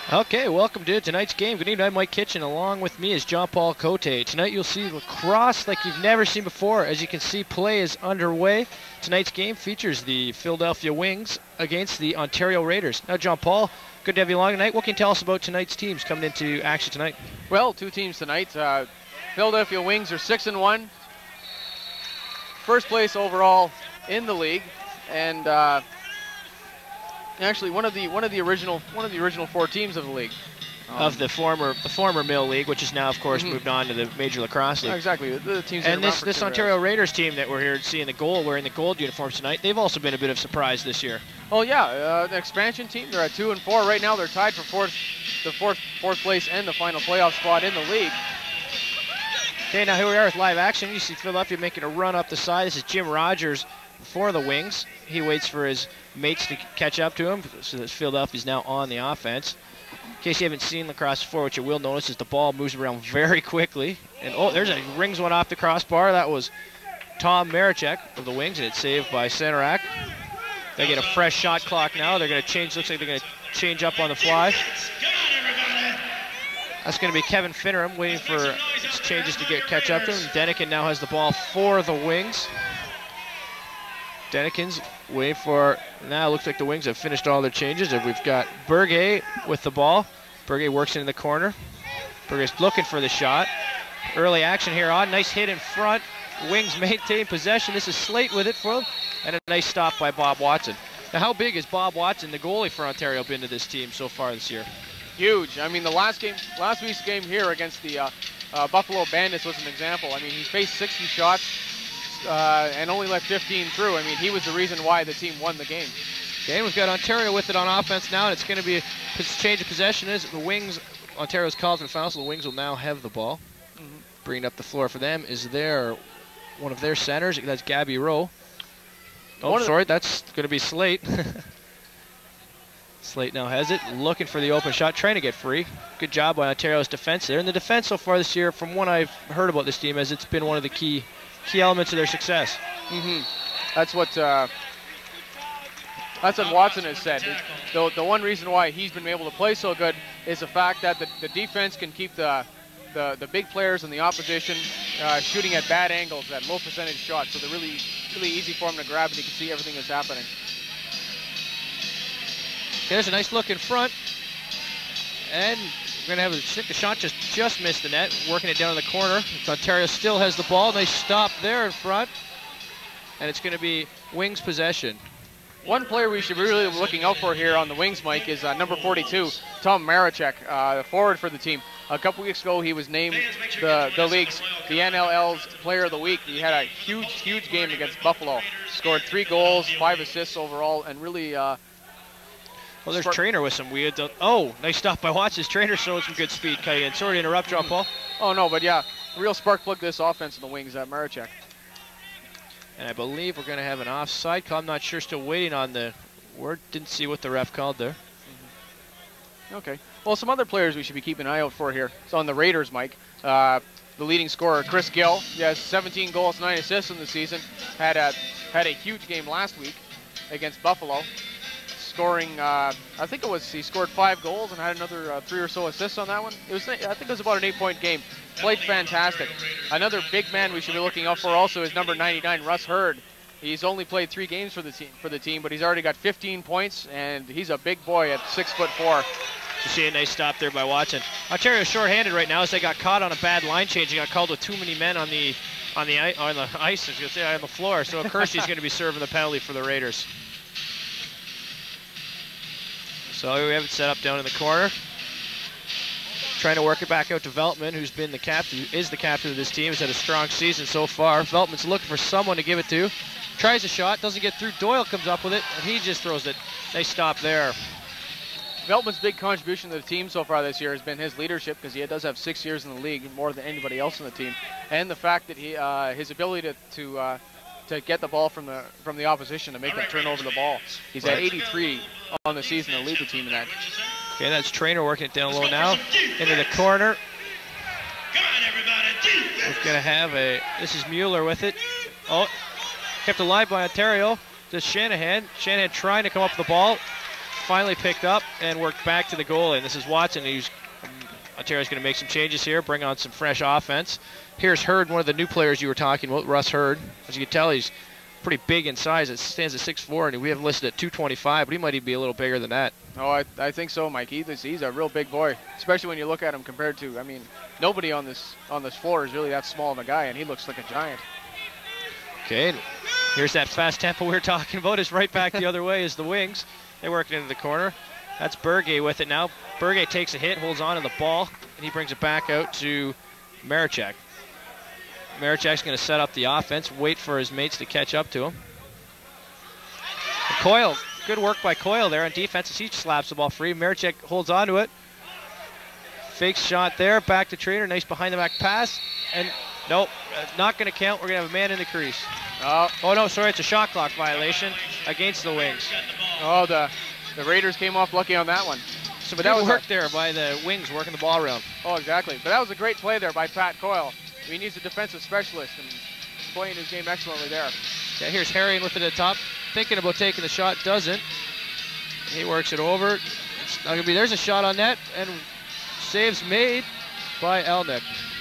Okay, welcome to tonight's game. Good evening, I'm Mike Kitchen. Along with me is John Paul Cote. Tonight you'll see lacrosse like you've never seen before. As you can see, play is underway. Tonight's game features the Philadelphia Wings against the Ontario Raiders. Now, John Paul, good to have you along tonight. What can you tell us about tonight's teams coming into action tonight? Well, two teams tonight. Philadelphia Wings are 6-1, first place overall in the league, and actually one of the original four teams of the league. Of the former Mill League, which is now, of course, moved on to the Major Lacrosse League. Exactly. The teams. And this Ontario Raiders team that we're here seeing wearing the gold uniforms tonight, they've also been a bit of a surprise this year. Oh yeah, the expansion team. They're at 2-4 right now. They're tied for fourth place and the final playoff spot in the league. Okay, now here we are with live action. You see Philadelphia making a run up the side. This is Jim Rogers for the Wings. He waits for his mates to catch up to him, so that Philadelphia's now on the offense. In case you haven't seen lacrosse before, what you will notice is the ball moves around very quickly. And rings one off the crossbar. That was Tom Marichek of the Wings, and it's saved by Centerac. They get a fresh shot clock now. They're going to change. Looks like they're going to change up on the fly. That's going to be Kevin Finneran waiting for his changes to catch up to him. Denikin now has the ball for the Wings. Denikin's waiting for, now it looks like the Wings have finished all their changes. And we've got Berge with the ball. Berge works in the corner. Berge's looking for the shot. Early action here on. Nice hit in front. Wings maintain possession. This is Slate with it for them. And a nice stop by Bob Watson. Now, how big has Bob Watson, the goalie for Ontario, been to this team so far this year? Huge. I mean, last week's game here against the Buffalo Bandits was an example. I mean, he faced 60 shots and only let 15 through. I mean, he was the reason why the team won the game. Okay, we've got Ontario with it on offense now, and it's going to be a change of possession. Is the Wings, Ontario's called for the foul, so the Wings will now have the ball. Bringing up the floor for them is one of their centers. That's Gabby Rowe. Oh, sorry, that's going to be Slate. Slate now has it, looking for the open shot, trying to get free. Good job by Ontario's defense there. And the defense so far this year, from what I've heard about this team, it's been one of the key elements of their success. That's what Watson has said. The one reason why he's been able to play so good is the fact that the defense can keep the big players in the opposition shooting at bad angles, at low percentage shots. So they're really easy for him to grab, and you can see everything that's happening. Okay, there's a nice look in front. And we're going to have the shot just missed the net, working it down in the corner. Ontario still has the ball. Nice stop there in front. And it's going to be Wings possession. One player we should be really looking out for here on the Wings, Mike, is number 42, Tom Marichek, the forward for the team. A couple weeks ago, he was named the NLL's Player of the Week. He had a huge game against Buffalo. Scored 3 goals, 5 assists overall, and really... well, there's Trainer with some weird... Oh, nice stop by Watts. Trainer showing some good speed cutting in. Sorry to interrupt, John Paul. Oh, no, but yeah, real spark plug this offense in the Wings, Marichek. And I believe we're going to have an offside call. I'm not sure, still waiting on the word. Didn't see what the ref called there. Okay. Well, some other players we should be keeping an eye out for here. So on the Raiders, Mike, the leading scorer, Chris Gill. He has 17 goals, 9 assists in the season. Had a huge game last week against Buffalo. Scoring, I think he scored 5 goals and had another 3 or so assists on that one. I think it was about an 8-point game. Played fantastic. Another big man we should be looking out for also is number 99, Russ Hurd. He's only played 3 games for the team, but he's already got 15 points, and he's a big boy at 6'4". You see a nice stop there by Watson. Ontario's shorthanded right now as they got caught on a bad line change. He got called with too many men on the ice, I was going to say, on the floor. So Kersey's going to be serving the penalty for the Raiders. So we have it set up down in the corner. Trying to work it back out to Veltman, who's been the captain, is the captain of this team. Has had a strong season so far. Veltman's looking for someone to give it to. Tries a shot, doesn't get through. Doyle comes up with it, and he just throws it. Nice stop there. Veltman's big contribution to the team so far this year has been his leadership, because he does have 6 years in the league, more than anybody else in the team, and the fact that his ability to get the ball from the opposition to make them turn over the ball. He's at 83 on the season to lead the team in that. Okay, that's Trainer working it down low now. Into the corner. We're going to have this is Mueller with it. Oh, kept alive by Ontario. Just Shanahan. Shanahan trying to come up with the ball. finally picked up and worked back to the goal. And this is Watson. Ontario's going to make some changes here, bring on some fresh offense. Here's Hurd, one of the new players you were talking about, Russ Hurd. As you can tell, he's pretty big in size. It stands at 6'4", and we have him listed at 225, but he might even be a little bigger than that. Oh, I think so, Mike. He's a real big boy, especially when you look at him compared to, I mean, nobody on this floor is really that small of a guy, and he looks like a giant. Okay, here's that fast tempo we were talking about. Is right back the other way is the Wings. They're working into the corner. That's Berge with it now. Berge takes a hit, holds on to the ball, and he brings it back out to Marichak. Marichak's going to set up the offense, wait for his mates to catch up to him. And Coyle, good work by Coyle there on defense as he slaps the ball free. Marichak holds on to it. Fake shot there, back to Trainer. Nice behind-the-back pass. And nope, not going to count. We're going to have a man in the crease. Oh, no, sorry, it's a shot clock violation against the Wings. Oh, the Raiders came off lucky on that one. So, but that was work there by the Wings working the ball around. Oh, exactly. But that was a great play there by Pat Coyle. He needs a defensive specialist, and playing his game excellently there. Yeah, here's Harrion with it at the top. Thinking about taking the shot, doesn't. He works it over. It's not going to be, there's a shot on net, and saves made by Elnick.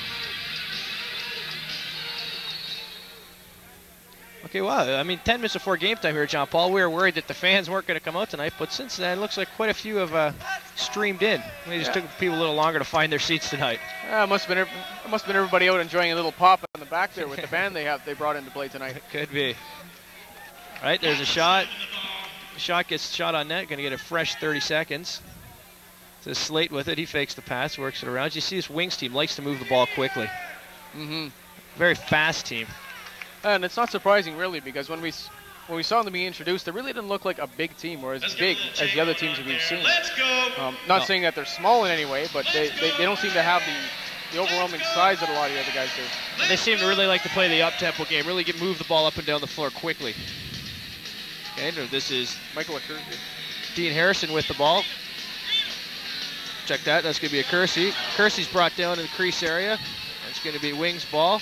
Okay, well, I mean, 10 minutes before game time here, John Paul. We were worried that the fans weren't going to come out tonight, but since then, it looks like quite a few have streamed in. It just took people a little longer to find their seats tonight. It must have been everybody out enjoying a little pop in the back there with the band they brought into play tonight. Could be. All right, there's a shot. The shot gets shot on net. Going to get a fresh 30 seconds. So Slate with it. He fakes the pass, works it around. You see this Wings team likes to move the ball quickly. Very fast team. And it's not surprising, really, because when we saw them being introduced, they really didn't look like a big team or as big as the other teams that we've seen. Not saying that they're small in any way, but they don't seem to have the overwhelming size that a lot of the other guys do. And they seem to really like to play the up-tempo game, really move the ball up and down the floor quickly. Okay, this is Michael Kersey. Dean Harrison with the ball. Check that. That's going to be a Kersey. Kersey's brought down in the crease area. It's going to be Wings ball.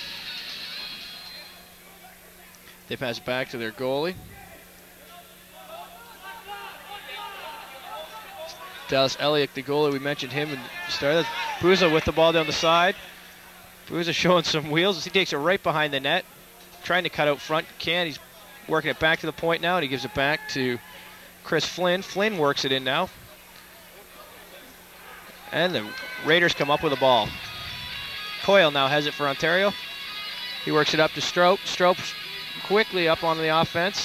They pass it back to their goalie. Dallas Elliott, the goalie, we mentioned him in the start. Buza with the ball down the side. Buza showing some wheels as he takes it right behind the net. Trying to cut out front. He's working it back to the point now, and he gives it back to Chris Flynn. Flynn works it in now. And the Raiders come up with a ball. Coyle now has it for Ontario. He works it up to Strope. Strope quickly up on the offense.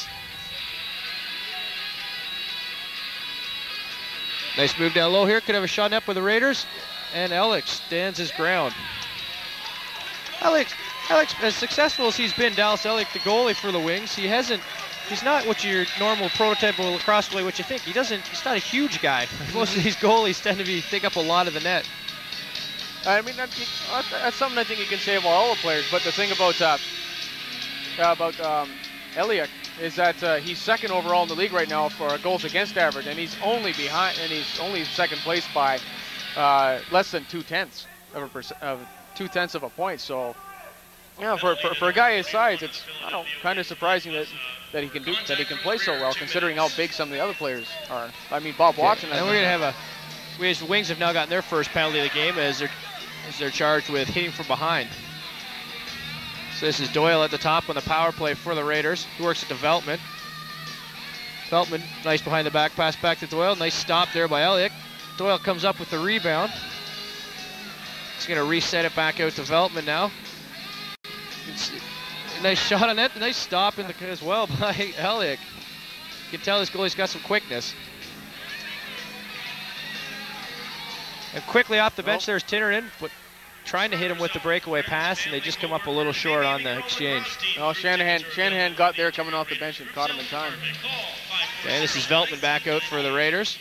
Nice move down low here. Could have a shot net for the Raiders. And Alex stands his ground. Alex, as successful as he's been, Dallas Elliott, the goalie for the Wings, he's not what your normal prototype of lacrosse player, what you think. He's not a huge guy. Most of these goalies tend to take up a lot of the net. I mean, that's something I think you can say about all the players. But the thing about Elliott is that he's second overall in the league right now for goals against average, and he's only second place by less than 0.2 of a point. So, yeah, for a guy his size, it's kind of surprising that he can play so well, considering how big some of the other players are. I mean, Bob Watson. And we're gonna have the Wings have now gotten their first penalty of the game as they're charged with hitting from behind. So this is Doyle at the top on the power play for the Raiders. He works at development. Veltman, nice behind the back pass back to Doyle. Nice stop there by Elliott. Doyle comes up with the rebound. He's going to reset it back out to Veltman now. Nice shot on that. Nice stop as well by Elliott. You can tell this goalie's got some quickness. And quickly off the bench, there's Tinnerton, but trying to hit him with the breakaway pass, and they just come up a little short on the exchange. Oh, Shanahan got there coming off the bench and caught him in time. Okay, this is Veltman back out for the Raiders.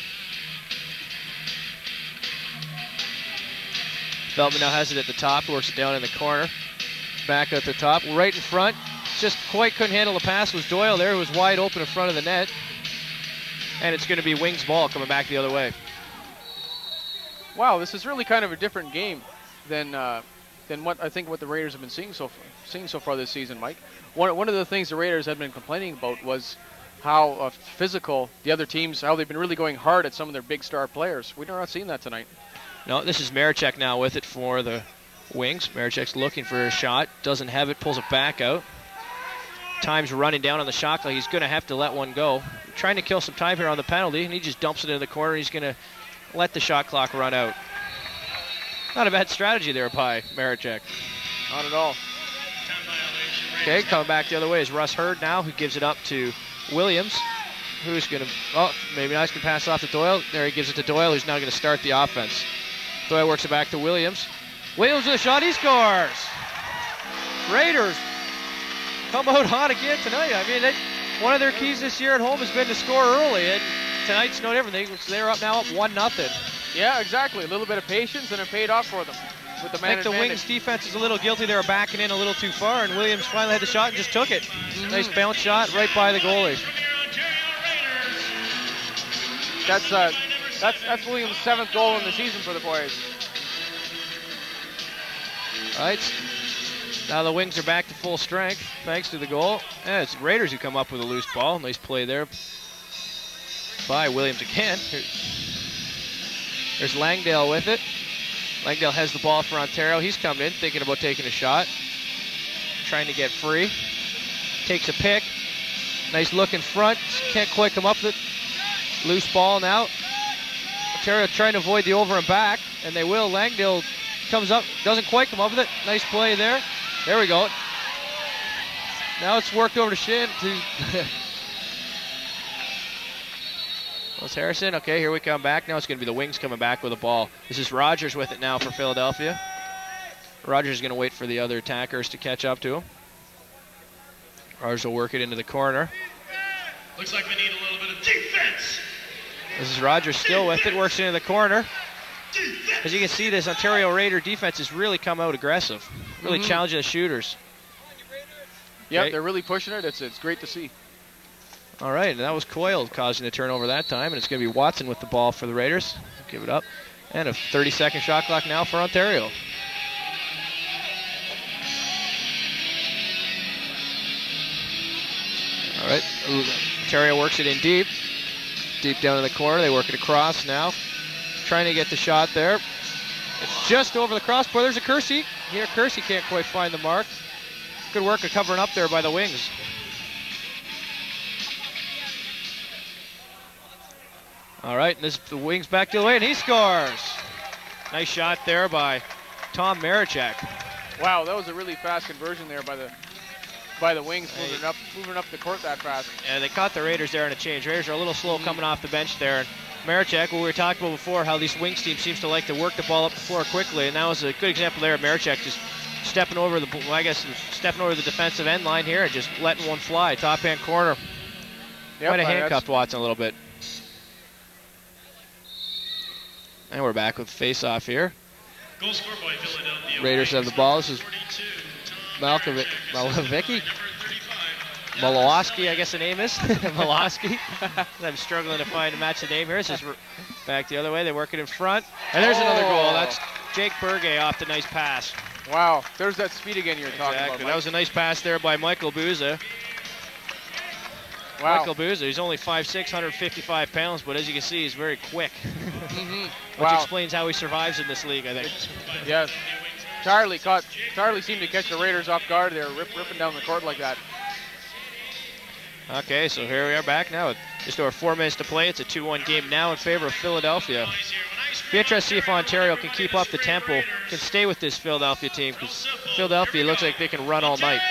Veltman now has it at the top, works it down in the corner. Back at the top, right in front. Just quite couldn't handle the pass was Doyle there, who was wide open in front of the net. And it's going to be Wings ball coming back the other way. Wow, this is really kind of a different game than what the Raiders have been seeing so far this season, Mike. One of the things the Raiders have been complaining about was how physical the other teams, how they've been really going hard at some of their big star players. We're not seeing that tonight. No, this is Marichek now with it for the Wings. Marichek's looking for a shot, doesn't have it, pulls it back out. Time's running down on the shot clock. He's going to have to let one go. Trying to kill some time here on the penalty, and he just dumps it into the corner. He's going to let the shot clock run out. Not a bad strategy there by Marichek. Not at all. Okay, coming back the other way is Russ Hurd now, who gives it up to Williams, who's going to, oh, maybe nice, can pass off to Doyle. There, he gives it to Doyle, who's now going to start the offense. Doyle works it back to Williams. Williams with a shot, he scores! Raiders come out hot again tonight. I mean, one of their keys this year at home has been to score early, and tonight's no different. They're up now up 1-0. Yeah, exactly. A little bit of patience, and it paid off for them. With the man I think the Wings defense is a little guilty. They were backing in a little too far, and Williams finally had the shot and just took it. Nice bounce shot right by the goalie. That's Williams' 7th goal in the season for the boys. All right. Now the Wings are back to full strength thanks to the goal. And it's Raiders who come up with a loose ball. Nice play there by Williams again. There's Langdale with it. Langdale has the ball for Ontario. He's coming in, thinking about taking a shot. Trying to get free. Takes a pick. Nice look in front. Can't quite come up with it. Loose ball now. Ontario trying to avoid the over and back, and they will. Langdale comes up, doesn't quite come up with it. Nice play there. There we go. Now it's worked over to Shin. That's Harrison. Okay, here we come back. Now it's going to be the Wings coming back with the ball. This is Rogers with it now for Philadelphia. Rogers is going to wait for the other attackers to catch up to him. Rogers will work it into the corner. Looks like we need a little bit of defense. This is Rogers still with it, works into the corner. As you can see, this Ontario Raider defense has really come out aggressive, really challenging the shooters. Yeah, they're really pushing it. It's great to see. All right, and that was Coyle causing the turnover that time, and it's going to be Watson with the ball for the Raiders. Give it up. And a 30-second shot clock now for Ontario. All right, Ontario works it in deep. Deep down in the corner, they work it across now. Trying to get the shot there. It's just over the crossbar. There's a Kersey. Here, Kersey can't quite find the mark. Good work of covering up there by the Wings. All right, and this the Wings back the other way, and he scores. Nice shot there by Tom Marichek. Wow, that was a really fast conversion there by the Wings, moving up the court that fast. Yeah, they caught the Raiders there in a change. Raiders are a little slow coming off the bench there. And Marichek, what we were talking about before, how these Wings team seems to like to work the ball up the floor quickly, and that was a good example there of Marichek just stepping over the defensive end line here and just letting one fly, top hand corner. Yep, Might have handcuffed Watson a little bit. And we're back with face-off here. Goal scored by Philadelphia. Raiders have the ball. This is Malovicki. Malowski, I guess the name is. Malowski. I'm struggling to find a match the name here. This is back the other way. They work it in front. And there's another goal. That's Jake Berge off the nice pass. Wow, there's that speed again you're talking about. That was a nice pass there by Michael Buza. Wow. Michael Buza, he's only 5'6", 155 pounds, but as you can see, he's very quick. Which explains how he survives in this league, I think. Yes. Charlie seemed to catch the Raiders off guard there, ripping down the court like that. Okay, so here we are back now with just over 4 minutes to play. It's a 2-1 game now in favor of Philadelphia. Be interested to see if Ontario can keep up the tempo, can stay with this Philadelphia team, because Philadelphia looks like they can run all night.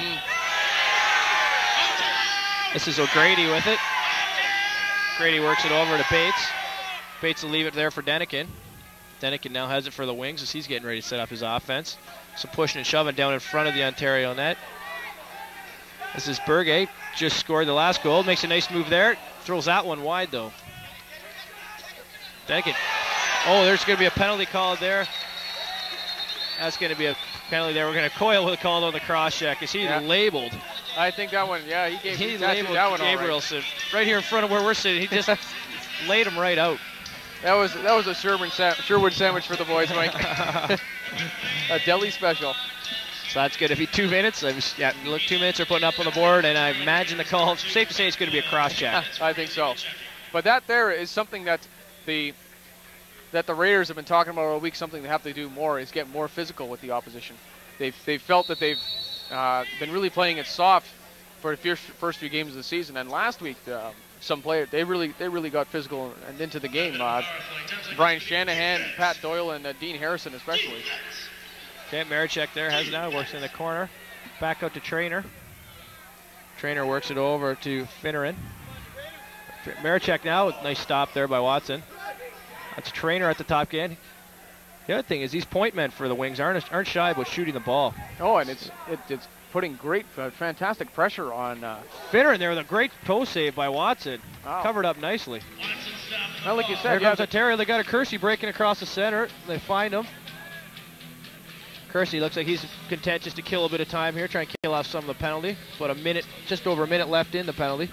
This is O'Grady with it. Grady works it over to Bates. Bates will leave it there for Denikin. Denikin now has it for the Wings as he's getting ready to set up his offense. Some pushing and shoving down in front of the Ontario net. This is Berge, just scored the last goal. Makes a nice move there. Throws that one wide though. Denikin. Oh, there's going to be a penalty called there. That's going to be a penalty there. We're going to Coyle with a call on the cross check. Is he labeled? I think that one, yeah, he labeled that one Gabrielson right here in front of where we're sitting. He just laid him right out. That was a Sherwood sandwich for the boys, Mike. A deli special. So that's good. If he 2 minutes, look, 2 minutes are putting up on the board, and I imagine the call, safe to say it's going to be a cross check. I think so. But that there is something that the Raiders have been talking about all week, something they have to do more is get more physical with the opposition. They've felt that they've been really playing it soft for the first few games of the season, and last week some players they really got physical and into the game. Brian Shanahan, Pat Doyle, and Dean Harrison especially. Okay, Marichek there has it now, works in the corner. Back out to Trainer. Trainer works it over to Finneran. Marichek now, nice stop there by Watson. That's Trainer at the top end. The other thing is these point men for the Wings aren't shy about shooting the ball. Oh, and it's putting great, fantastic pressure on Finneran there with a great post save by Watson. Wow. Covered up nicely. Well, like you said, Here comes Ontario. They got a Kersey breaking across the center. They find him. Kersey looks like he's content just to kill a bit of time here, trying to kill off some of the penalty. About a minute, just over a minute left in the penalty.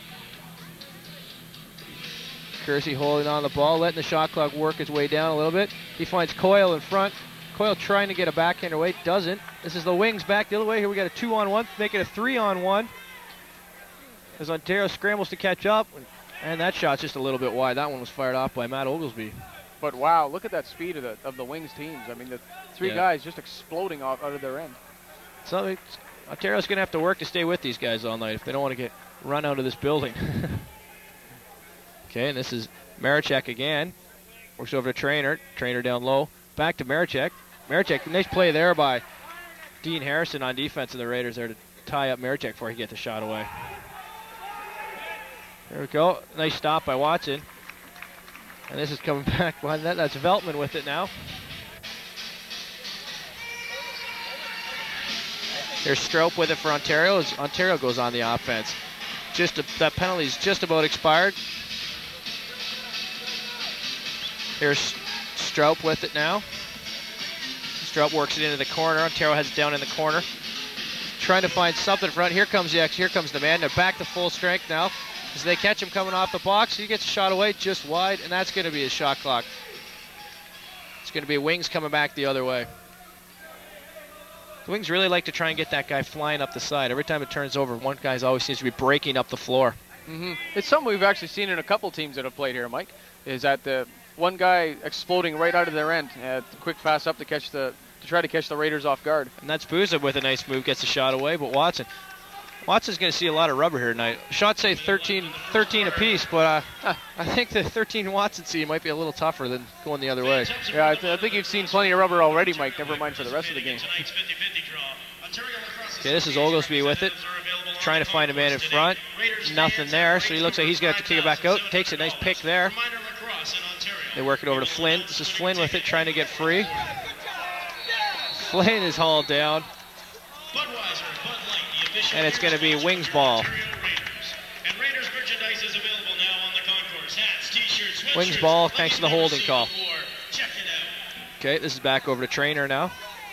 Kersey holding on the ball, letting the shot clock work its way down a little bit. He finds Coyle in front. Coyle trying to get a backhand away, doesn't. This is the Wings back the other way. Here we got a 2-on-1, make it a 3-on-1. As Ontario scrambles to catch up, and that shot's just a little bit wide. That one was fired off by Matt Oglesby. But wow, look at that speed of the Wings teams. I mean, the three guys just exploding out of their end. So Ontario's going to have to work to stay with these guys all night if they don't want to get run out of this building. Okay, and this is Marichek again. Works over to Trainer. Trainer down low. Back to Marichek. Marichek, nice play there by Dean Harrison on defense of the Raiders there to tie up Marichek before he gets the shot away. There we go. Nice stop by Watson. And this is coming back behind that. That's Veltman with it now. There's Strope with it for Ontario as Ontario goes on the offense. That penalty's just about expired. Here's Strope with it now. Strope works it into the corner. Ontario has it down in the corner. Trying to find something in front. Here comes the man. They're back to full strength now. As they catch him coming off the box, he gets a shot away just wide, and that's going to be his shot clock. It's going to be Wings coming back the other way. The Wings really like to try and get that guy flying up the side. Every time it turns over, one guy always seems to be breaking up the floor. Mm-hmm. It's something we've actually seen in a couple teams that have played here, Mike, is that the one guy exploding right out of their end, quick pass up to try to catch the Raiders off guard. And that's Buza with a nice move, gets the shot away, but Watson's going to see a lot of rubber here tonight. Shots say 13 apiece, but I think the 13 Watson see might be a little tougher than going the other way. Yeah, I think you've seen plenty of rubber already, Mike. Never mind for the rest of the game. Okay, this is Oglesby with it. Trying to find a man in front. Nothing there, so he looks like he's going to have to kick it back out. Takes a nice pick there. They work it over to Flynn. This is Flynn with it, trying to get free. Flynn is hauled down. And it's going to be Wings ball. Wings ball thanks to the holding call. Okay, this is back over to Trainer now.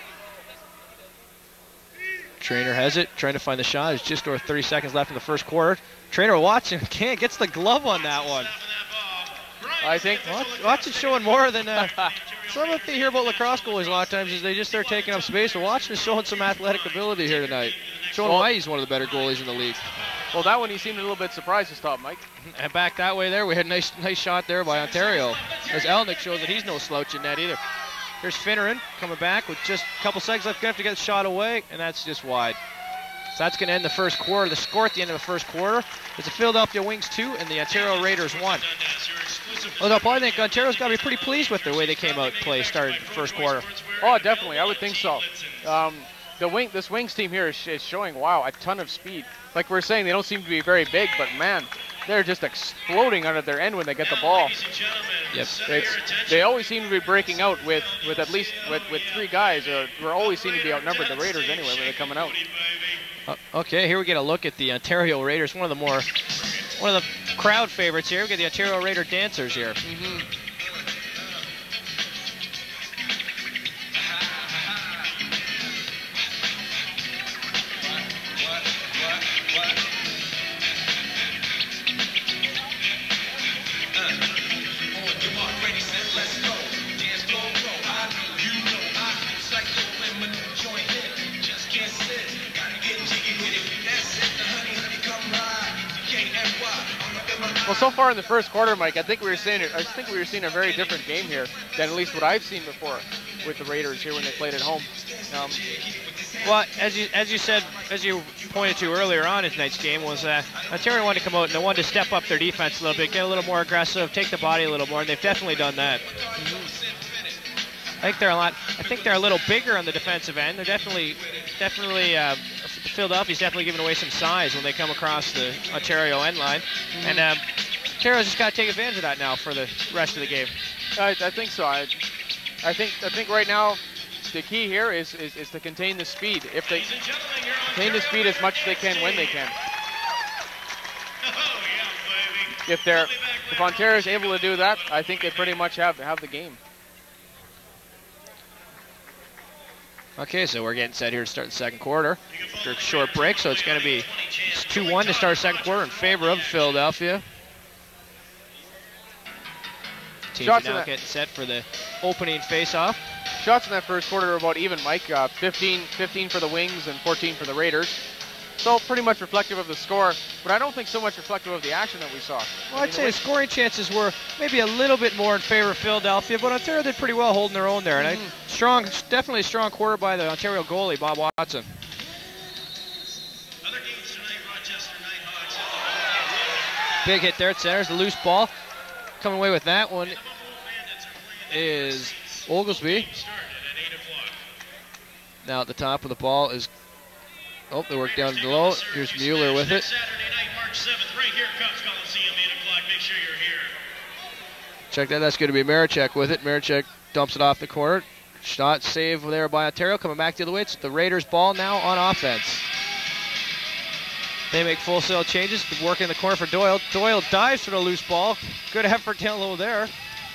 Trainer has it, trying to find the shot. There's just over 30 seconds left in the first quarter. Trainer Watson gets the glove on that one. I think Watson's showing more than some of the you hear about lacrosse goalies a lot of times is they just start taking up space. But Watson is showing some athletic ability here tonight. Showing why he's one of the better goalies in the league. Well, that one he seemed a little bit surprised to stop, Mike. And back that way there, we had a nice shot there by Ontario. As Elnick shows that he's no slouch in that either. Here's Finneran coming back with just a couple seconds left. Going to have to get the shot away, and that's just wide. So that's going to end the first quarter. The score at the end of the first quarter is the Philadelphia Wings 2 and the Ontario Raiders 1. Well, I think Ontario's got to be pretty pleased with the way they came out and play, started the first quarter. Oh, definitely. I would think so. This Wings team here is showing, wow, a ton of speed. Like we're saying, they don't seem to be very big, but man, they're just exploding out of their end when they get the ball. Yep. They always seem to be breaking out with at least with three guys. We're always seem to be outnumbered, the Raiders anyway, when they're coming out. Okay, here we get a look at the Ontario Raiders, one of the crowd favorites here. We get the Ontario Raider dancers here. Mm-hmm. Well, so far in the first quarter, Mike, I think we were seeing a very different game here than at least what I've seen before with the Raiders here when they played at home. Well, as you said, as you pointed to earlier on in tonight's game, was Ontario wanted to come out and they wanted to step up their defense a little bit, get a little more aggressive, take the body a little more, and they've definitely done that. I think they're a little bigger on the defensive end. They're definitely. Philadelphia's definitely giving away some size when they come across the Ontario end line, and Ontario's just got to take advantage of that now for the rest of the game. I think so. I think right now the key here is to contain the speed. If they contain the speed as much as they can when they can. If Ontario's able to do that, I think they pretty much have the game. Okay, so we're getting set here to start the second quarter. After a short break, so it's going to be 2-1 to start the second quarter in favor of Philadelphia. Teams are now getting set for the opening face-off. Shots in that first quarter are about even, Mike. 15 for the Wings and 14 for the Raiders. So pretty much reflective of the score, but I don't think so much reflective of the action that we saw. Well, I'd say the scoring chances were maybe a little bit more in favor of Philadelphia, but Ontario did pretty well holding their own there. And definitely a strong quarter by the Ontario goalie, Bob Watson. Big hit there at center. There's the loose ball. Coming away with that one is Oglesby. Now at the top of the ball is... Oh, they work down below. Here's Mueller with it. Check that. That's going to be Marichek with it. Marichek dumps it off the corner. Shot save there by Ontario. Coming back the other way. It's the Raiders' ball now on offense. They make full sail changes. Work in the corner for Doyle. Doyle dives for the loose ball. Good effort down low there.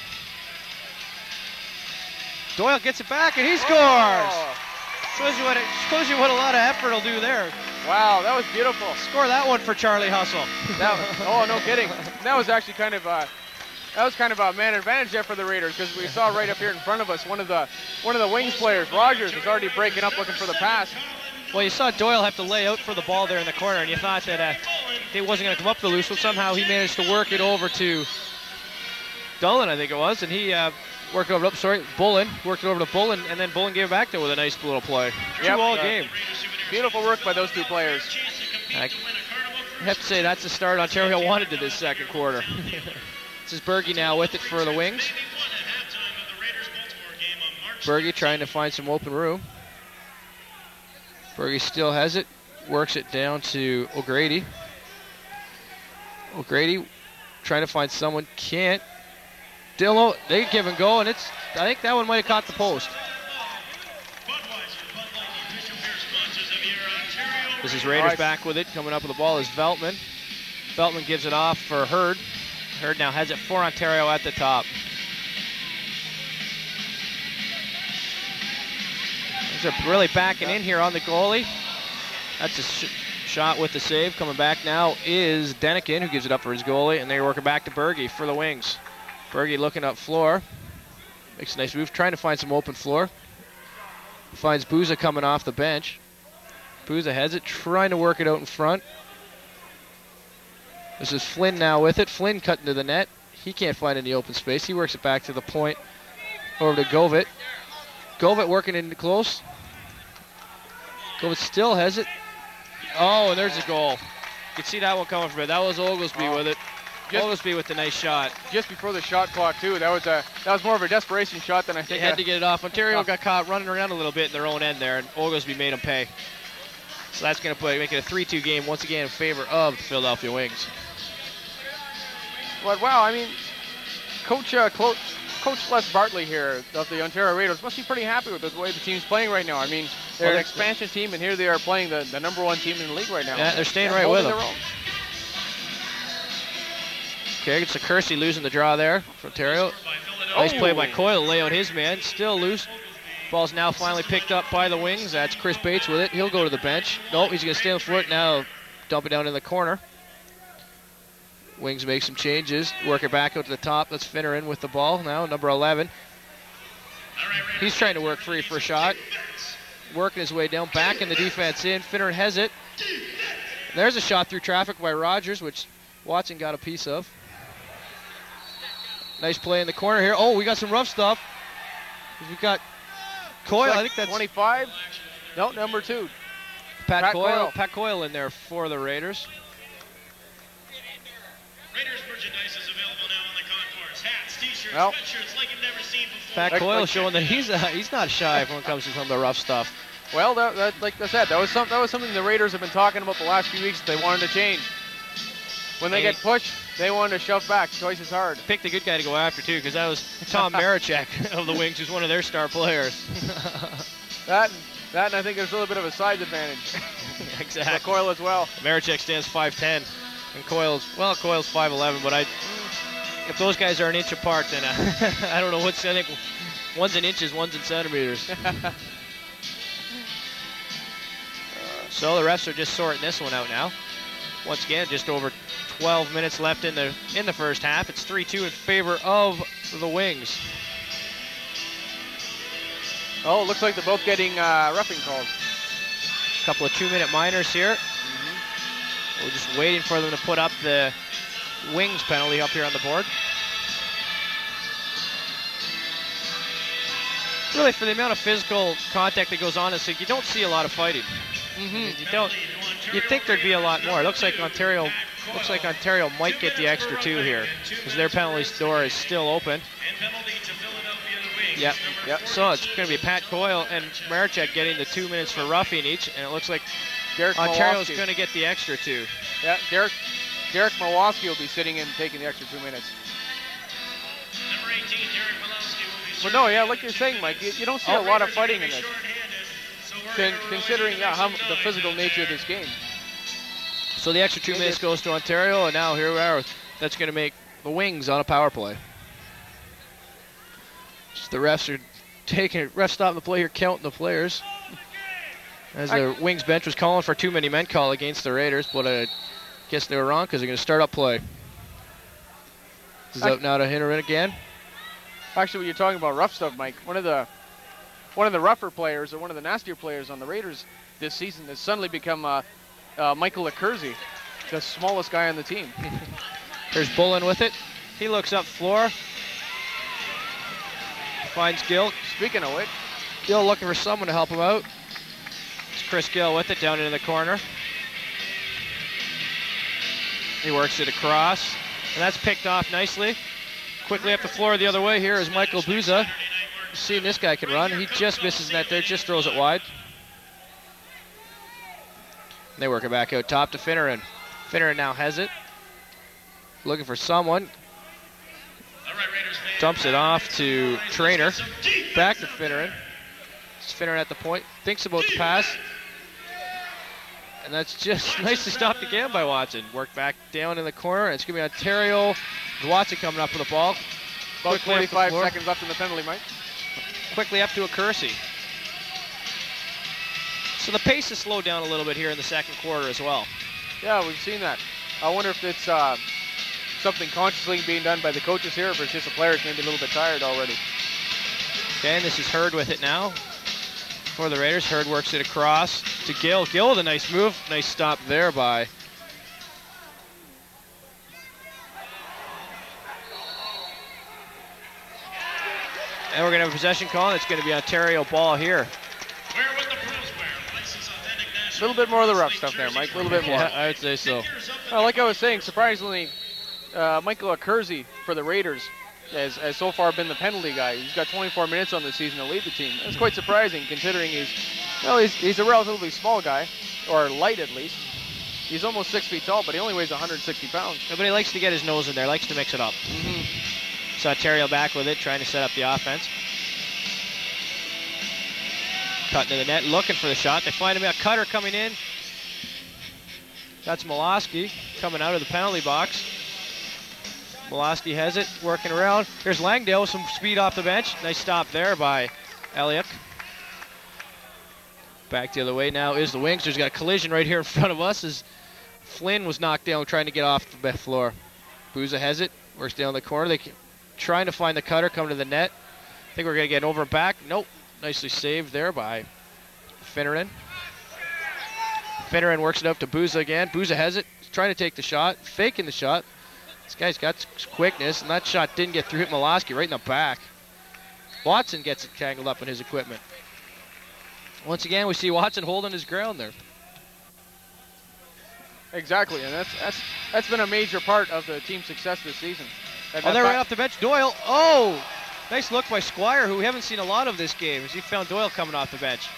Doyle gets it back and he scores. Oh. Shows you what a lot of effort will do there. Wow, that was beautiful. Score that one for Charlie Hustle. Oh, no kidding. That was actually kind of a man advantage there for the Raiders, because we saw right up here in front of us one of the Wings players, Rogers, was already breaking up looking for the pass. Well, you saw Doyle have to lay out for the ball there in the corner, and you thought that it wasn't going to come up the loose, but somehow he managed to work it over to Dullen, I think it was, and he Bullen worked it over to Bullen, and then Bullen gave it back there with a nice little play. Two-all game. Beautiful work by those two players. I have to say that's the start Ontario wanted to this second quarter. This is Berge now with it for the Wings. Berge trying to find some open room. Berge still has it, works it down to O'Grady. O'Grady trying to find someone, can't. Dillo, they give and go, and I think that one might have caught the post. This is Raiders back with it. Coming up with the ball is Veltman. Veltman gives it off for Hurd. Hurd now has it for Ontario at the top. They're really backing in here on the goalie. That's a shot with the save. Coming back now is Denikin, who gives it up for his goalie, and they're working back to Berge for the Wings. Berge looking up floor. Makes a nice move, trying to find some open floor. Finds Booza coming off the bench. Booza has it, trying to work it out in front. This is Flynn now with it. Flynn cutting to the net. He can't find any open space. He works it back to the point over to Govit. Govit working in close. Govit still has it. Oh, and there's a goal. You can see that one coming from it. That was Oglesby with it. Oglesby with the nice shot. Just before the shot clock, too. That was more of a desperation shot than I think. They had to get it off. Ontario got caught running around a little bit in their own end there, and Oglesby made them pay. So that's going to make it a 3-2 game once again in favor of the Philadelphia Wings. But wow, I mean, Coach Les Bartley here of the Ontario Raiders must be pretty happy with the way the team's playing right now. I mean, they're an expansion team, and here they are playing the #1 team in the league right now. Yeah, they're staying right with them. Okay, it's a Kersey losing the draw there for Ontario. Nice play by Coyle, lay out his man, still loose. Ball's now finally picked up by the Wings. That's Chris Bates with it. He'll go to the bench. Nope, he's going to stay on foot now. Dump it down in the corner. Wings make some changes. Work it back out to the top. That's Finner in with the ball now, number 11. He's trying to work free for a shot. Working his way down, back in the defense in. Finner has it. There's a shot through traffic by Rogers, which Watson got a piece of. Nice play in the corner here. Oh, we got some rough stuff. We've got Coyle. I think that's 25. No, number 2. Pat Coyle. Pat Coyle in there for the Raiders. Raiders merchandise is available now on the concourse. Hats, t-shirts, Well, sweatshirts like you've never seen before. Pat Coyle showing that he's not shy when it comes to some of the rough stuff. Well, that like I said, that was something the Raiders have been talking about the last few weeks that they wanted to change. When they get pushed, they wanted to shove back twice as hard. Picked a good guy to go after, too, because that was Tom Marichek of the Wings, who's one of their star players. That and I think there's a little bit of a size advantage. Exactly. For Coyle as well. Marichek stands 5'10", and Coyle's 5'11", but if those guys are an inch apart, then I don't know I think one's in inches, one's in centimeters. So the refs are just sorting this one out now. Once again, just over 12 minutes left in the first half. It's 3-2 in favor of the Wings. Oh, looks like they're both getting roughing calls. A couple of 2-minute minors here. We're just waiting for them to put up the Wings penalty up here on the board. Really, for the amount of physical contact that goes on this league, you don't see a lot of fighting. You'd think there'd be a lot more. It looks like Ontario might get the extra 2 here, because their penalty door is still open. Yep. So it's going to be Pat Coyle and Marichek getting the 2 minutes for roughing each, and it looks like Ontario's going to get the extra 2. Yeah, Derek Mawoski will be sitting in taking the extra 2 minutes. Number 18, Derek Malowski will be But no, yeah, like you're saying, Mike, you don't see a lot of fighting in this, considering how the physical nature of this game. So the extra 2 minutes goes to Ontario, and now here we are. That's going to make the Wings on a power play. Just the refs are refs stopping the play here, counting the players. As the Wings bench was calling for too many men call against the Raiders, but I guess they were wrong because they're going to start up play. This is out now to Hinterin again. Actually, when you're talking about rough stuff, Mike, one of the rougher players, or one of the nastier players on the Raiders this season has suddenly become Michael Akerzi, the smallest guy on the team. There's Bullen with it. He looks up floor. Finds Gill. Speaking of which, Gill looking for someone to help him out. It's Chris Gill with it down into the corner. He works it across, and that's picked off nicely. Quickly up the floor the other way here is Michael Buza. Seeing this guy can run. He just misses net there, just throws it wide. And they work it back out top to Finneran. Finneran now has it. Looking for someone. Dumps it off to Trainer. Back to Finneran. It's Finneran at the point. Thinks about the pass. And that's just nicely stopped again by Watson. Work back down in the corner. And it's going to be Ontario. Watson coming up with the ball. About 45 seconds left in the penalty, Mike. Quickly up to Akersi. So the pace has slowed down a little bit here in the second quarter as well. Yeah, we've seen that. I wonder if it's something consciously being done by the coaches here, or if it's just the players maybe a little bit tired already. Okay, and this is Hurd with it now for the Raiders. Hurd works it across to Gill. Gill with a nice move. Nice stop there by and we're going to have a possession call, and it's going to be Ontario ball here. A little bit more of the rough stuff there, Mike. A little bit more. Yeah, I would say so. Well, like I was saying, surprisingly, Michael Akersi for the Raiders has so far been the penalty guy. He's got 24 minutes on the season to lead the team. That's quite surprising, considering he's a relatively small guy, or light at least. He's almost 6 feet tall, but he only weighs 160 pounds. Yeah, but he likes to get his nose in there, likes to mix it up. So Ontario back with it, trying to set up the offense. Cutting to the net, looking for the shot. They find him a cutter coming in. That's Malowski coming out of the penalty box. Malowski has it, working around. Here's Langdale with some speed off the bench. Nice stop there by Elliott. Back the other way now is the Wings. There's got a collision right here in front of us as Flynn was knocked down trying to get off the floor. Buza has it, works down the corner. They trying to find the cutter, coming to the net. I think we're going to get over back. Nope. Nicely saved there by Finneran. Finneran works it up to Buza again. Buza has it. He's trying to take the shot, faking the shot. This guy's got quickness, and that shot didn't get through. Hit Miloski right in the back. Watson gets it tangled up in his equipment. Once again, we see Watson holding his ground there. Exactly, and that's been a major part of the team's success this season. Oh, they're right off the bench. Doyle. Oh, nice look by Squire, who we haven't seen a lot of this game, as he found Doyle coming off the bench.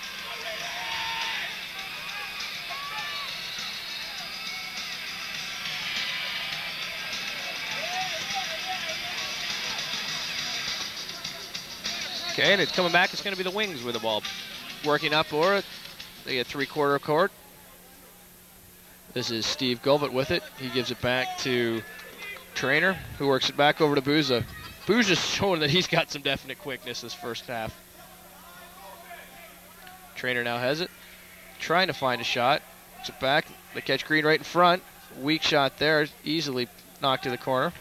Okay, and it's coming back. It's going to be the Wings with the ball. Working up for it. They get three-quarter court. This is Steve Gulbert with it. He gives it back to Trainer, who works it back over to Booza. Booza's showing that he's got some definite quickness this first half. Trainer now has it. Trying to find a shot. It's it back. They catch Green right in front. Weak shot there. Easily knocked to the corner.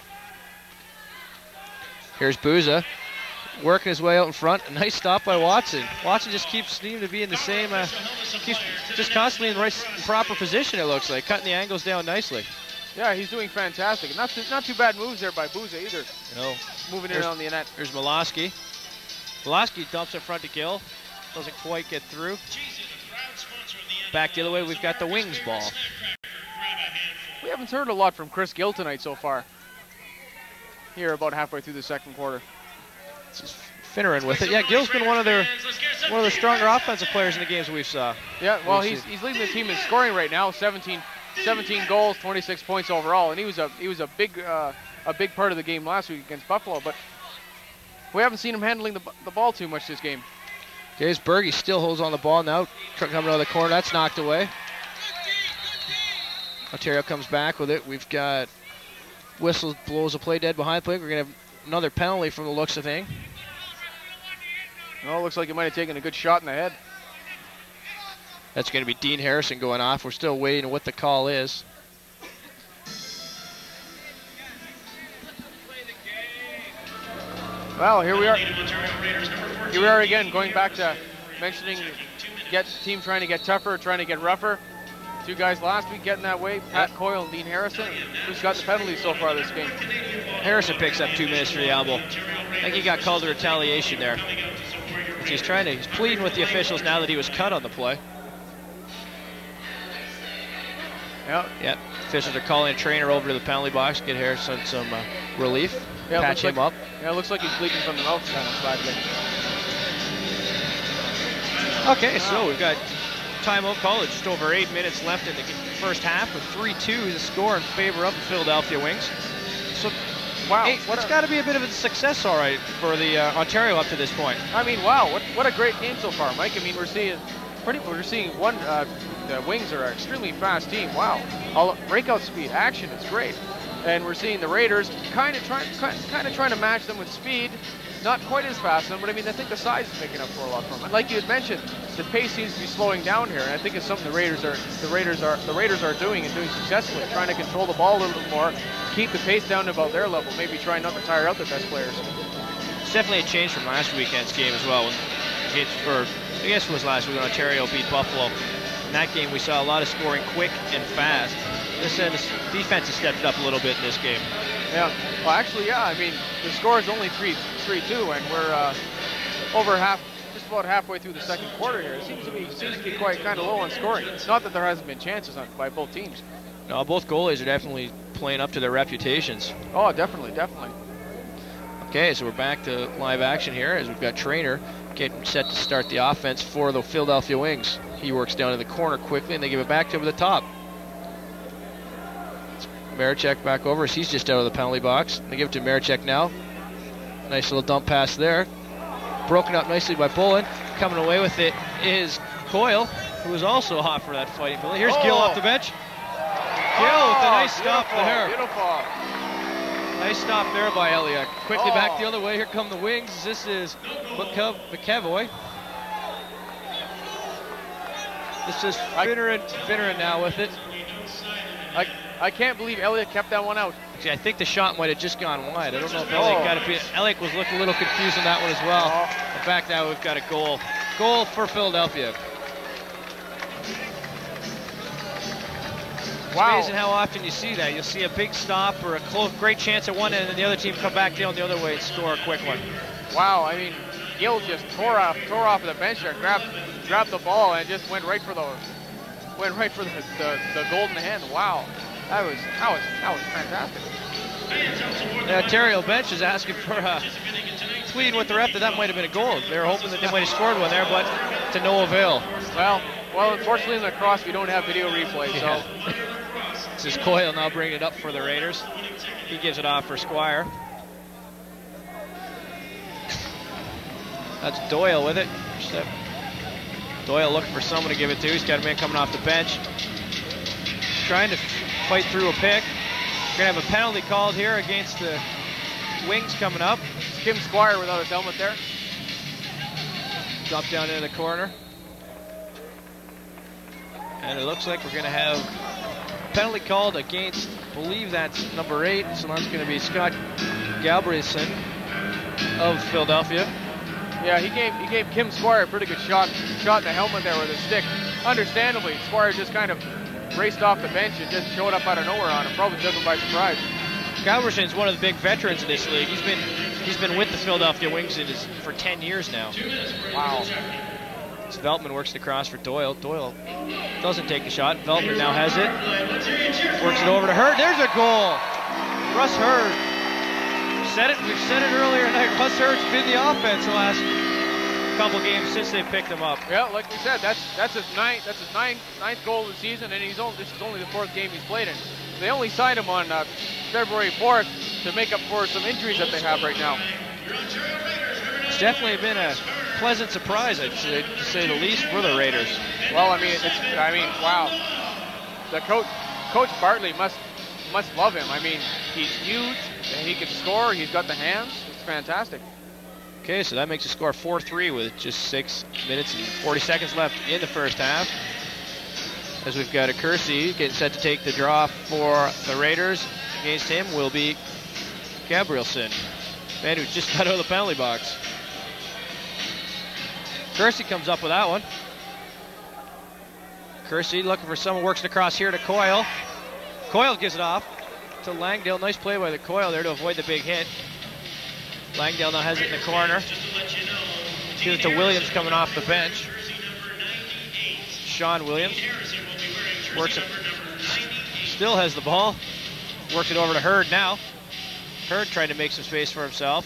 Here's Booza. Working his way out in front. A nice stop by Watson. Watson just keeps needing to be in the same, keeps just constantly in the right, proper position, it looks like. Cutting the angles down nicely. Yeah, he's doing fantastic. Not too bad moves there by Booza either. No. Moving in on the net. Here's Miloski. Miloski dumps in front to Gill. Doesn't quite get through. Back the other way, we've got the Wings ball. We haven't heard a lot from Chris Gill tonight so far. Here about halfway through the second quarter. Finneran with it. Yeah, Gill's been one of the stronger offensive players in the games we've saw. Yeah, well, he's leading the team in scoring right now. 17 goals, 26 points overall, and he was a big part of the game last week against Buffalo. But we haven't seen him handling the ball too much this game. Okay, Berge still holds on the ball now. Coming out of the corner, that's knocked away. Ontario comes back with it. We've got whistle blows a play dead behind play. We're gonna have another penalty from the looks of things. Oh, looks like he might have taken a good shot in the head. That's going to be Dean Harrison going off. We're still waiting on what the call is. Well, here we are. Here we are again, going back to mentioning team trying to get tougher, trying to get rougher. Two guys last week getting that way, Pat Coyle and Dean Harrison. Who's got the penalties so far this game? Harrison picks up 2 minutes for the elbow. I think he got called to retaliation there. He's pleading with the officials now that he was cut on the play. Yep. Officials are calling a Trainer over to the penalty box, get Harrison some relief, patch him up. Yeah, it looks like he's bleeding from the mouth kind of badly. Okay, so we've got timeout call. Just over 8 minutes left in the first half with 3-2 the score in favor of the Philadelphia Wings. So, wow, it's got to be a bit of a success, all right, for the Ontario up to this point. I mean, wow, what a great game so far, Mike. I mean, we're seeing the Wings are an extremely fast team. Wow, all breakout speed, action, it's great. And we're seeing the Raiders kind of trying to match them with speed. Not quite as fast as them, but I mean, I think the size is making up for a lot for them. And like you had mentioned, the pace seems to be slowing down here, and I think it's something the Raiders are doing and doing successfully, trying to control the ball a little bit more, keep the pace down to about their level, maybe trying not to tire out their best players. It's definitely a change from last weekend's game as well. I guess it was last week when Ontario beat Buffalo. In that game, we saw a lot of scoring quick and fast. This defense has stepped up a little bit in this game. Yeah. Well, actually, yeah. I mean, the score is only 3-2, and we're just about halfway through the second quarter here. It seems to be quite kind of low on scoring. It's not that there hasn't been chances by both teams. No, both goalies are definitely playing up to their reputations. Oh, definitely. Okay, so we're back to live action here as we've got Trainer getting set to start the offense for the Philadelphia Wings. He works down in the corner quickly, and they give it back to him at the top. Maricek back over as he's just out of the penalty box. They give it to Maricek now. Nice little dump pass there. Broken up nicely by Bullen. Coming away with it is Coyle, who is also hot for that fighting penalty. Here's Gill off the bench. Gill with a nice stop there. Beautiful. Nice stop there by Elliott. Quickly back the other way. Here come the Wings. This is McEvoy. This is Finneran now with it. I can't believe Elliott kept that one out. See, I think the shot might have just gone wide. I don't know if Elliott got it. Elliott was looking a little confused on that one as well. In fact, now we've got a goal. Goal for Philadelphia. Wow. It's amazing how often you see that. You'll see a big stop or a great chance at one end, and then the other team come back down the other way and score a quick one. Wow, I mean, Gill just tore off of the bench there, grabbed the ball and just went right for the golden hand. Wow, that was fantastic. The Ontario bench is asking for pleading with the ref that might have been a goal. They were hoping that they might have scored one there, but to no avail. Well, unfortunately in lacrosse we don't have video replay, so. This is Coyle now bringing it up for the Raiders. He gives it off for Squire. That's Doyle with it. Doyle looking for someone to give it to. He's got a man coming off the bench. Trying to fight through a pick. We're going to have a penalty called here against the Wings coming up. It's Kim Squire without his helmet there. Drop down into the corner. And it looks like we're going to have a penalty called against, I believe that's number 8. So that's going to be Scott Galbraithson of Philadelphia. Yeah, he gave Kim Squire a pretty good shot in the helmet there with his stick. Understandably, Squire just kind of raced off the bench and just showed up out of nowhere on him. Probably took him by surprise. Galbraithson is one of the big veterans of this league. He's been with the Philadelphia Wings for 10 years now. Wow. So Veltman works the cross for Doyle. Doyle doesn't take the shot. Veltman now has it. Works it over to Hurd. There's a goal. Russ Hurd. We've said it earlier tonight. Russ Hurd's been the offense the last couple games since they picked him up. Yeah, like we said, that's his ninth goal of the season, and this is only the 4th game he's played in. They only signed him on February 4th to make up for some injuries that they have right now. It's definitely been a pleasant surprise, I'd say, to say the least, for the Raiders. Well, wow. The coach Bartley must love him. I mean, he's huge, and he can score. He's got the hands. It's fantastic. Okay, so that makes the score 4-3 with just 6 minutes and 40 seconds left in the first half. As we've got a Kersey getting set to take the draw for the Raiders. Against him will be Gabrielson, man who just got out of the penalty box. Kersey comes up with that one. Kersey looking for someone, works it across here to Coyle. Coyle gives it off to Langdale. Nice play by the Coyle there to avoid the big hit. Langdale now has it in the corner. Gives it to Williams coming off the bench. Sean Williams works it. Still has the ball. Works it over to Hurd now. Hurd trying to make some space for himself.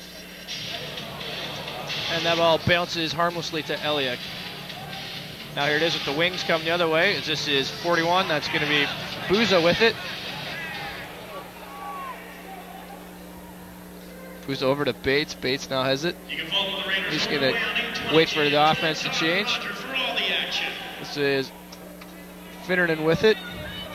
And that ball bounces harmlessly to Eliak. Now here it is with the Wings coming the other way. As this is 41. That's going to be Buza with it. Buza over to Bates. Bates now has it. He's going to wait for the offense to change. This is Finnerton with it.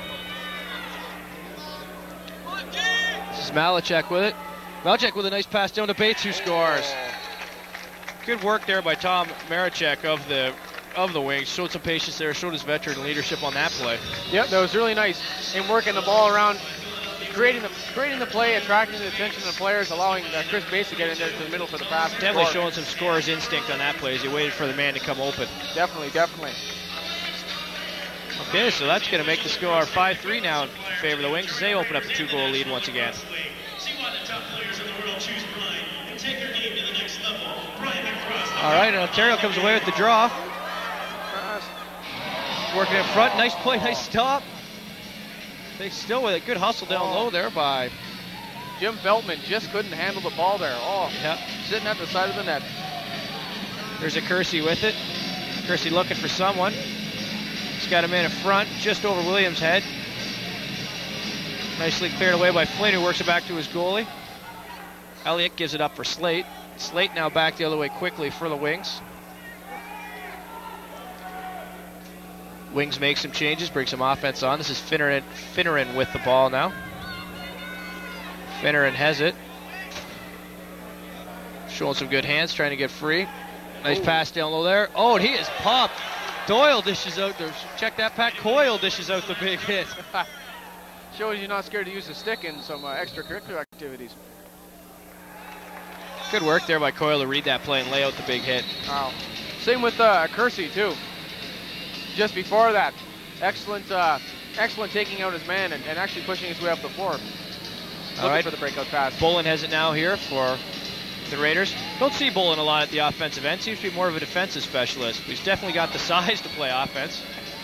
This is Malachek with it. Malachek with a nice pass down to Bates, who scores. Good work there by Tom Marachek of the Wings. Showed some patience there, showed his veteran leadership on that play. Yep, that was really nice. In working the ball around, creating the play, attracting the attention of the players, allowing Chris Bates to get in there to the middle for the pass. Definitely showing some scorer's instinct on that play as he waited for the man to come open. Definitely. Okay, so that's going to make the score 5-3 now in favor of the Wings as they open up a 2-goal lead once again. All right, and Ontario comes away with the draw. Working in front, nice play, nice stop. They still with it, good hustle down low there by Jim Veltman. Just couldn't handle the ball there. Yeah. Sitting at the side of the net. There's a Kersey with it. Kersey looking for someone. He's got a man in front, just over Williams' head. Nicely cleared away by Flynn, who works it back to his goalie. Elliott gives it up for Slate. Slate now back the other way quickly for the Wings. Wings make some changes, bring some offense on. This is Finneran with the ball now. Finneran has it. Showing some good hands, trying to get free. Nice pass down low there. Oh, and he is popped. Doyle dishes out there. Check that, Pat. Coyle dishes out the big hit. Shows you're not scared to use the stick in some extracurricular activities. Good work there by Coyle to read that play and lay out the big hit. Wow. Same with Kersey, too. Just before that, excellent excellent taking out his man and actually pushing his way up the floor. All right, for the breakout pass. Bolin has it now here for the Raiders. Don't see Bolin a lot at the offensive end. Seems to be more of a defensive specialist. He's definitely got the size to play offense.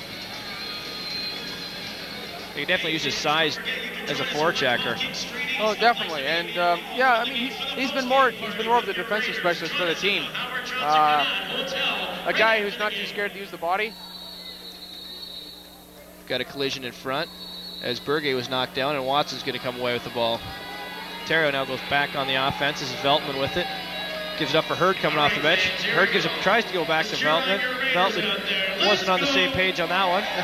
He can definitely use his size as a forechecker. Oh, definitely. And yeah, I mean, he's been more of the defensive specialist for the team. A guy who's not too scared to use the body. Got a collision in front as Berge was knocked down, and Watson's going to come away with the ball. Ontario now goes back on the offense. This is Veltman with it. Gives it up for Hurd coming off the bench. Hurd tries to go back to Veltman. Veltman wasn't on the same page on that one.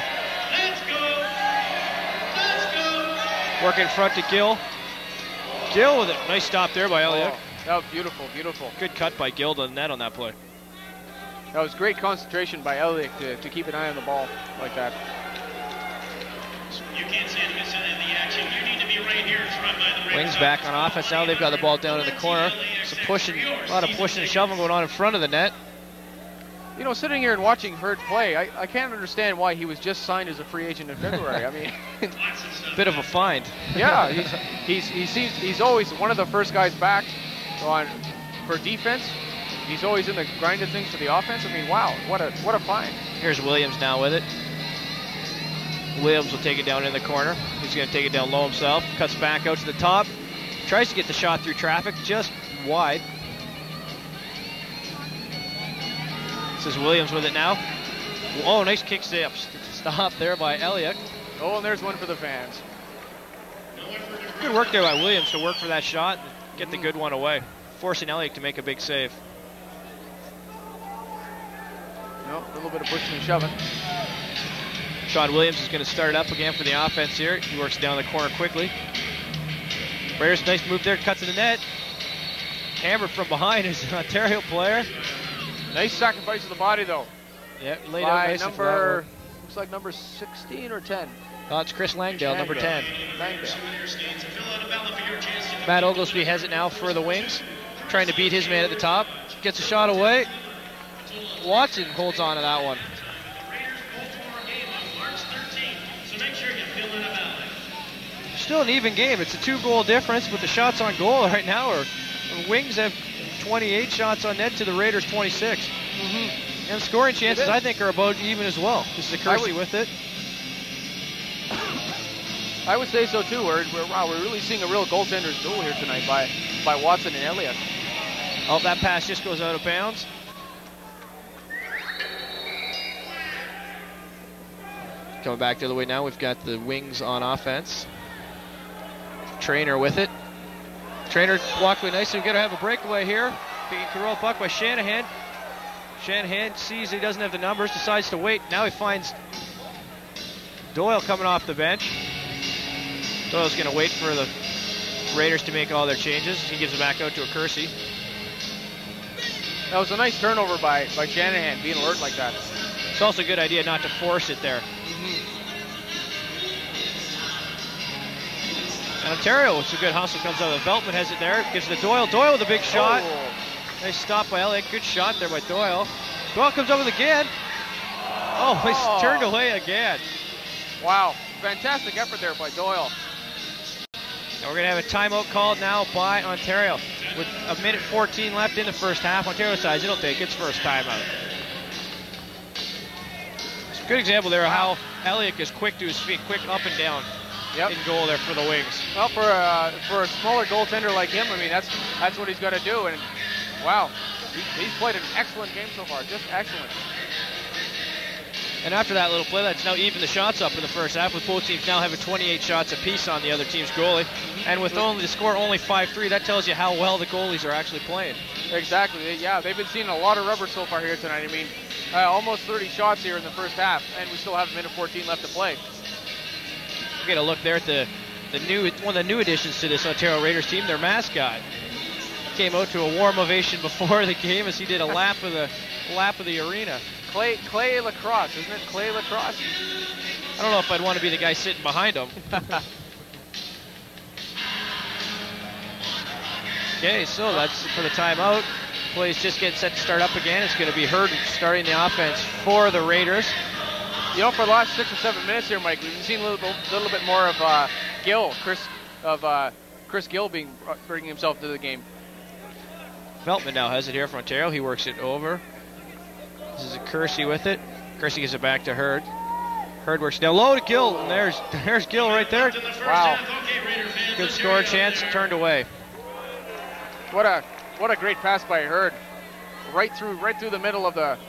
Work in front to Gill. Gill with a nice stop there by Elliott. Oh, that was beautiful, beautiful. Good cut by Gill to the net on that play. That was great concentration by Elliott to keep an eye on the ball like that. You can't stand miss in the action. You need to be right here in front by the Wings back on offense. Now they've got the ball down in the corner. Some pushing, a lot of pushing and shoving going on in front of the net. You know, sitting here and watching Hurd play, I can't understand why he was just signed as a free agent in February. I mean, bit of a find. Yeah, he's always one of the first guys back for defense. He's always in the grind of things for the offense. I mean, wow, what a find. Here's Williams now with it. Williams will take it down in the corner. He's going to take it down low himself. Cuts back out to the top. Tries to get the shot through traffic, just wide. This is Williams with it now. Oh, nice kick stop there by Elliott. Oh, and there's one for the fans. Good work there by Williams to work for that shot and get the good one away, forcing Elliott to make a big save. No, a little bit of pushing and shoving. Sean Williams is going to start it up again for the offense here. He works down the corner quickly. Raiders, nice move there, cuts to the net. Hammered from behind is an Ontario player. Nice sacrifice of the body, though. Yeah, laid out nice number, looks like number 16 or 10. Oh, it's Chris Langdale, number 10. Langdale. Matt Oglesby has it now for the Wings. Trying to beat his man at the top. Gets a shot away. Watson holds on to that one. Still an even game. It's a 2-goal difference, but the shots on goal right now are Wings have 28 shots on net to the Raiders 26. And scoring chances, I think, are about even as well. This is a Kersey with it. I would say so too. We're really seeing a real goaltender's duel here tonight by Watson and Elliott. Oh, that pass just goes out of bounds. Coming back the other way now, we've got the Wings on offense. Trainer with it. Trainer walked away nicely. We're going to have a breakaway here. Being controlled puck by Shanahan. Shanahan sees he doesn't have the numbers, decides to wait. Now he finds Doyle coming off the bench. Doyle's going to wait for the Raiders to make all their changes. He gives it back out to a Kersey. That was a nice turnover by Shanahan, being alert like that. It's also a good idea not to force it there. And Ontario, it's a good hustle, comes out of the Veltman, has it there, gives it to Doyle. Doyle with a big shot. Oh. Nice stop by Elliott. Good shot there by Doyle. Doyle comes up with again. Oh, he's turned away again. Wow, fantastic effort there by Doyle. And we're going to have a timeout called now by Ontario. With a minute 14 left in the first half. Ontario decides it'll take its first timeout. It's a good example there of how Elliott is quick to his feet, quick up and down. In goal there for the Wings. Well, for a smaller goaltender like him, I mean, that's what he's got to do. And wow, he's played an excellent game so far, just excellent. And after that little play, that's now even the shots up in the first half, with both teams now having 28 shots apiece on the other team's goalie. And with the score only 5-3, that tells you how well the goalies are actually playing. Exactly. Yeah, they've been seeing a lot of rubber so far here tonight. I mean, almost 30 shots here in the first half, and we still have a minute 14 left to play. We get a look there at one of the new additions to this Ontario Raiders team, their mascot. Came out to a warm ovation before the game as he did a lap of the arena. Clay Lacrosse, isn't it? Clay Lacrosse. I don't know if I'd want to be the guy sitting behind him. Okay, so that's for the timeout. Play's just getting set to start up again. It's going to be Hurd starting the offense for the Raiders. for the last 6 or 7 minutes here, Mike, we've seen a little bit more of Chris Gill bringing himself to the game. Veltman now has it here for Ontario. He works it over. This is a Kersey with it. Kersey gives it back to Hurd. Hurd works down low to Gill, and there's Gill right there. Wow. Good score chance, turned away. What a great pass by Hurd. Right through the middle of the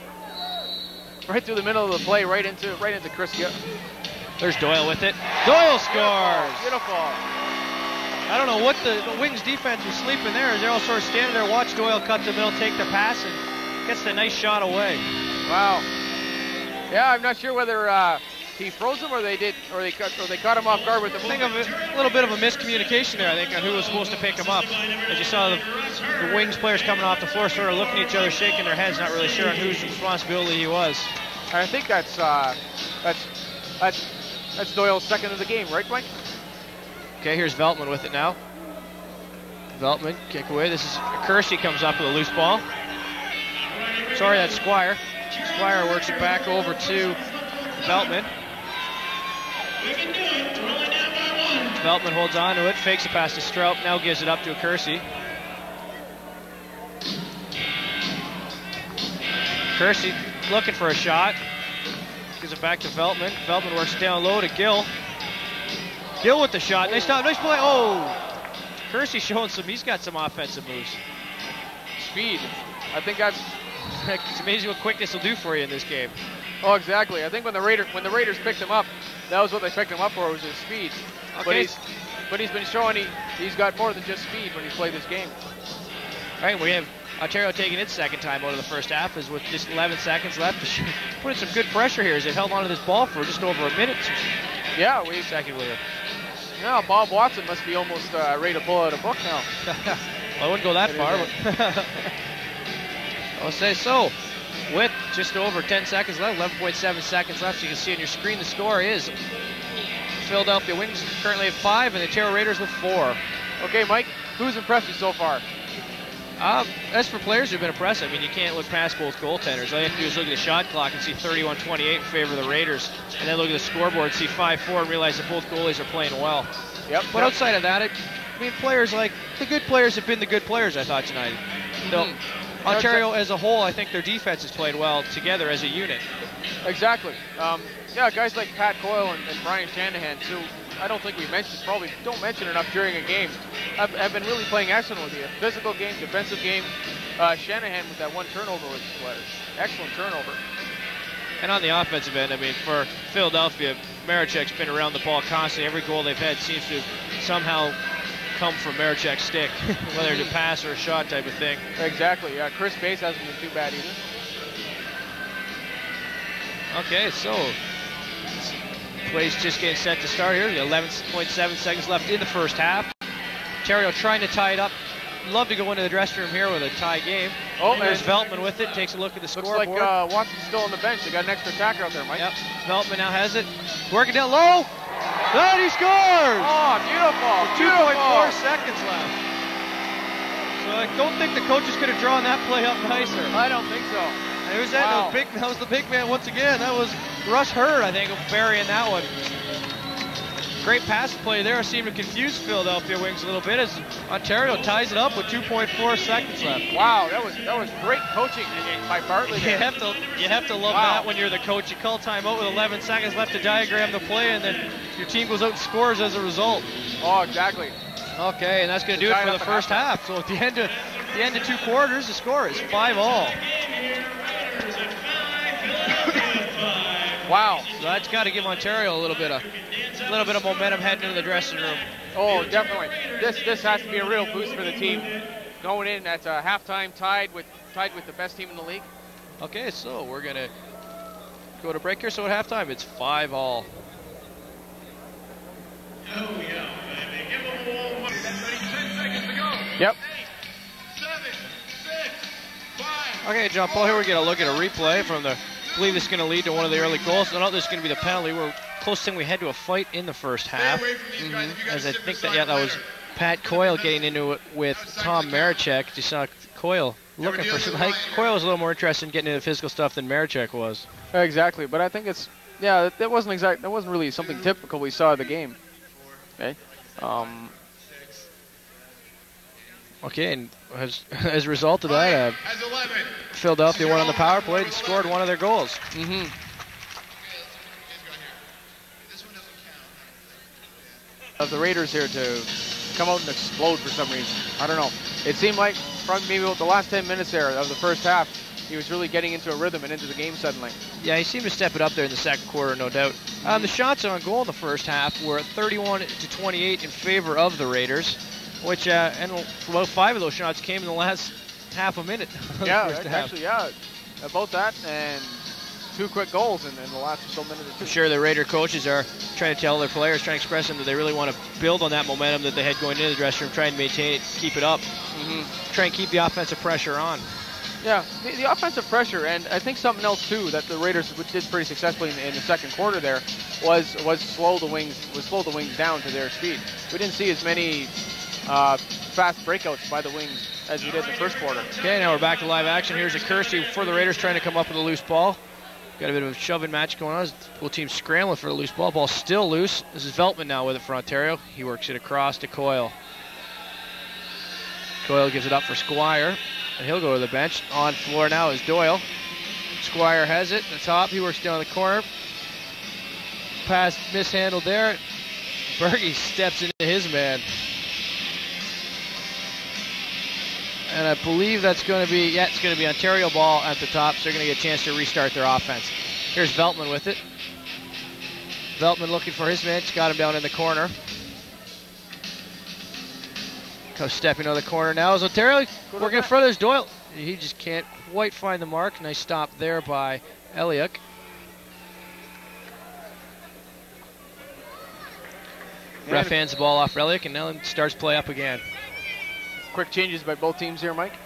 play, right into Chris Gill. There's Doyle with it. Doyle scores. Beautiful. I don't know what the Wings defense was sleeping there. They're all sort of standing there, watch Doyle cut the middle, take the pass, and gets the nice shot away. Wow. Yeah, I'm not sure whether he froze him or they caught him off guard with the movement. I think of a little bit of a miscommunication there, I think, on who was supposed to pick him up. As you saw the Wings players coming off the floor, sort of looking at each other, shaking their heads, not really sure on whose responsibility he was. I think that's Doyle's second of the game, right, Mike? Okay, here's Veltman with it now. Veltman, kick away. This is Kersey comes up with a loose ball. Sorry, that's Squire. Squire works it back over to Veltman. Veltman holds on to it, fakes it past to Stroup, now gives it up to a Kersey. Kersey looking for a shot. Gives it back to Veltman. Veltman works it down low to Gill. Gill with the shot. Nice play. Oh! Kersey showing he's got some offensive moves. Speed. I think that's... It's amazing what quickness will do for you in this game. Oh, exactly. I think when the Raiders picked him up, that was what they picked him up for, was his speed. Okay. But he's been showing he's got more than just speed when he's played this game. All right, we have Ontario taking its second time out of the first half, is with just 11 seconds left. Putting some good pressure here as they've held onto this ball for just over a minute. Yeah, second with it. Yeah, Bob Watson must be almost ready to pull out a book now. Well, I wouldn't go that far, but I'll say so. With just over 10 seconds left, 11.7 seconds left, you can see on your screen the score is Philadelphia Wings currently at 5 and the Ontario Raiders with 4. Okay, Mike, who's impressed you so far? As for players who've been impressive, I mean, you can't look past both goaltenders. All you have to do is look at the shot clock and see 31-28 in favor of the Raiders, and then look at the scoreboard, see 5-4, and realize that both goalies are playing well. Yep. But outside of that, players like the good players have been the good players, I thought, tonight. Ontario as a whole, I think their defense has played well together as a unit. Exactly. Yeah, guys like Pat Coyle and Brian Shanahan, too, I don't think we don't mention enough during a game, have been really playing excellent with you. Physical game, defensive game. Shanahan with that one turnover was excellent turnover. And on the offensive end, I mean, for Philadelphia, Marichek's been around the ball constantly. Every goal they've had seems to somehow come from Marichek's stick, whether it's a pass or a shot type of thing. Exactly. Yeah, Chris Bates hasn't been too bad either. Okay, so play's just getting set to start here. 11.7 seconds left in the first half. Ontario trying to tie it up. Love to go into the dressing room here with a tie game. Oh, there's Veltman with it. Takes a look at the scoreboard. Looks like Watson's still on the bench. They got an extra attacker out there, Mike. Yep. Veltman now has it. Working down low. And he scores! Oh, beautiful. 2.4 seconds left. So I don't think the coaches could have drawn that play up nicer. I don't think so. And who's that? Wow. That was the big man once again. That was Russ Hurd, I think, burying that one. Great pass play there. Seemed to confuse Philadelphia Wings a little bit as Ontario ties it up with 2.4 seconds left. Wow, that was great coaching by Bartley. You have to love that when you're the coach. You call timeout with 11 seconds left to diagram the play, and then your team goes out and scores as a result. Oh, exactly. Okay, and that's going to do it for the first half. So at the end of 2 quarters, the score is 5-all. Wow, so that's got to give Ontario a little bit of momentum heading into the dressing room. Oh, definitely. This has to be a real boost for the team. Going in at halftime tied with the best team in the league. Okay, so we're gonna go to break here. So at halftime, it's 5-all. Oh yeah, baby. Give them a wall. 10 seconds to go. Yep. 8, 7, 6, 5. Okay, John Paul, here we're gonna look at a replay from the. I believe this is going to lead to one of the early goals. No, this is going to be the penalty. We're close thing. We had to a fight in the first half. As I think that was Pat Coyle getting into it with Tom Marichek. You saw Coyle looking for some. Coyle was a little more interested in getting into the physical stuff than Marichek was. Exactly, but I think it's Yeah, that wasn't really something typical we saw of the game. Okay. Okay, and as a result of that, Philadelphia won on the power play and scored one of their goals. Mm-hmm. Of the Raiders here to come out and explode for some reason. I don't know. It seemed like from maybe about the last 10 minutes there of the first half, he was really getting into a rhythm and into the game suddenly. Yeah, he seemed to step it up there in the second quarter, no doubt. The shots on goal in the first half were 31-28 in favor of the Raiders, which and about 5 of those shots came in the last half a minute. Yeah, actually, yeah, about that, and 2 quick goals in the last so minute or two. I'm sure the Raider coaches are trying to tell their players, trying to express them that they really want to build on that momentum that they had going into the dressing room, try and maintain it, keep it up, try and keep the offensive pressure on. Yeah, the offensive pressure, and I think something else too that the Raiders did pretty successfully in the second quarter there was slow the wings down to their speed. We didn't see as many fast breakouts by the wings as we did in the first quarter. Okay, now we're back to live action. Here's a Kersey for the Raiders trying to come up with a loose ball. Got a bit of a shoving match going on. Both teams scrambling for the loose ball. Ball still loose. This is Veltman now with it for Ontario. He works it across to Coyle. Coyle gives it up for Squire. And he'll go to the bench. On floor now is Doyle. Squire has it at the top. He works down the corner. Pass mishandled there. Berge steps into his man. And I believe that's going to be, it's going to be Ontario ball at the top, so they're going to get a chance to restart their offense. Here's Veltman with it. Veltman looking for his man. Got him down in the corner. Comes stepping on the corner now is Ontario. Working in front of his Doyle. He just can't quite find the mark. Nice stop there by Eliuk. Ref hands the ball off Eliuk, and now starts play up again. Quick changes by both teams here, Mike.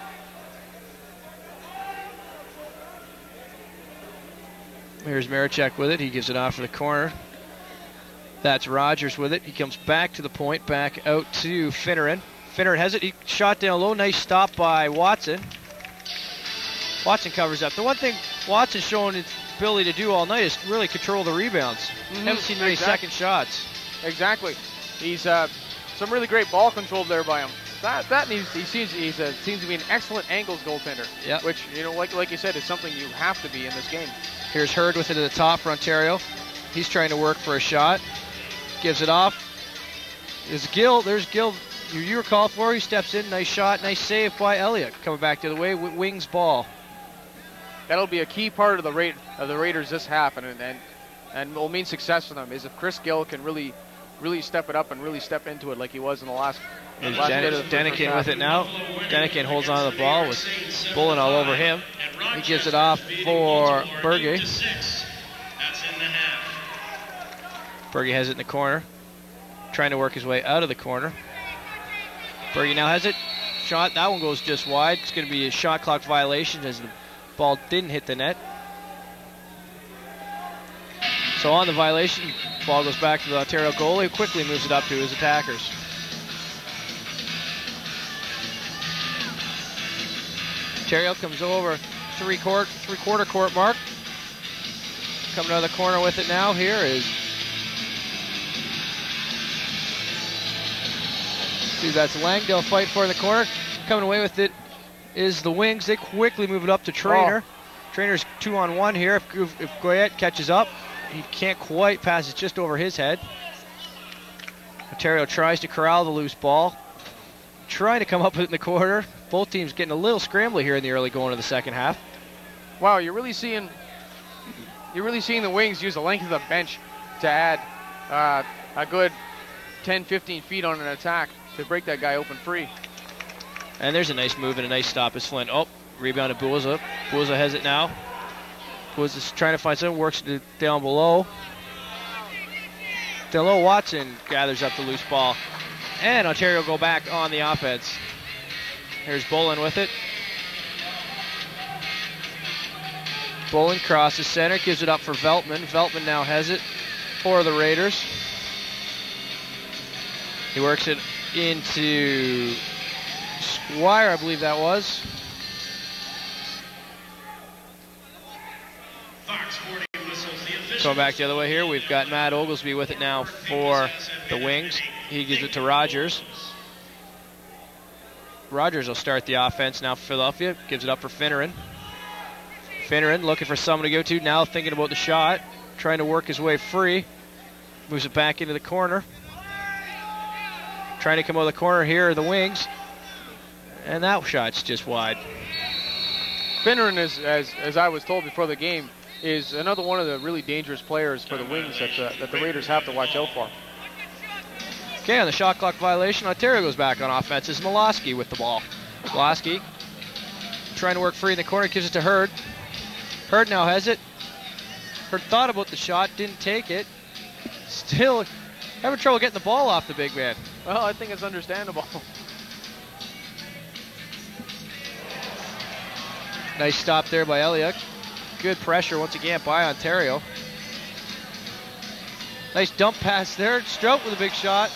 Here's Marichek with it. He gives it off for the corner. That's Rogers with it. He comes back to the point, back out to Finneran. Finneran has it. He shot down low. Nice stop by Watson. Watson covers up. The one thing Watson's shown his ability to do all night is really control the rebounds. Haven't seen many second shots. Exactly. He's some really great ball control there by him. He seems to be an excellent angles goaltender. Yep. Which, you know, like you said, is something you have to be in this game. Here's Hurd with it at the top for Ontario. He's trying to work for a shot. Gives it off. There's Gill. There's Gill. You were called for. He steps in. Nice shot. Nice save by Elliott. Coming back the other way. Wings ball. That'll be a key part of the Raiders this half, and will mean success for them. Is if Chris Gill can really step it up and really step into it like he was in the last. Denikin with it now. Denikin holds on to the ball with Bullen all over him. He gives it off for Berge. Berge has it in the corner. Trying to work his way out of the corner. Berge now has it. Shot. That one goes just wide. It's going to be a shot clock violation as the ball didn't hit the net. So on the violation, ball goes back to the Ontario goalie, who quickly moves it up to his attackers. Ontario comes over three-quarter court mark. Coming out of the corner with it now. Here is, see, that's Langdale fight for in the corner. Coming away with it is the Wings. They quickly move it up to Trainer. Trainer's 2-on-1 here. If Goyette catches up, he can't quite pass it just over his head. Ontario tries to corral the loose ball. Trying to come up with it in the corner. Both teams getting a little scrambly here in the early going of the second half. Wow, you're really seeing the Wings use the length of the bench to add a good 10-15 feet on an attack to break that guy open free. And there's a nice move and a nice stop as Flynn. Oh, rebound to Buza. Buza has it now. Buza's trying to find something, works it down below. Down low, Watson gathers up the loose ball. And Ontario go back on the offense. Here's Bolin with it. Bolin crosses center, gives it up for Veltman. Veltman now has it for the Raiders. He works it into Squire, I believe that was. Going back the other way here, we've got Matt Oglesby with it now for the Wings. He gives it to Rogers. Rogers will start the offense now for Philadelphia. Gives it up for Finneran. Finneran looking for someone to go to, now thinking about the shot. Trying to work his way free. Moves it back into the corner. Trying to come out of the corner here are the Wings. And that shot's just wide. Finneran is, as I was told before the game, is another one of the really dangerous players for the Wings that the Raiders have to watch out for. Okay, on the shot clock violation, Ontario goes back on offense. It's Miloski with the ball. Miloski trying to work free in the corner, gives it to Hurd. Hurd now has it. Hurd thought about the shot, didn't take it. Still having trouble getting the ball off the big man. Well, I think it's understandable. Nice stop there by Elliott. Good pressure once again by Ontario. Nice dump pass there. Strout with a big shot.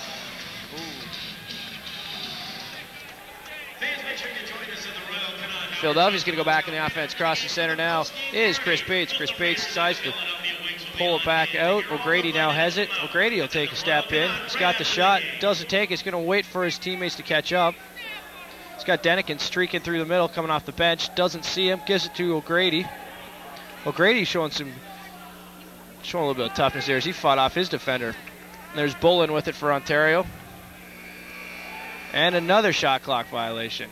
Philadelphia's going to go back in the offense. Crossing center now is Chris Bates. Chris Bates decides to pull it back out. O'Grady now has it. O'Grady will take a step in. He's got the shot. Doesn't take it. He's going to wait for his teammates to catch up. He's got Denikin streaking through the middle, coming off the bench. Doesn't see him. Gives it to O'Grady. O'Grady showing a little bit of toughness there as he fought off his defender. And there's Bullen with it for Ontario. And another shot clock violation.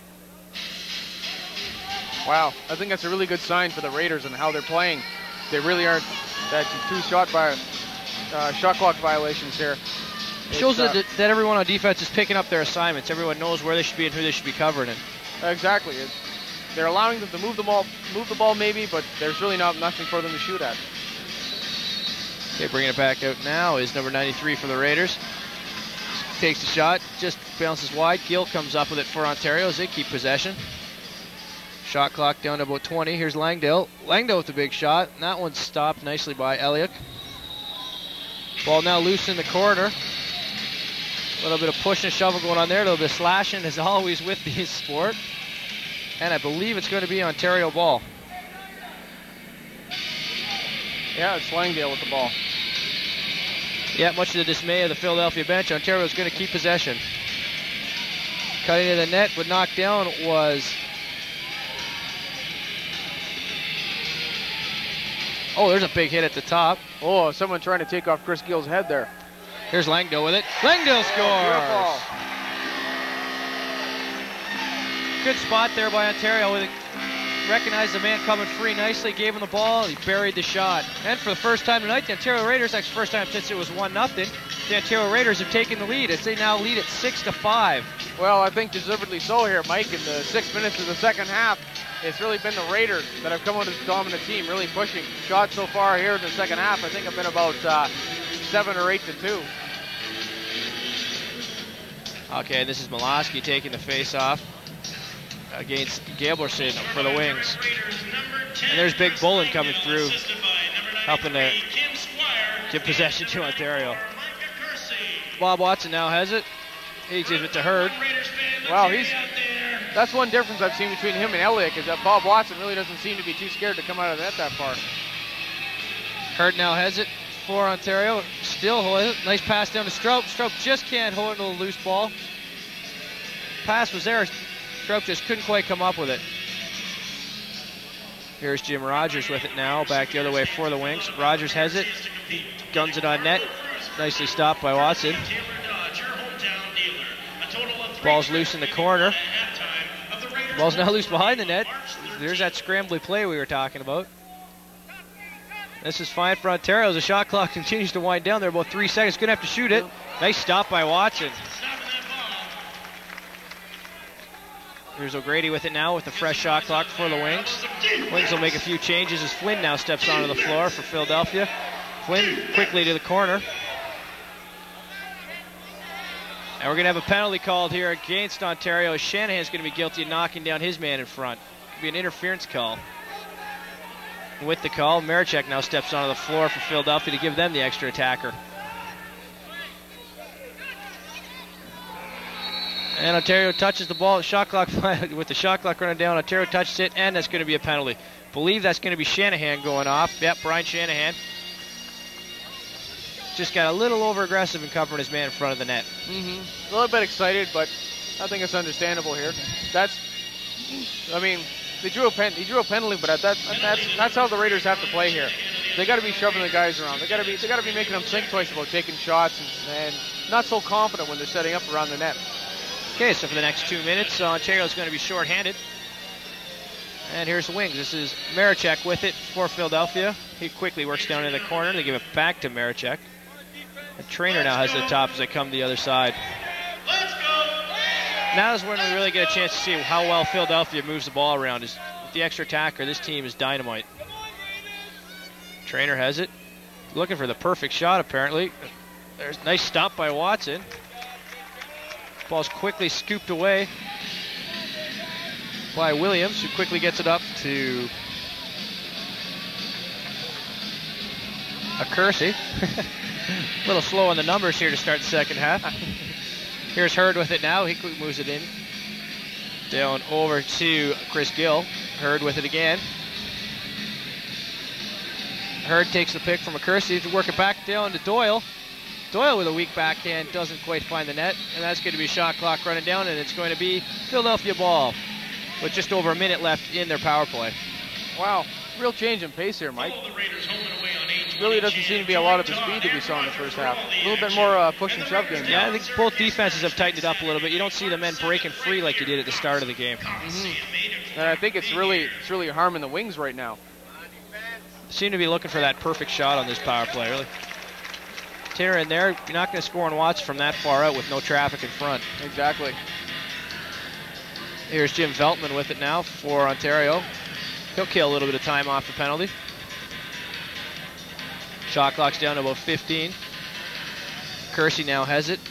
Wow, I think that's a really good sign for the Raiders and how they're playing. They really aren't that two shot clock violations here. Shows that everyone on defense is picking up their assignments. Everyone knows where they should be and who they should be covering it. Exactly. They're allowing them to move the ball maybe, but there's really nothing for them to shoot at. Okay, bringing it back out now is number 93 for the Raiders. Takes the shot, just bounces wide. Gill comes up with it for Ontario as they keep possession. Shot clock down to about 20. Here's Langdale. Langdale with the big shot. And that one's stopped nicely by Elliott. Ball now loose in the corner. A little bit of push and shovel going on there. A little bit of slashing as always with this sport. And I believe it's going to be Ontario ball. Yeah, it's Langdale with the ball. Yeah, much to the dismay of the Philadelphia bench, Ontario's going to keep possession. Cutting to the net, but knocked down was... Oh, there's a big hit at the top. Oh, someone trying to take off Chris Gill's head there. Here's Langdale with it. Langdale scores! Good spot there by Ontario. Recognized the man coming free nicely, gave him the ball, he buried the shot. And for the first time tonight, the Ontario Raiders, actually first time since it was 1-0, the Ontario Raiders have taken the lead as they now lead at 6-5. Well, I think deservedly so here, Mike. In the 6 minutes of the second half, it's really been the Raiders that have come out as the dominant team, really pushing. Shots so far here in the second half, I think have been about 7 or 8 to 2. Okay, this is Miloski taking the face-off against Gablerson for the Wings. And there's Big Bullen coming through, helping to give possession to Ontario. Bob Watson now has it. He gives it to Hurd. Wow, that's one difference I've seen between him and Elliott, is that Bob Watson really doesn't seem to be too scared to come out of the net that far. Hurd now has it for Ontario. Still hold it. Nice pass down to Stroop. Stroop just can't hold it to the loose ball. Pass was there. Stroop just couldn't quite come up with it. Here's Jim Rogers with it now. Back the other way for the Wings. Rogers has it. Guns it on net. Nicely stopped by Watson. Ball's loose in the corner. Ball's now loose behind the net. There's that scrambly play we were talking about. This is fine for Ontario as the shot clock continues to wind down. They're about 3 seconds. Going to have to shoot it. Nice stop by Watson. Here's O'Grady with it now with the fresh shot clock for the Wings. Wings will make a few changes as Flynn now steps onto the floor for Philadelphia. Flynn quickly to the corner. And we're going to have a penalty called here against Ontario. Shanahan's going to be guilty of knocking down his man in front. It'll be an interference call. And with the call, Marichek now steps onto the floor for Philadelphia to give them the extra attacker. And Ontario touches the ball. Shot clock with the shot clock running down. Ontario touches it, and that's going to be a penalty. Believe that's going to be Shanahan going off. Yep, Brian Shanahan. just got a little over-aggressive and covering his man in front of the net. A little bit excited, but I think it's understandable here. I mean, he drew a penalty, but that's how the Raiders have to play here. They got to be shoving the guys around. They got to be making them think twice about taking shots and not so confident when they're setting up around the net. Okay, so for the next 2 minutes, Ontario's going to be shorthanded. And here's the Wings. This is Maricek with it for Philadelphia. He quickly works down in the corner. They give it back to Maricek. The trainer now has the top as they come to the other side. Now is when we really get a chance to see how well Philadelphia moves the ball around. With the extra attacker, this team is dynamite. Trainer has it. Looking for the perfect shot, apparently. There's a nice stop by Watson. Ball's quickly scooped away by Williams, who quickly gets it up to Kersey. A little slow on the numbers here to start the second half. Here's Hurd with it now. He quickly moves it in. Down over to Chris Gill. Hurd with it again. Hurd takes the pick from Kersey to work it back down to Doyle. Doyle with a weak backhand doesn't quite find the net, and that's going to be shot clock running down, and it's going to be Philadelphia ball with just over a minute left in their power play. Wow, real change in pace here, Mike. Really doesn't seem to be a lot of the speed that we saw in the first half. A little bit more push and shove game. Yeah, I think both defenses have tightened it up a little bit. You don't see the men breaking free like you did at the start of the game. And I think it's really harming the Wings right now. Seem to be looking for that perfect shot on this power play, really. Tanner in there, you're not going to score on Watts from that far out with no traffic in front. Exactly. Here's Jim Veltman with it now for Ontario. He'll kill a little bit of time off the penalty. Shot clock's down to about 15. Kersey now has it.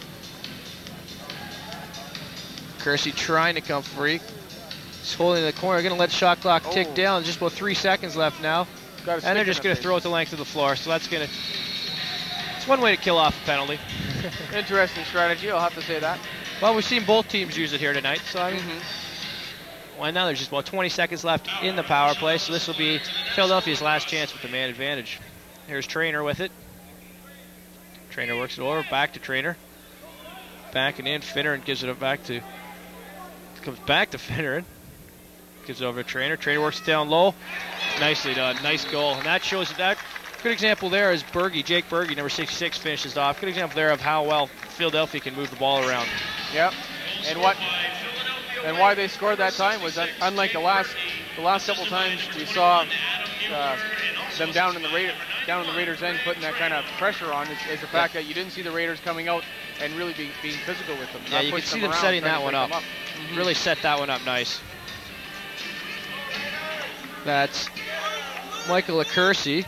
Kersey trying to come free. He's holding in the corner. Going to let the shot clock tick down. Just about 3 seconds left now. And they're just going to throw it the length of the floor. So that's going to... It's one way to kill off a penalty. Interesting strategy, I'll have to say that. Well, we've seen both teams use it here tonight. So, I mean, well, now there's just about 20 seconds left in the power play. So this will be Philadelphia's last chance with the man advantage. Here's Trainer with it. Trainer works it over. Back to Trainer. Back and in. Finneran gives it back to... Comes back to Finneran. Gives it over to Trainer. Trainer works it down low. Nicely done. Nice goal. And that shows that. Good example there is Berge. Jake Berge, number 66, finishes off. Good example there of how well Philadelphia can move the ball around. Yep. And why they scored that time was unlike the last couple times we saw them down in the Raiders' end putting that kind of pressure on is the fact that you didn't see the Raiders coming out and really being physical with them. Yeah, you can see them setting that one up. Really set that one up nice. That's Michael Kersey.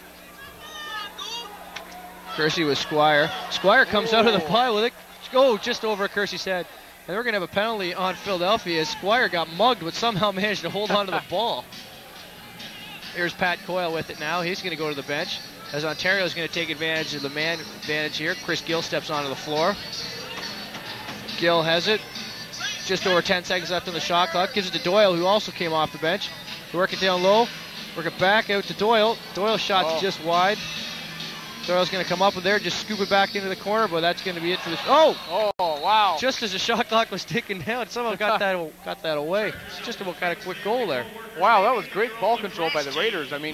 Kersey with Squire. Squire comes out of the pile with it. Oh, just over Kersey's head. And we're going to have a penalty on Philadelphia as Squire got mugged but somehow managed to hold on to the ball. Here's Pat Coyle with it now. He's going to go to the bench as Ontario is going to take advantage of the man advantage here. Chris Gill steps onto the floor. Gill has it. Just over 10 seconds left on the shot clock. Gives it to Doyle, who also came off the bench. Work it down low. Work it back out to Doyle. Doyle's shot's just wide. Doyle's going to come up with there, just scoop it back into the corner, but that's going to be it for this. Oh, wow! Just as the shot clock was ticking down, somehow got that away. It's just about kind of quick goal there. Wow, that was great ball control by the Raiders. I mean,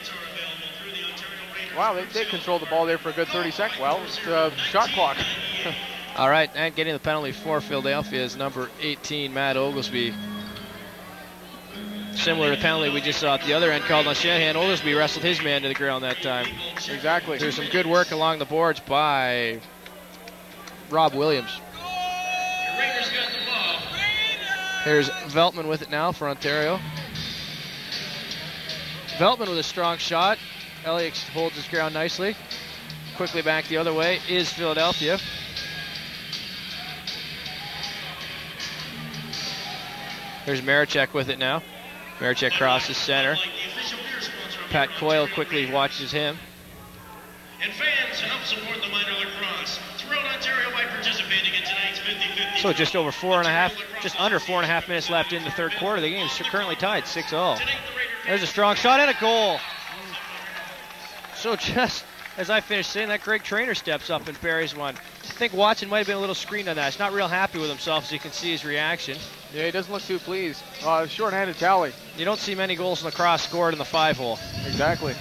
wow, they controlled the ball there for a good 30 seconds. Well, it's the shot clock. All right, and getting the penalty for Philadelphia is number 18, Matt Oglesby. Similar to the penalty we just saw at the other end called on Shanahan. Oglesby wrestled his man to the ground that time. Exactly. There's some good work along the boards by Rob Williams. Here's Veltman with it now for Ontario. Veltman with a strong shot. Elliott holds his ground nicely. Quickly back the other way is Philadelphia. Here's Maricek with it now. Maricek crosses center. Pat Coyle quickly watches him. And fans, help support the minor lacrosse throughout Ontario by participating in tonight's 50-50. So just under 4.5 minutes left in the third quarter. The game is currently tied 6-0. There's a strong shot and a goal. So just as I finished saying that, Greg Traynor steps up and buries one. I think Watson might have been a little screened on that. He's not real happy with himself, as you can see his reaction. Yeah, he doesn't look too pleased. Short-handed tally. You don't see many goals in lacrosse scored in the 5-hole. Exactly.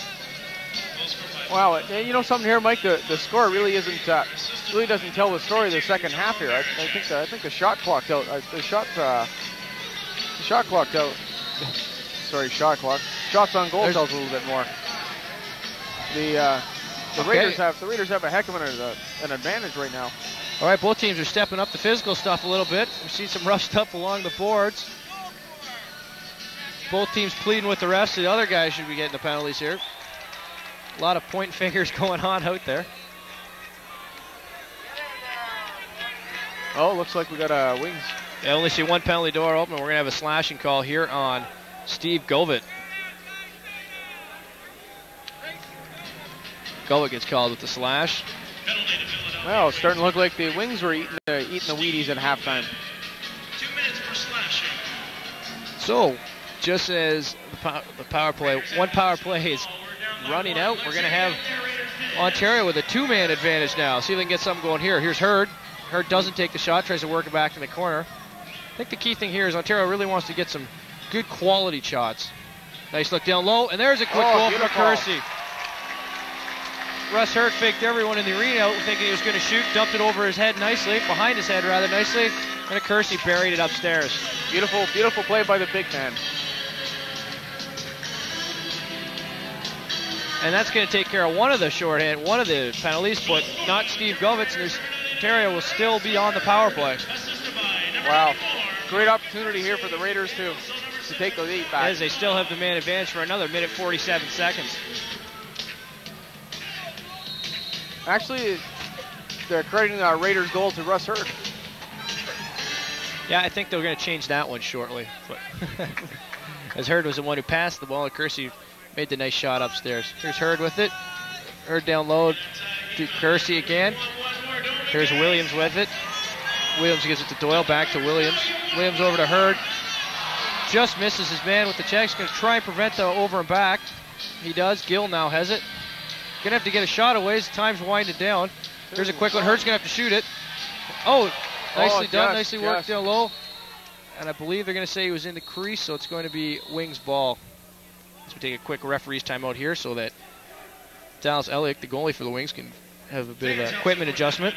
Wow, you know something here, Mike? The score really isn't really doesn't tell the story of the second half here. I think the shot clocked out. The shot clocked out. Sorry, shot clock. Shots on goal tells a little bit more. The Raiders have a heck of an advantage right now. All right, both teams are stepping up the physical stuff a little bit. We've seen some rough stuff along the boards. Both teams pleading with the refs. The other guys should be getting the penalties here. A lot of point fingers going on out there. Oh, looks like we got Wings. I only see one penalty door open. We're going to have a slashing call here on Steve Govett. Govett gets called with the slash. Well, it's starting to look like the Wings were eating the Wheaties at halftime. 2 minutes for slashing. So, just as the power play, one power play is running out, we're going to have Ontario with a two-man advantage now. See if they can get something going here. Here's Hurd. Hurd doesn't take the shot, tries to work it back in the corner. I think the key thing here is Ontario really wants to get some good quality shots. Nice look down low, and there's a quick goal from Kersey. Russ Hurd faked everyone in the arena out thinking he was going to shoot, dumped it over his head nicely, behind his head rather nicely, and Kersey buried it upstairs. Beautiful, beautiful play by the big man. And that's going to take care of one of the shorthand, one of the penalties, but not Steve Govett, and Ontario will still be on the power play. Wow, great opportunity here for the Raiders to take the lead back. As they still have the man advantage for another minute 47 seconds. Actually, they're crediting our Raiders' goal to Russ Hurd. Yeah, I think they're going to change that one shortly. But as Hurd was the one who passed the ball, and Kersey made the nice shot upstairs. Here's Hurd with it. Hurd down low to Kersey again. Here's Williams with it. Williams gives it to Doyle, back to Williams. Williams over to Hurd. Just misses his man with the check. He's going to try and prevent the over and back. He does. Gill now has it. Going to have to get a shot away as time's winding down. Here's a quick one. Hurd's going to have to shoot it. Oh, nicely done. Nicely worked down low. And I believe they're going to say he was in the crease, so it's going to be Wings ball. So we take a quick referee's timeout here so that Dallas Elliott, the goalie for the Wings, can have a bit of an equipment adjustment.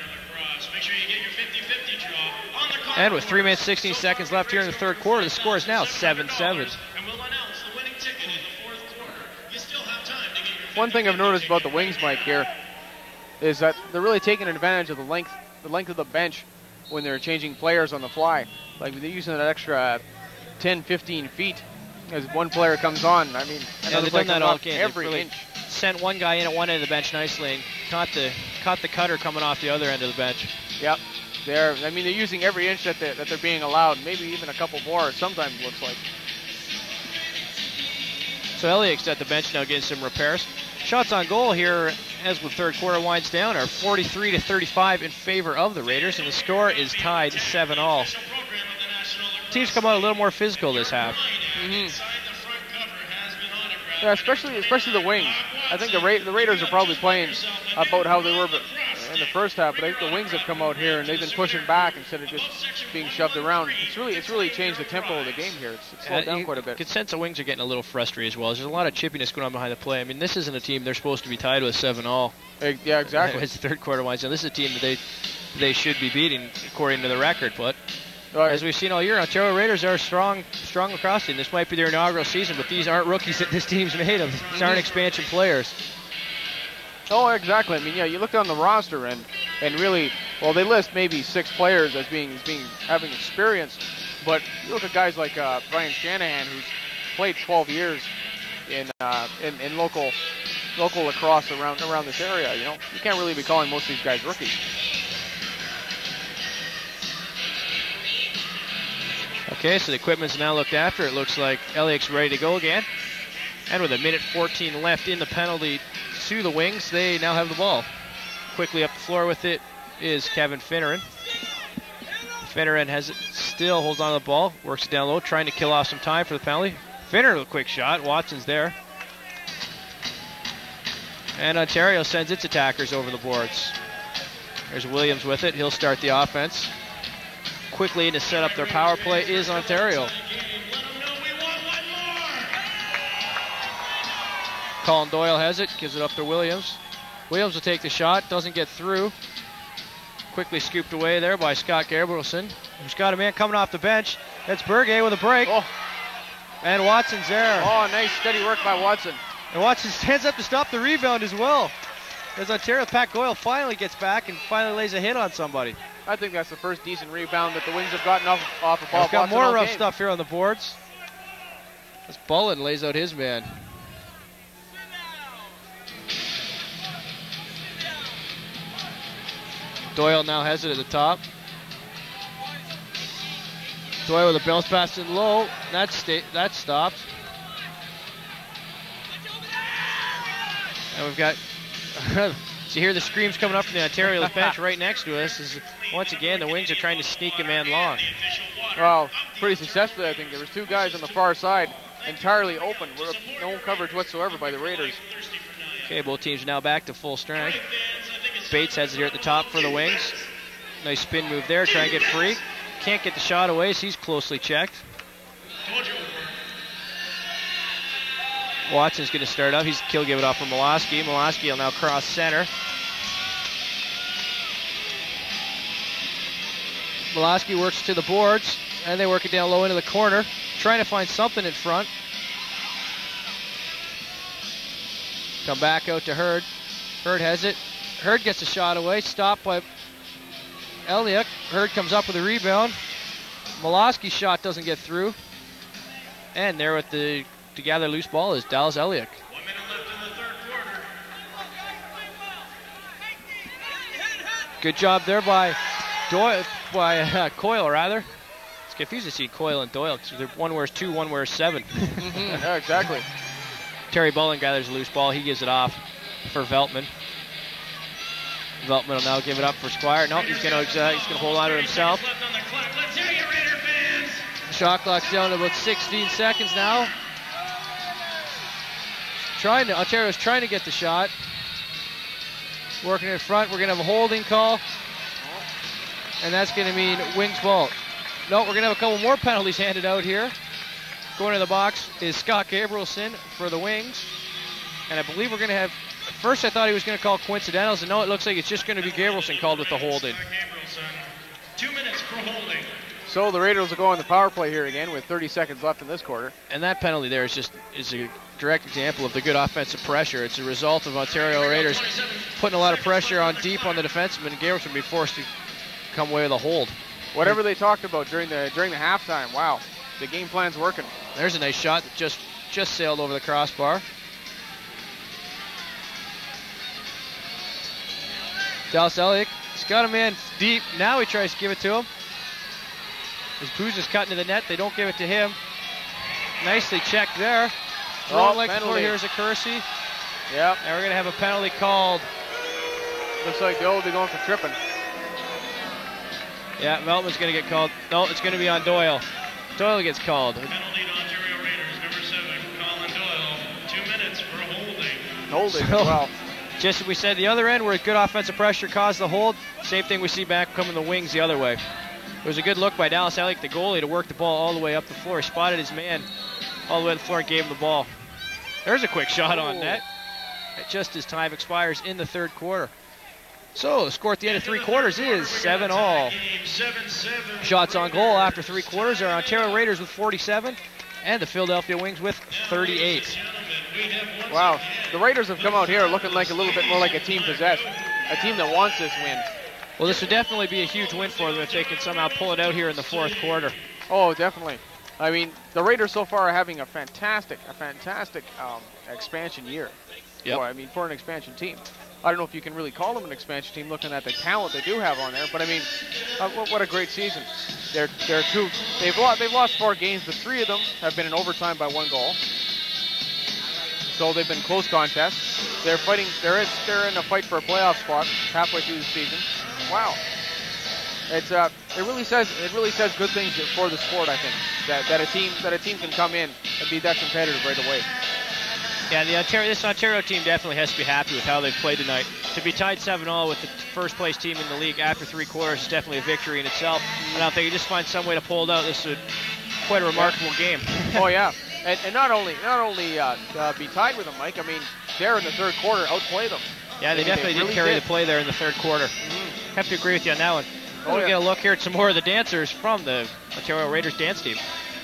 And with 3 minutes 16 seconds left here in the third quarter, the score is now 7-7. One thing I've noticed about the Wings, Mike, here is that they're really taking advantage of the length of the bench when they're changing players on the fly. Like they're using that extra 10, 15 feet as one player comes on. I mean, they've done that all game. Every really inch. Sent one guy in at one end of the bench nicely and caught the cutter coming off the other end of the bench. Yep. They're using every inch that they're being allowed, maybe even a couple more. Sometimes it looks like. So Elliott's at the bench now getting some repairs. Shots on goal here as the third quarter winds down are 43-35 in favor of the Raiders, and the score is tied 7-all. Teams come out a little more physical this half. Mm-hmm. Yeah, especially the Wings. I think the Raiders are probably playing about how they were in the first half, but I think the Wings have come out here and they've been pushing back instead of just being shoved around. It's really changed the tempo of the game here. It's slowed down quite a bit. You can sense the Wings are getting a little frustrated as well. There's a lot of chippiness going on behind the play. I mean, this isn't a team they're supposed to be tied with 7-all. Yeah, exactly. As the third quarter winds down, this is a team that they should be beating according to the record, but as we've seen all year, Ontario Raiders are a strong lacrosse team. This might be their inaugural season, but these aren't rookies that this team's made of. These aren't expansion players. Oh, exactly. I mean, yeah, you look on the roster and really, well, they list maybe 6 players as having experience, but you look at guys like Brian Shanahan, who's played 12 years in local lacrosse around this area. You know, you can't really be calling most of these guys rookies. Okay, so the equipment's now looked after. It looks like Elliott's ready to go again. And with a minute 14 left in the penalty to the Wings, they now have the ball. Quickly up the floor with it is Kevin Finneran. Finneran has it, still holds on to the ball, works it down low, trying to kill off some time for the penalty. Finneran with a quick shot. Watson's there. And Ontario sends its attackers over the boards. There's Williams with it. He'll start the offense. Quickly to set up their power play is Ontario. Colin Doyle has it, gives it up to Williams. Williams will take the shot, doesn't get through. Quickly scooped away there by Scott Gabrielson, who's got a man coming off the bench. That's Berge with a break. Oh. And Watson's there. Oh, nice steady work by Watson. And Watson stands up to stop the rebound as well. As Ontario, Pat Goyle finally gets back and finally lays a hit on somebody. I think that's the first decent rebound that the Wings have gotten off of Bob We've got Watson more all rough game. stuff here on the boards. As Bullen lays out his man. Doyle now has it at the top. Doyle with a bounce pass in low. That stopped. And we've got, so you hear the screams coming up from the Ontario bench right next to us. Is once again, the Wings are trying to sneak a man long. Well, pretty successfully, I think. There was two guys on the far side entirely open. No coverage whatsoever by the Raiders. Okay, both teams are now back to full strength. Bates has it here at the top for the Wings. Nice spin move there, try and get free. Can't get the shot away, so he's closely checked. Watson's going to start up. He'll give it off for Miloski. Miloski will now cross center. Miloski works to the boards, and they work it down low into the corner, trying to find something in front. Come back out to Hurd. Hurd has it. Hurd gets a shot away, stopped by Eliuk. Hurd comes up with a rebound. Miloski's shot doesn't get through. And there with the to gather loose ball is Dallas Eliuk. 1 minute left in the third quarter. Good job there by Doyle, Coyle rather. It's confusing to see Coyle and Doyle because one wears 2, one wears 7. Yeah, exactly. Terry Bullen gathers a loose ball. He gives it off for Veltman. Veltman will now give it up for Squire. No, he's gonna hold on to himself. Shot clock's down to about 16 seconds now. Ontario's trying to get the shot. Working in front. We're gonna have a holding call, and that's gonna mean Wings ball. No, we're gonna have a couple more penalties handed out here. Going to the box is Scott Gabrielson for the Wings, and I believe we're gonna have. First, I thought he was going to call coincidentals, and no, it looks like it's just going to be Gabrielson called with the holding. 2 minutes for holding. So the Raiders will go on the power play here again with 30 seconds left in this quarter. And that penalty there is a direct example of the good offensive pressure. It's a result of Ontario Raiders putting a lot of pressure on deep on the defenseman, and Gabrielson will be forced to come away with a hold. Whatever they talked about during the halftime, wow, the game plan's working. There's a nice shot that just sailed over the crossbar. Dallas Eliuk, he's got a man deep. Now he tries to give it to him. As Booz is cutting to the net, they don't give it to him. Nicely checked there. Wrong leg before here is a Kersey. Yep. And we're going to have a penalty called. Looks like Doyle will be going for tripping. Yeah, Veltman's going to get called. No, it's going to be on Doyle. Doyle gets called. Penalty to Ontario Raiders, number 7, Colin Doyle. 2 minutes for holding. Holding as well. Just as we said, the other end where good offensive pressure caused the hold, same thing we see back coming the Wings the other way. It was a good look by Dallas Eliuk, the goalie, to work the ball all the way up the floor. He spotted his man all the way to the floor and gave him the ball. There's a quick shot on net. Just as time expires in the third quarter. So the score at the end of 3 quarters is 7-all. Shots on goal after 3 quarters are Ontario Raiders with 47 and the Philadelphia Wings with 38. Wow, the Raiders have come out here looking like a little bit more like a team possessed, a team that wants this win. Well, this would definitely be a huge win for them if they can somehow pull it out here in the fourth quarter. Oh, definitely. I mean, the Raiders so far are having a fantastic expansion year. Yep. For an expansion team. I don't know if you can really call them an expansion team looking at the talent they do have on there, but I mean, what a great season. They've lost 4 games, but 3 of them have been in overtime by 1 goal. So they've been close contests. They're fighting. They're in a fight for a playoff spot halfway through the season. Wow, it really says good things for the sport. I think that a team can come in and be that competitive right away. Yeah, this Ontario team definitely has to be happy with how they've played tonight. To be tied 7-all with the first place team in the league after 3 quarters is definitely a victory in itself. And if they can just find some way to pull it out, this is quite a remarkable game. Oh yeah, and not only be tied with them, Mike. I mean, there in the third quarter, outplay them. Yeah, they definitely did carry the play there in the third quarter. Have to agree with you on that one. We'll get a look here at some more of the dancers from the Ontario Raiders dance team.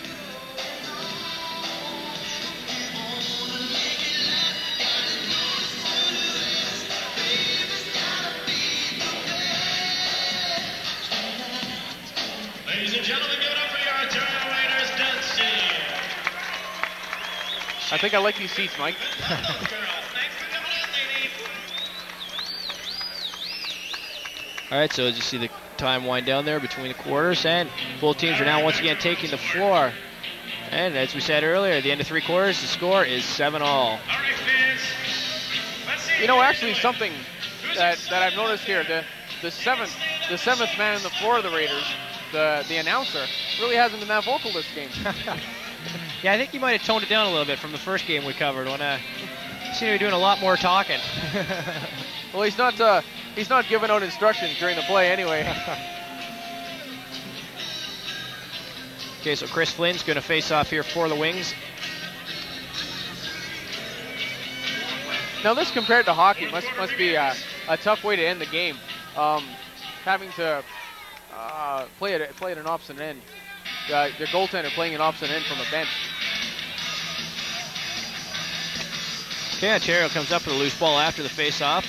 Ladies and gentlemen, give it up for your Ontario Raiders dance team. I think I like these seats, Mike. All right, so as you see the time wind down there between the quarters, and both teams are now once again taking the floor. And as we said earlier, at the end of 3 quarters, the score is 7-all. All right, fans. Let's see. You know, actually something that I've noticed here, the seventh man on the floor of the Raiders, the announcer, really hasn't been that vocal this game. Yeah, I think he might have toned it down a little bit from the first game we covered when seemed to be doing a lot more talking. Well, he's not giving out instructions during the play anyway. Okay, so Chris Flynn's going to face off here for the Wings. Now this compared to hockey must be a tough way to end the game. Having to play at an opposite end. Your goaltender playing an opposite end from a bench. Okay, Ontario comes up with a loose ball after the face-off.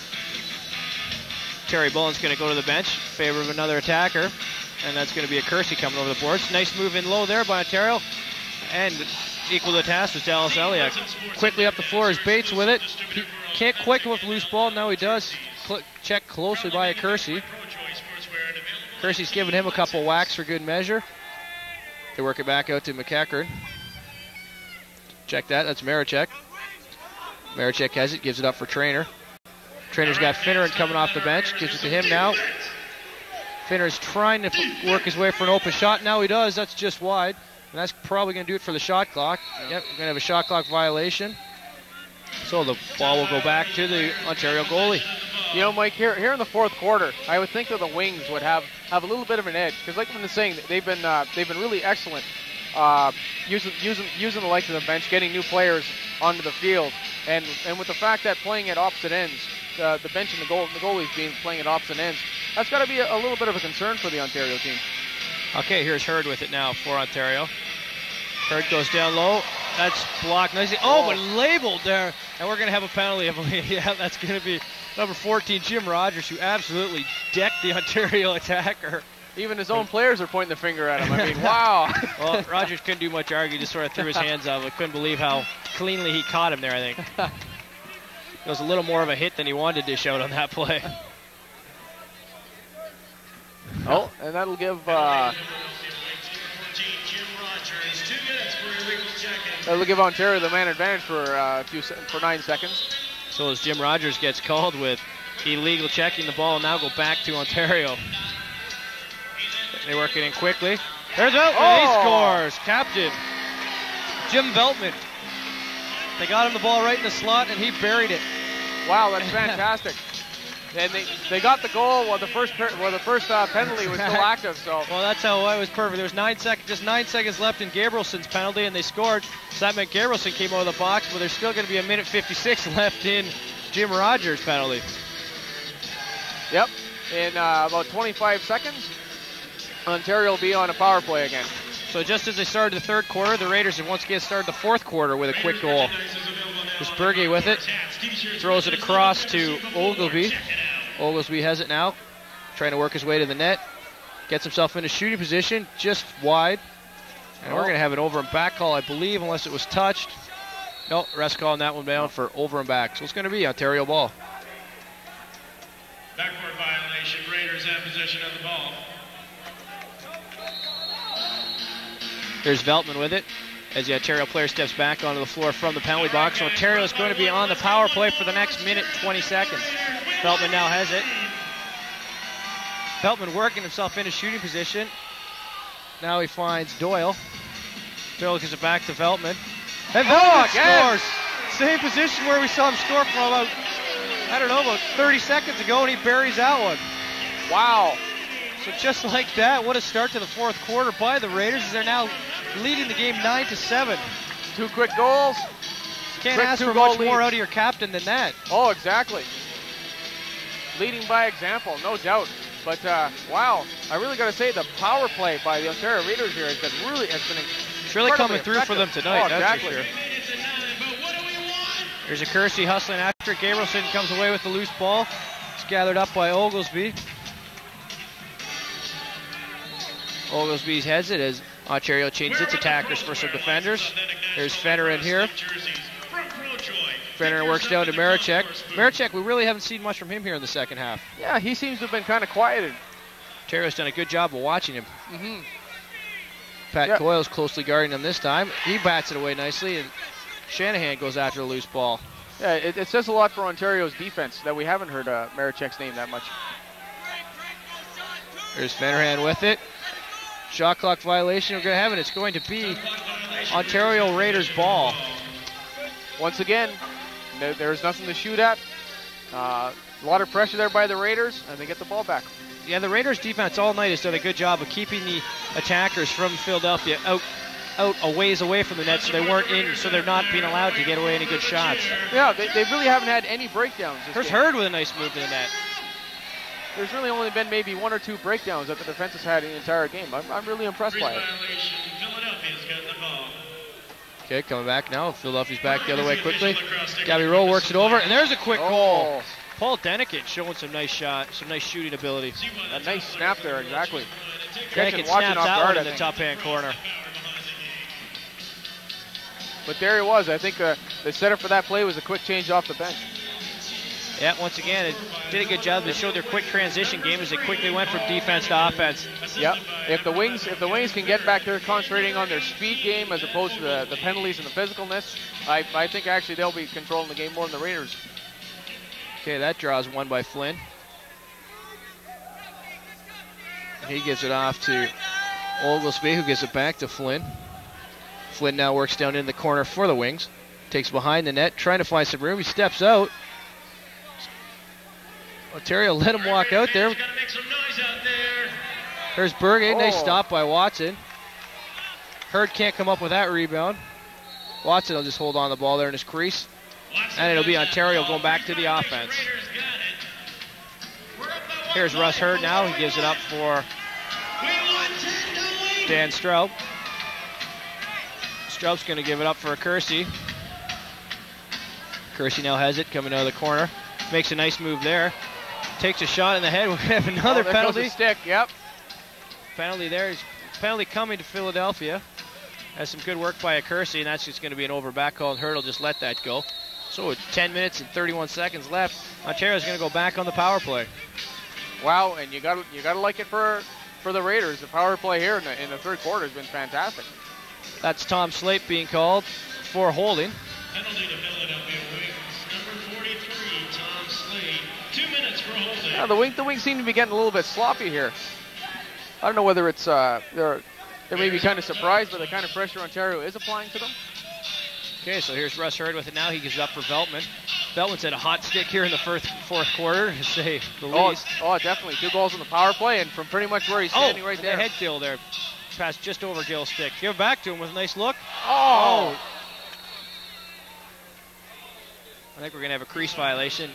Terry Bullen's going to go to the bench in favor of another attacker, and that's going to be a Kersey coming over the boards. Nice move in low there by Ontario, and equal to the task was Dallas Eliak. Quickly up the floor is Bates with it. He can't quite come with the loose ball. Now he does. Checked closely by a Kersey. Kersey's giving him a couple whacks for good measure. They work it back out to McEachern. Check that. That's Marichek. Marichek has it. Gives it up for Trainer. Trainer's got Finneran coming off the bench. Gives it to him now. Finneran's trying to work his way for an open shot. Now he does. That's just wide. And that's probably going to do it for the shot clock. Yep, we're going to have a shot clock violation. So the ball will go back to the Ontario goalie. You know, Mike, here in the fourth quarter, I would think that the Wings would have a little bit of an edge, because like I've been saying, they've been really excellent using the likes of the bench, getting new players onto the field, and with the fact that playing at opposite ends, the bench and the goalies being playing at opposite ends, that's got to be a little bit of a concern for the Ontario team. Okay, here's Hurd with it now for Ontario. Hurd goes down low. That's blocked nicely. Oh, but labeled there. And we're going to have a penalty, I believe. Yeah, that's going to be number 14, Jim Rogers, who absolutely decked the Ontario attacker. Even his own players are pointing the finger at him. I mean, wow. Well, Rogers couldn't do much arguing. Just sort of threw his hands up. I couldn't believe how cleanly he caught him there, I think. It was a little more of a hit than he wanted to dish out on that play. Oh, and that'll give... That'll give Ontario the man advantage for 9 seconds. So as Jim Rogers gets called with illegal checking the ball, now go back to Ontario. They work it in quickly. There's Veltman. He scores. Captain Jim Veltman. They got him the ball right in the slot, and he buried it. Wow, that's fantastic. And they got the goal while the first penalty was still active. So well, that's how it was perfect. There was just 9 seconds left in Gabrielson's penalty, and they scored. So that meant Gabrielson came out of the box, but there's still going to be a minute 56 left in Jim Rogers' penalty. Yep. In about 25 seconds, Ontario will be on a power play again. So just as they started the third quarter, the Raiders have once again started the fourth quarter with a quick goal. There's Berge with it. Throws it across to Oglesby. Oglesby has it now. Trying to work his way to the net. Gets himself into shooting position, just wide. And we're going to have an over and back call, I believe, unless it was touched. No, rest calling that one down for over and back. So it's going to be Ontario ball. Backboard violation. Raiders have possession of the ball. There's Veltman with it as the Ontario player steps back onto the floor from the penalty box. So Ontario is going to be on the power play for the next minute and 20 seconds. Veltman now has it. Veltman working himself into shooting position. Now he finds Doyle. Doyle gives it back to Veltman. And Veltman scores! same position where we saw him score from about, I don't know, about 30 seconds ago, and he buries that one. Wow. So just like that, what a start to the fourth quarter by the Raiders, as they're now leading the game 9-7. 2 quick goals. Can't Quick ask for two-goal much more lead. out of your captain than that. Oh, exactly. Leading by example, no doubt. But wow, I really got to say the power play by the Ontario Raiders here has been It's really coming through for them tonight. Oh, that's exactly. for sure. There's a Kersey hustling after it. Gabrielson comes away with the loose ball. It's gathered up by Oglesby. Oglesby's heads it as Ontario changes its attackers for some defenders. There's Fenner in here. Fenner works down to Maricek. Maricek, we really haven't seen much from him here in the second half. Yeah, he seems to have been kind of quieted. Ontario's done a good job of watching him. Mm-hmm. Pat Coyle's closely guarding him this time. He bats it away nicely, and Shanahan goes after the loose ball. Yeah, it says a lot for Ontario's defense that we haven't heard Maricek's name that much. There's Fennerhan with it. Shot clock violation we're going to have, and it's going to be Ontario Raiders ball. Once again, there's nothing to shoot at. A lot of pressure there by the Raiders, and they get the ball back. Yeah, the Raiders defense all night has done a good job of keeping the attackers from Philadelphia out a ways away from the net, so they weren't in, so they're not being allowed to get away any good shots. Yeah, they really haven't had any breakdowns. Here's Hurd with a nice move to the net. There's really only been maybe 1 or 2 breakdowns that the defense has had in the entire game. I'm really impressed by it. Okay, coming back now. Philadelphia's back the other way quickly. Gabby Rowe works it over, and there's a quick goal. Paul Denikin showing some nice shooting ability. A nice snap there, exactly. Denikin snaps that one in the top-hand corner. But there he was. I think the setup for that play was a quick change off the bench. Yeah, once again, it did a good job. They showed their quick transition game as they quickly went from defense to offense. Yep. If the Wings can get back there concentrating on their speed game as opposed to the penalties and the physicalness, I think actually they'll be controlling the game more than the Raiders. Okay, that draws one by Flynn. He gives it off to Oglesby, who gives it back to Flynn. Flynn now works down in the corner for the Wings. Takes behind the net, trying to find some room. He steps out. Ontario let him walk out there. There's Berge. Nice stop by Watson. Hurd can't come up with that rebound. Watson will just hold on the ball there in his crease. And it'll be Ontario going back to the offense. Here's Russ Hurd now. He gives it up for Dan Straub. Straub's going to give it up for Kersey. Kersey now has it coming out of the corner. Makes a nice move there. Takes a shot in the head. We have another penalty. Goes the stick, yep. Penalty there. Penalty coming to Philadelphia. Has some good work by Kersey, and that's just going to be an over back call, and Hurd will just let that go. So with 10 minutes and 31 seconds left, Ontario's going to go back on the power play. Wow, and you got to like it for the Raiders. The power play here in the third quarter has been fantastic. That's Tom Slate being called for holding. Penalty to Philadelphia Wings. Number 43, Tom Slade. 2 minutes for holding. Yeah, the Wings seem to be getting a little bit sloppy here. I don't know whether it's they're maybe kind of surprised by the kind of pressure Ontario is applying to them. Okay, so here's Russ Hurd with it now. He gives it up for Veltman. Veltman's had a hot stick here in the fourth quarter, to say the least. Oh, definitely. 2 goals on the power play, and from pretty much where he's standing right there. The head kill there. Passed just over Gill's stick. Give it back to him with a nice look. Oh! I think we're going to have a crease violation.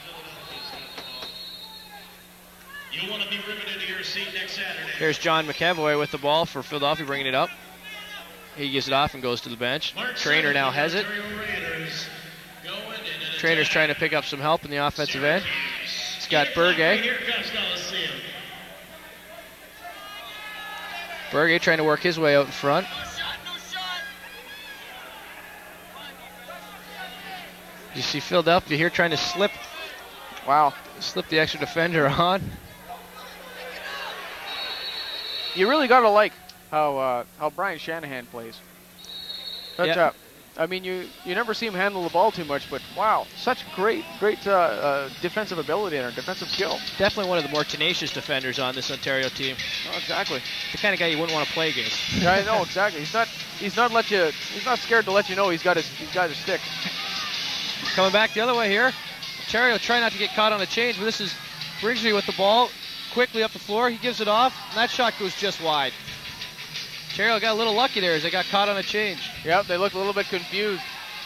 You'll want to be riveted to your seat next Saturday. Here's John McEvoy with the ball for Philadelphia, bringing it up. He gives it off and goes to the bench. Trainer now has it. Trainer's trying to pick up some help in the offensive end. It's got Berge. Berge trying to work his way out in front. You see Philadelphia here trying to slip. Wow. Slip the extra defender on. You really got to like how Brian Shanahan plays. But, I mean, you never see him handle the ball too much, but wow, such great defensive ability and defensive skill. Definitely one of the more tenacious defenders on this Ontario team. Oh, exactly. The kind of guy you wouldn't want to play against. Yeah, I know exactly. He's not scared to let you know he's got his stick. Coming back the other way here. Ontario trying not to get caught on a change, but this is Brigsby with the ball. Quickly up the floor. He gives it off, and that shot goes just wide. Ontario got a little lucky there as they got caught on a change. Yep, they looked a little bit confused.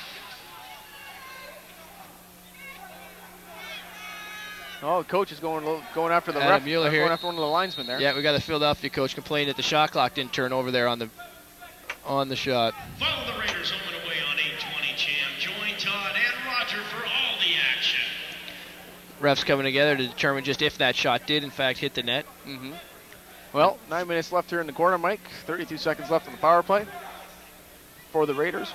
Oh, the coach is going after the ref. Mueller here. Going after one of the linesmen there. Yeah, we got the Philadelphia coach complaining that the shot clock didn't turn over there on the shot. Follow the Raiders home and away on 820 Cham. Join Todd and Roger for all the action. Refs coming together to determine just if that shot did, in fact, hit the net. Mm-hmm. Well, 9 minutes left here in the quarter, Mike. 32 seconds left on the power play for the Raiders.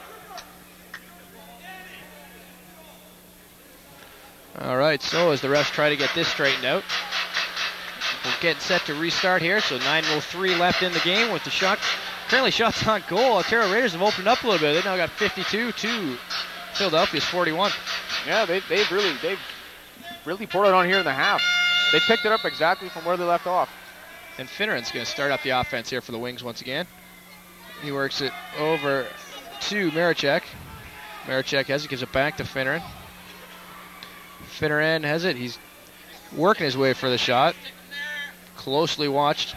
All right, so as the refs try to get this straightened out, we're getting set to restart here. So 9:03 left in the game with the shot. Currently shots on goal. Ontario Raiders have opened up a little bit. They've now got 52 to Philadelphia's 41. Yeah, they've really poured it on here in the half. They picked it up exactly from where they left off. And Finneran's going to start up the offense here for the Wings once again. He works it over to Maricek. Maricek has it, gives it back to Finneran. Finneran has it. He's working his way for the shot. Closely watched.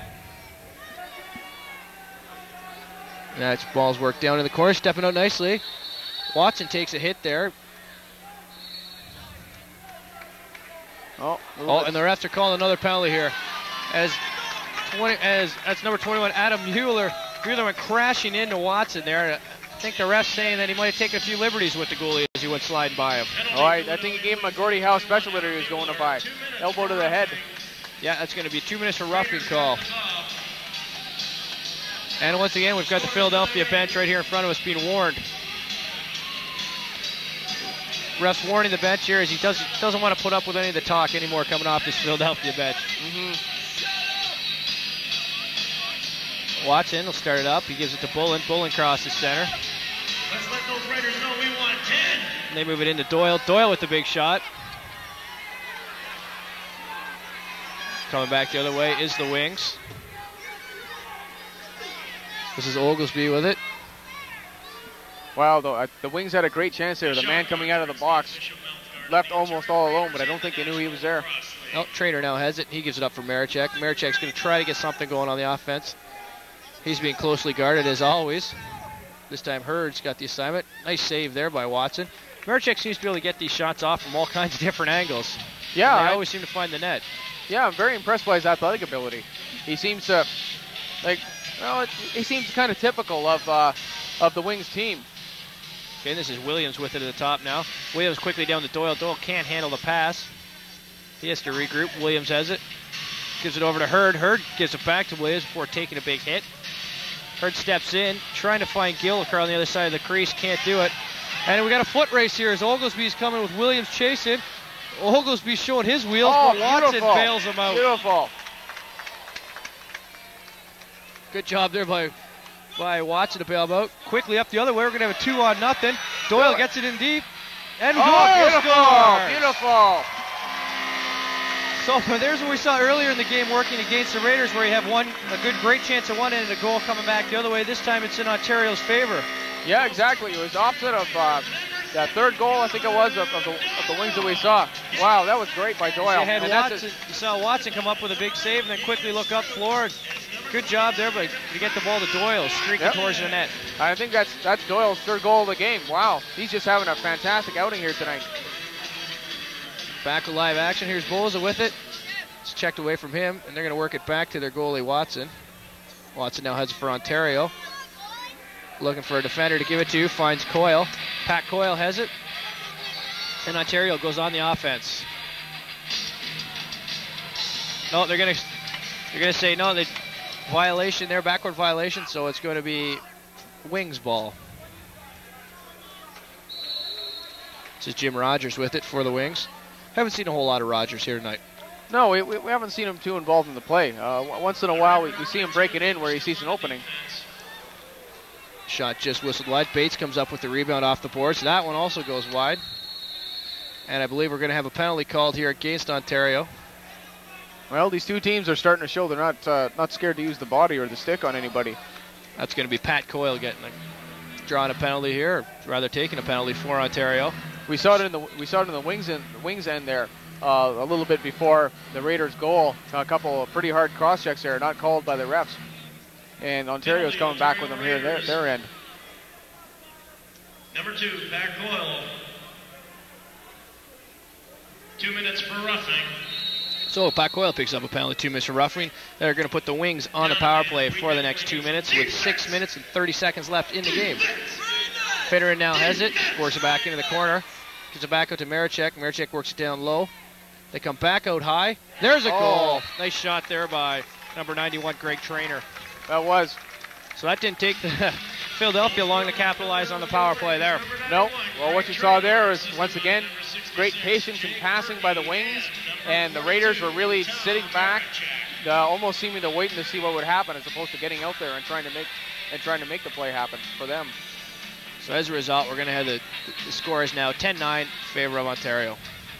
That's ball's worked down in the corner, stepping out nicely. Watson takes a hit there. Oh, and the refs are calling another penalty here. As that's number 21, Adam Mueller. Mueller went crashing into Watson there. I think the ref's saying that he might have taken a few liberties with the goalie as he went sliding by him. All right, I think he gave him a Gordie Howe special that he was going to buy. Elbow to the head. Yeah, that's going to be 2 minutes for roughing call. And once again, we've got the Philadelphia bench right here in front of us being warned. Ref's warning the bench here as he doesn't want to put up with any of the talk anymore coming off this Philadelphia bench. Mm-hmm. Watson will start it up. He gives it to Bullen. Bullen crosses center. Let's let those Raiders know we want 10. And they move it into Doyle. Doyle with the big shot. Coming back the other way is the Wings. This is Oglesby with it. Wow, though, the Wings had a great chance there. The man coming out of the box left almost all alone, but I don't think they knew he was there. Oh, Trainer now has it. He gives it up for Maricek. Maricek's going to try to get something going on the offense. He's being closely guarded as always. This time Hurd's got the assignment. Nice save there by Watson. Maricek seems to be able to get these shots off from all kinds of different angles. Yeah, I always seem to find the net. Yeah, I'm very impressed by his athletic ability. He seems to, he seems kind of typical of the Wings team. Okay, this is Williams with it at the top now. Williams quickly down to Doyle. Doyle can't handle the pass. He has to regroup. Williams has it. Gives it over to Hurd. Hurd gives it back to Williams before taking a big hit. Hurd steps in, trying to find Gilliker on the other side of the crease. Can't do it. And we got a foot race here as Oglesby's coming with Williams chasing. Oglesby showing his wheels, but Watson bails him out. Beautiful. Good job there by Watson to bail him out. Quickly up the other way. We're going to have a 2-on-0. Doyle gets it in deep. And Doyle scores! Beautiful. So there's what we saw earlier in the game working against the Raiders, where you have a great chance at one end and a goal coming back the other way. This time it's in Ontario's favor. Yeah, exactly. It was opposite of that third goal, I think it was, of the Wings that we saw. Wow, that was great by Doyle. You saw Watson come up with a big save and then quickly look up floor. Good job there, but to get the ball to Doyle, streaking towards the net. I think that's Doyle's third goal of the game. Wow, he's just having a fantastic outing here tonight. Back to live action. Here's Boza with it. It's checked away from him, and they're going to work it back to their goalie, Watson. Watson now heads for Ontario. Looking for a defender to give it to. Finds Coyle. Pat Coyle has it. And Ontario goes on the offense. No, they're going to say no. They violation there, backward violation. So it's going to be Wings ball. This is Jim Rogers with it for the Wings. Haven't seen a whole lot of Rogers here tonight. No, we haven't seen him too involved in the play. Once in a while, we see him breaking in where he sees an opening. Shot just whistled wide. Bates comes up with the rebound off the boards. That one also goes wide. And I believe we're going to have a penalty called here against Ontario. Well, these two teams are starting to show they're not scared to use the body or the stick on anybody. That's going to be Pat Coyle drawing a penalty here, or rather taking a penalty for Ontario. We saw it in the wings end there a little bit before the Raiders' goal. A couple of pretty hard cross checks there, not called by the refs, and Ontario's coming back with them here at their end. Number 2, Pat Coyle. 2 minutes for roughing. So Pat Coyle picks up a penalty, 2 minutes for roughing. They're going to put the Wings on the power play for the next 2 minutes with 6 minutes and 30 seconds left in the game. Finneran now has it, works it back into the corner. Gives it back out to Marichek. Marichek works it down low. They come back out high. There's a goal. Nice shot there by number 91, Greg Traynor. That was. So that didn't take the Philadelphia long to capitalize on the power play there. No. Well, what you saw there is, once again, great patience and passing by the Wings, and the Raiders were really sitting back, almost seeming to waiting to see what would happen, as opposed to getting out there and trying to make the play happen for them. So as a result, we're going to have the score is now 10-9 in favor of Ontario.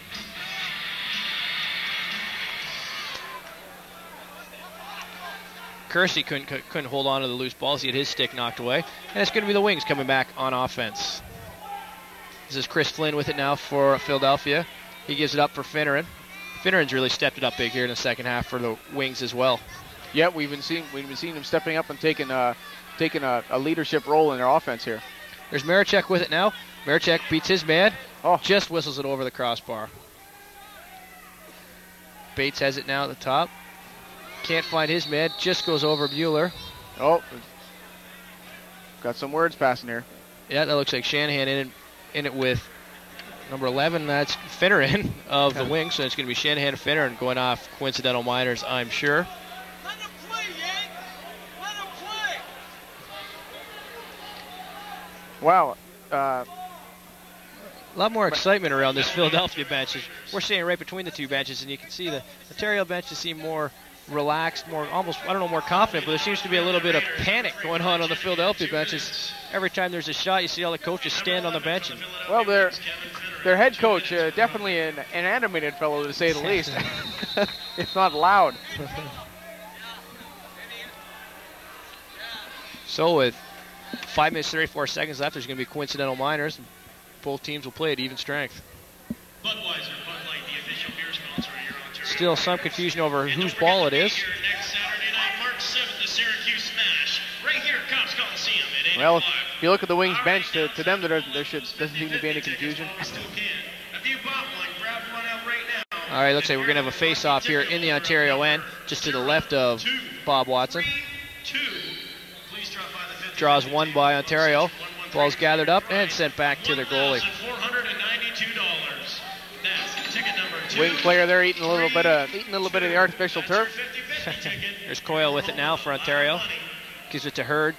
Kersey couldn't hold on to the loose balls. He had his stick knocked away. And it's going to be the Wings coming back on offense. This is Chris Flynn with it now for Philadelphia. He gives it up for Finneran. Finneran's really stepped it up big here in the second half for the Wings as well. Yeah, we've been seeing him stepping up and taking a leadership role in their offense here. There's Marichek with it now. Marichek beats his man. Just whistles it over the crossbar. Bates has it now at the top. Can't find his man. Just goes over Mueller. Oh, got some words passing here. Yeah, that looks like Shanahan in it with number 11. That's Finneran of the Wings. So it's going to be Shanahan and Finneran going off coincidental minors, I'm sure. Let him play, Yank. Let him play. Wow. A lot more excitement around this Philadelphia bench. We're sitting right between the two benches, and you can see the Ontario benches seem more relaxed, more confident, but there seems to be a little bit of panic going on the Philadelphia benches. Every time there's a shot, you see all the coaches stand on the bench. Well, their head coach, definitely an animated fellow, to say the least. It's not loud. So with 5 minutes 34 seconds left, there's going to be coincidental minors. Both teams will play at even strength. Budweiser, Bud Light, the official beer sponsor of your Ontario. Still some confusion over whose ball it is. Next Saturday night, March 7th, the Syracuse Smash, right here at Cops Coliseum at Well, 8:05. if you look at the Wings bench, to them there doesn't seem to be any confusion. Still can. If you bought one, grab one out right now. All right, looks like we're going to have a face-off here in the Ontario end, just to the left of Bob Watson. Please drop by the 50. Draws one by Ontario. Ball's gathered up and sent back to their goalie. $492. That's ticket number 2. Wing player there eating a little bit of the artificial turf. There's Coyle with it now for Ontario. Gives it to Hurd.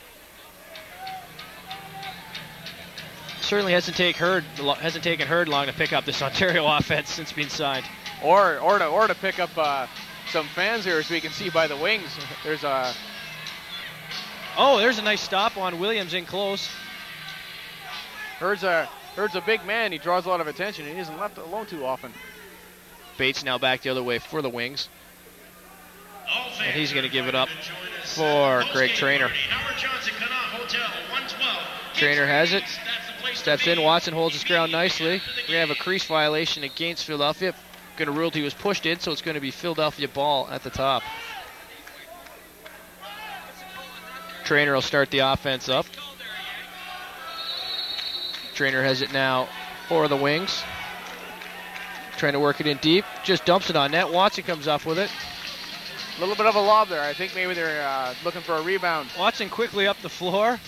Certainly hasn't taken Hurd long to pick up this Ontario offense since being signed. Or to pick up some fans here, as we can see by the Wings. There's a there's a nice stop on Williams in close. Hurd's a big man. He draws a lot of attention. He isn't left alone too often. Bates now back the other way for the Wings. And he's going to give it up for Greg Traynor. Traynor has it. Steps in. Watson holds his ground nicely. We have a crease violation against Philadelphia. Going to rule he was pushed in, so it's going to be Philadelphia ball at the top. Traynor will start the offense up. Traynor has it now for the Wings. Trying to work it in deep. Just dumps it on net. Watson comes up with it. A little bit of a lob there. I think maybe they're looking for a rebound. Watson quickly up the floor.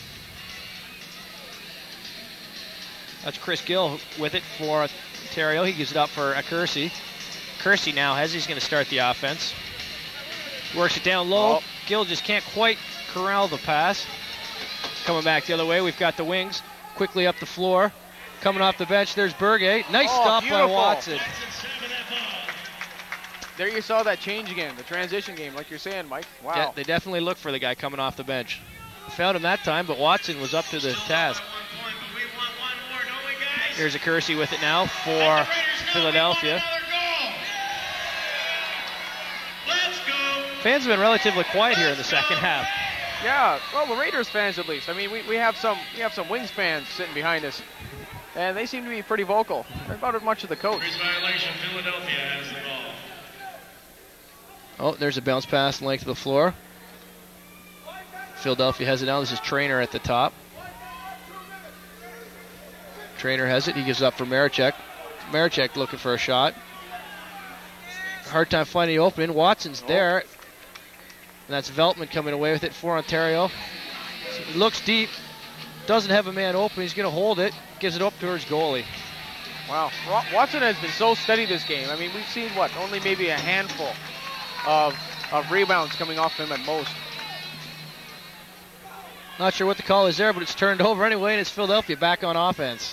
That's Chris Gill with it for Ontario. He gives it up for Kersey. Kersey now he's going to start the offense. Works it down low. Gill just can't quite corral the pass. Coming back the other way, we've got the Wings quickly up the floor. Coming off the bench, there's Berge. Nice stop by Watson. There you saw that change again, the transition game, like you're saying, Mike. Wow. Yeah, they definitely look for the guy coming off the bench. Found him that time, but Watson was up to the task. Here's a Kersey with it now for Philadelphia. Fans have been relatively quiet here in the second half. Yeah, well, the Raiders fans at least. I mean, we have some Wings fans sitting behind us, and they seem to be pretty vocal. They're about as much as the coach. Crease violation. Philadelphia has the ball. Oh, there's a bounce pass length of the floor. Philadelphia has it now. This is Trainer at the top. Trainer has it. He gives it up for Marichek. Marichek looking for a shot. Hard time finding the opening. Watson's there. And that's Veltman coming away with it for Ontario. Looks deep. Doesn't have a man open. He's going to hold it. Gives it up towards goalie. Wow. Watson has been so steady this game. I mean, we've seen, what, only maybe a handful of rebounds coming off him at most. Not sure what the call is there, but it's turned over anyway, and it's Philadelphia back on offense.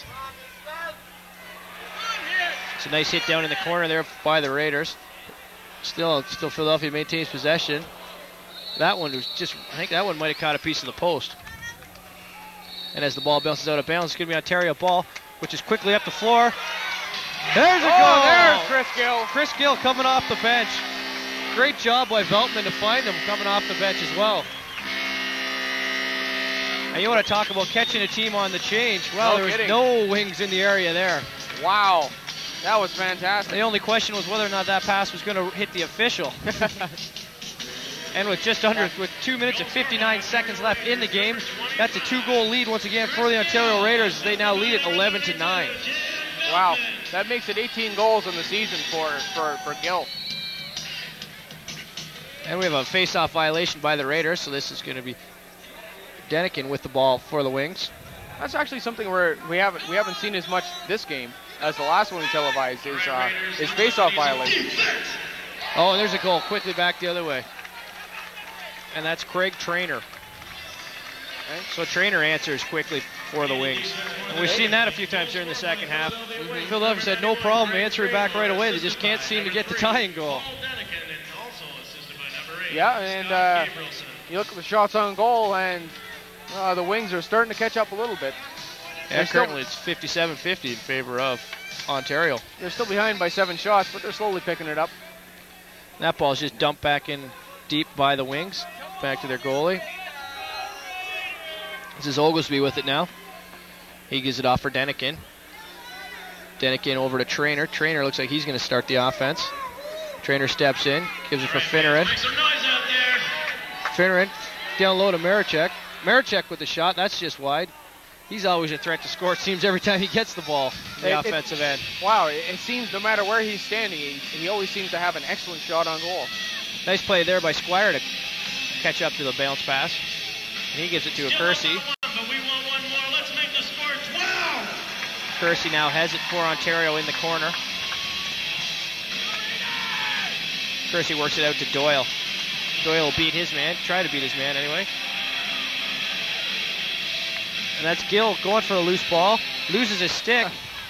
It's a nice hit down in the corner there by the Raiders. Still Philadelphia maintains possession. That one was just, I think that one might have caught a piece of the post. And as the ball bounces out of bounds, it's going to be Ontario ball, which is quickly up the floor. There's a goal! There's Chris Gill. Chris Gill coming off the bench. Great job by Veltman to find him coming off the bench as well. And you want to talk about catching a team on the change. Well, there was no wings in the area there. Wow. That was fantastic. The only question was whether or not that pass was going to hit the official. And with 2 minutes and 59 seconds left in the game, that's a 2-goal lead once again for the Ontario Raiders. They now lead it 11-9. Wow, that makes it 18 goals in the season for Gill. And we have a face-off violation by the Raiders, so this is going to be Denikin with the ball for the Wings. That's actually something where we haven't seen as much this game as the last one we televised is face-off violations. Oh, and there's a goal quickly back the other way. And that's Craig Trainer. So Trainer answers quickly for the Wings. And we've seen that a few times during the second half. Philadelphia said no problem answering back right away. They just can't seem to get the tying goal. Yeah, and you look at the shots on goal, and the Wings are starting to catch up a little bit. Yeah, currently it's 57-50 in favor of Ontario. They're still behind by 7 shots, but they're slowly picking it up. That ball's just dumped back in deep by the Wings. Back to their goalie. This is Oglesby with it now. He gives it off for Denikin. Denikin over to Trainer. Trainer looks like he's going to start the offense. Trainer steps in, gives it for Finneran. Finneran down low to Marichek. Marichek with the shot. That's just wide. He's always a threat to score, it seems, every time he gets the ball in the offensive end. Wow, it seems no matter where he's standing, he always seems to have an excellent shot on goal. Nice play there by Squire to catch up to the bounce pass. And he gives it to a Kersey. Kersey now has it for Ontario in the corner. Kersey works it out to Doyle. Doyle will beat his man, try to beat his man anyway. And that's Gill going for a loose ball. Loses his stick.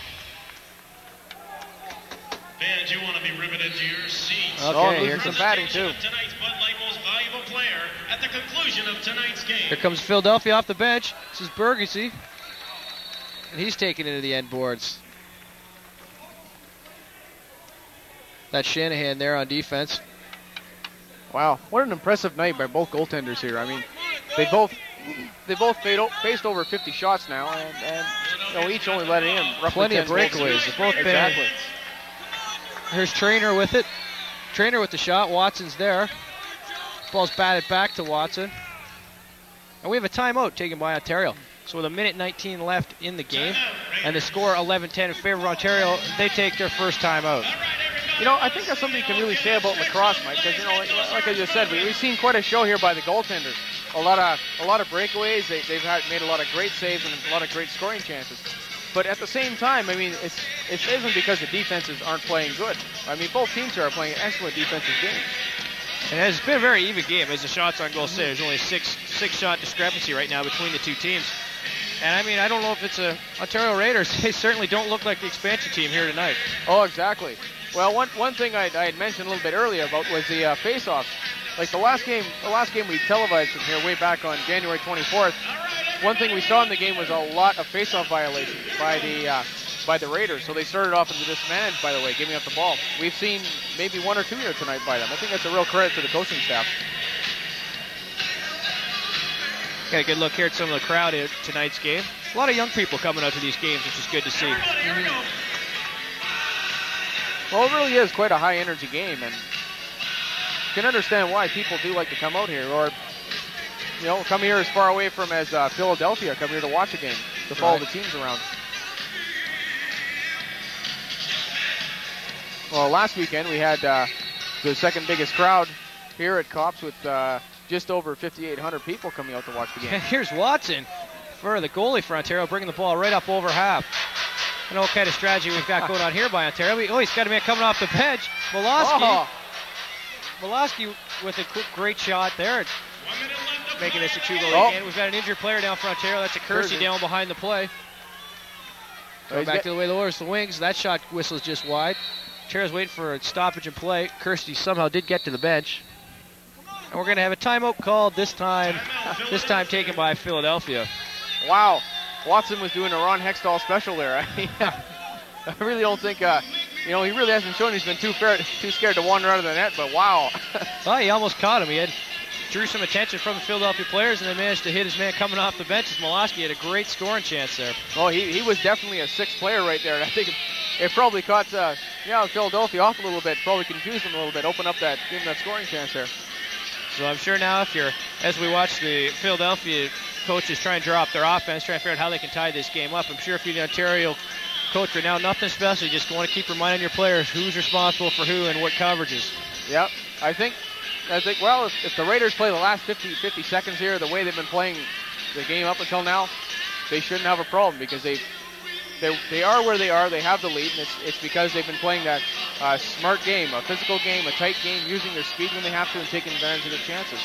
Fans, you want to be riveted to your seats. Okay, here comes batting too. Tonight's Bud Light most valuable player at the conclusion of tonight's game. Here comes Philadelphia off the bench. This is Bergesy. And he's taken into the end boards. That's Shanahan there on defense. Wow, what an impressive night by both goaltenders here. I mean, they both faced over 50 shots now, and each only let in roughly plenty of 10 breakaways. They've both been. Exactly. Here's Trainer with it. Trainer with the shot. Watson's there. Ball's batted back to Watson. And we have a timeout taken by Ontario. So with 1:19 left in the game, and the score 11-10 in favor of Ontario, they take their first timeout. I think that's something you can really say about lacrosse, Mike, because like I just said, we've seen quite a show here by the goaltenders. A lot of breakaways. They've made a lot of great saves and a lot of great scoring chances. But at the same time, I mean, it isn't because the defenses aren't playing good. I mean, both teams here are playing an excellent defensive game. And it's been a very even game, as the shots on goal say. There's only a six-shot discrepancy right now between the two teams. And I mean, I don't know if it's a Ontario Raiders. They certainly don't look like the expansion team here tonight. Oh, exactly. Well, one thing I had mentioned a little bit earlier about was the face-offs. Like the last game we televised from here way back on January 24th. One thing we saw in the game was a lot of face-off violations by the Raiders. So they started off into disadvantage, by the way, giving up the ball. We've seen maybe 1 or 2 here tonight by them. I think that's a real credit to the coaching staff. Got a good look here at some of the crowd at tonight's game. A lot of young people coming out to these games, which is good to see. Well, it really is quite a high-energy game, and you can understand why people do like to come out here, or come here as far away from as Philadelphia, come here to watch a game, to follow the teams around. Well, last weekend we had the second biggest crowd here at Cops with just over 5,800 people coming out to watch the game. Here's Watson for the goalie for Ontario, bringing the ball right up over half. I don't know what kind of strategy we've got going on here by Ontario. He's got a man coming off the bench. Molosky with a great shot there, making this a 2-goal game. We've got an injured player down for Ontario. That's a Kersey down behind the play. Going back to the way the Oilers, the wings. That shot whistles just wide. Ontario's waiting for a stoppage in play. Kersey somehow did get to the bench. And we're going to have a timeout called this time taken by Philadelphia. Wow. Watson was doing a Ron Hextall special there. I really don't think, he really hasn't shown he's been too scared to wander out of the net, but wow. Well, he almost caught him. Drew some attention from the Philadelphia players and then managed to hit his man coming off the bench. Molosky had a great scoring chance there. Oh, he was definitely a sixth player right there. And I think it probably caught Philadelphia off a little bit, probably confused them a little bit, give them that scoring chance there. So I'm sure now as we watch the Philadelphia coaches try and draw up their offense, trying to figure out how they can tie this game up, I'm sure if you're the Ontario coach right now, nothing special. You just want to keep reminding your players who's responsible for who and what coverages. Yep. I think, well, if the Raiders play the last 50 seconds here, the way they've been playing the game up until now, they shouldn't have a problem because they are where they are. They have the lead, and it's because they've been playing that smart game, a physical game, a tight game, using their speed when they have to and taking advantage of their chances.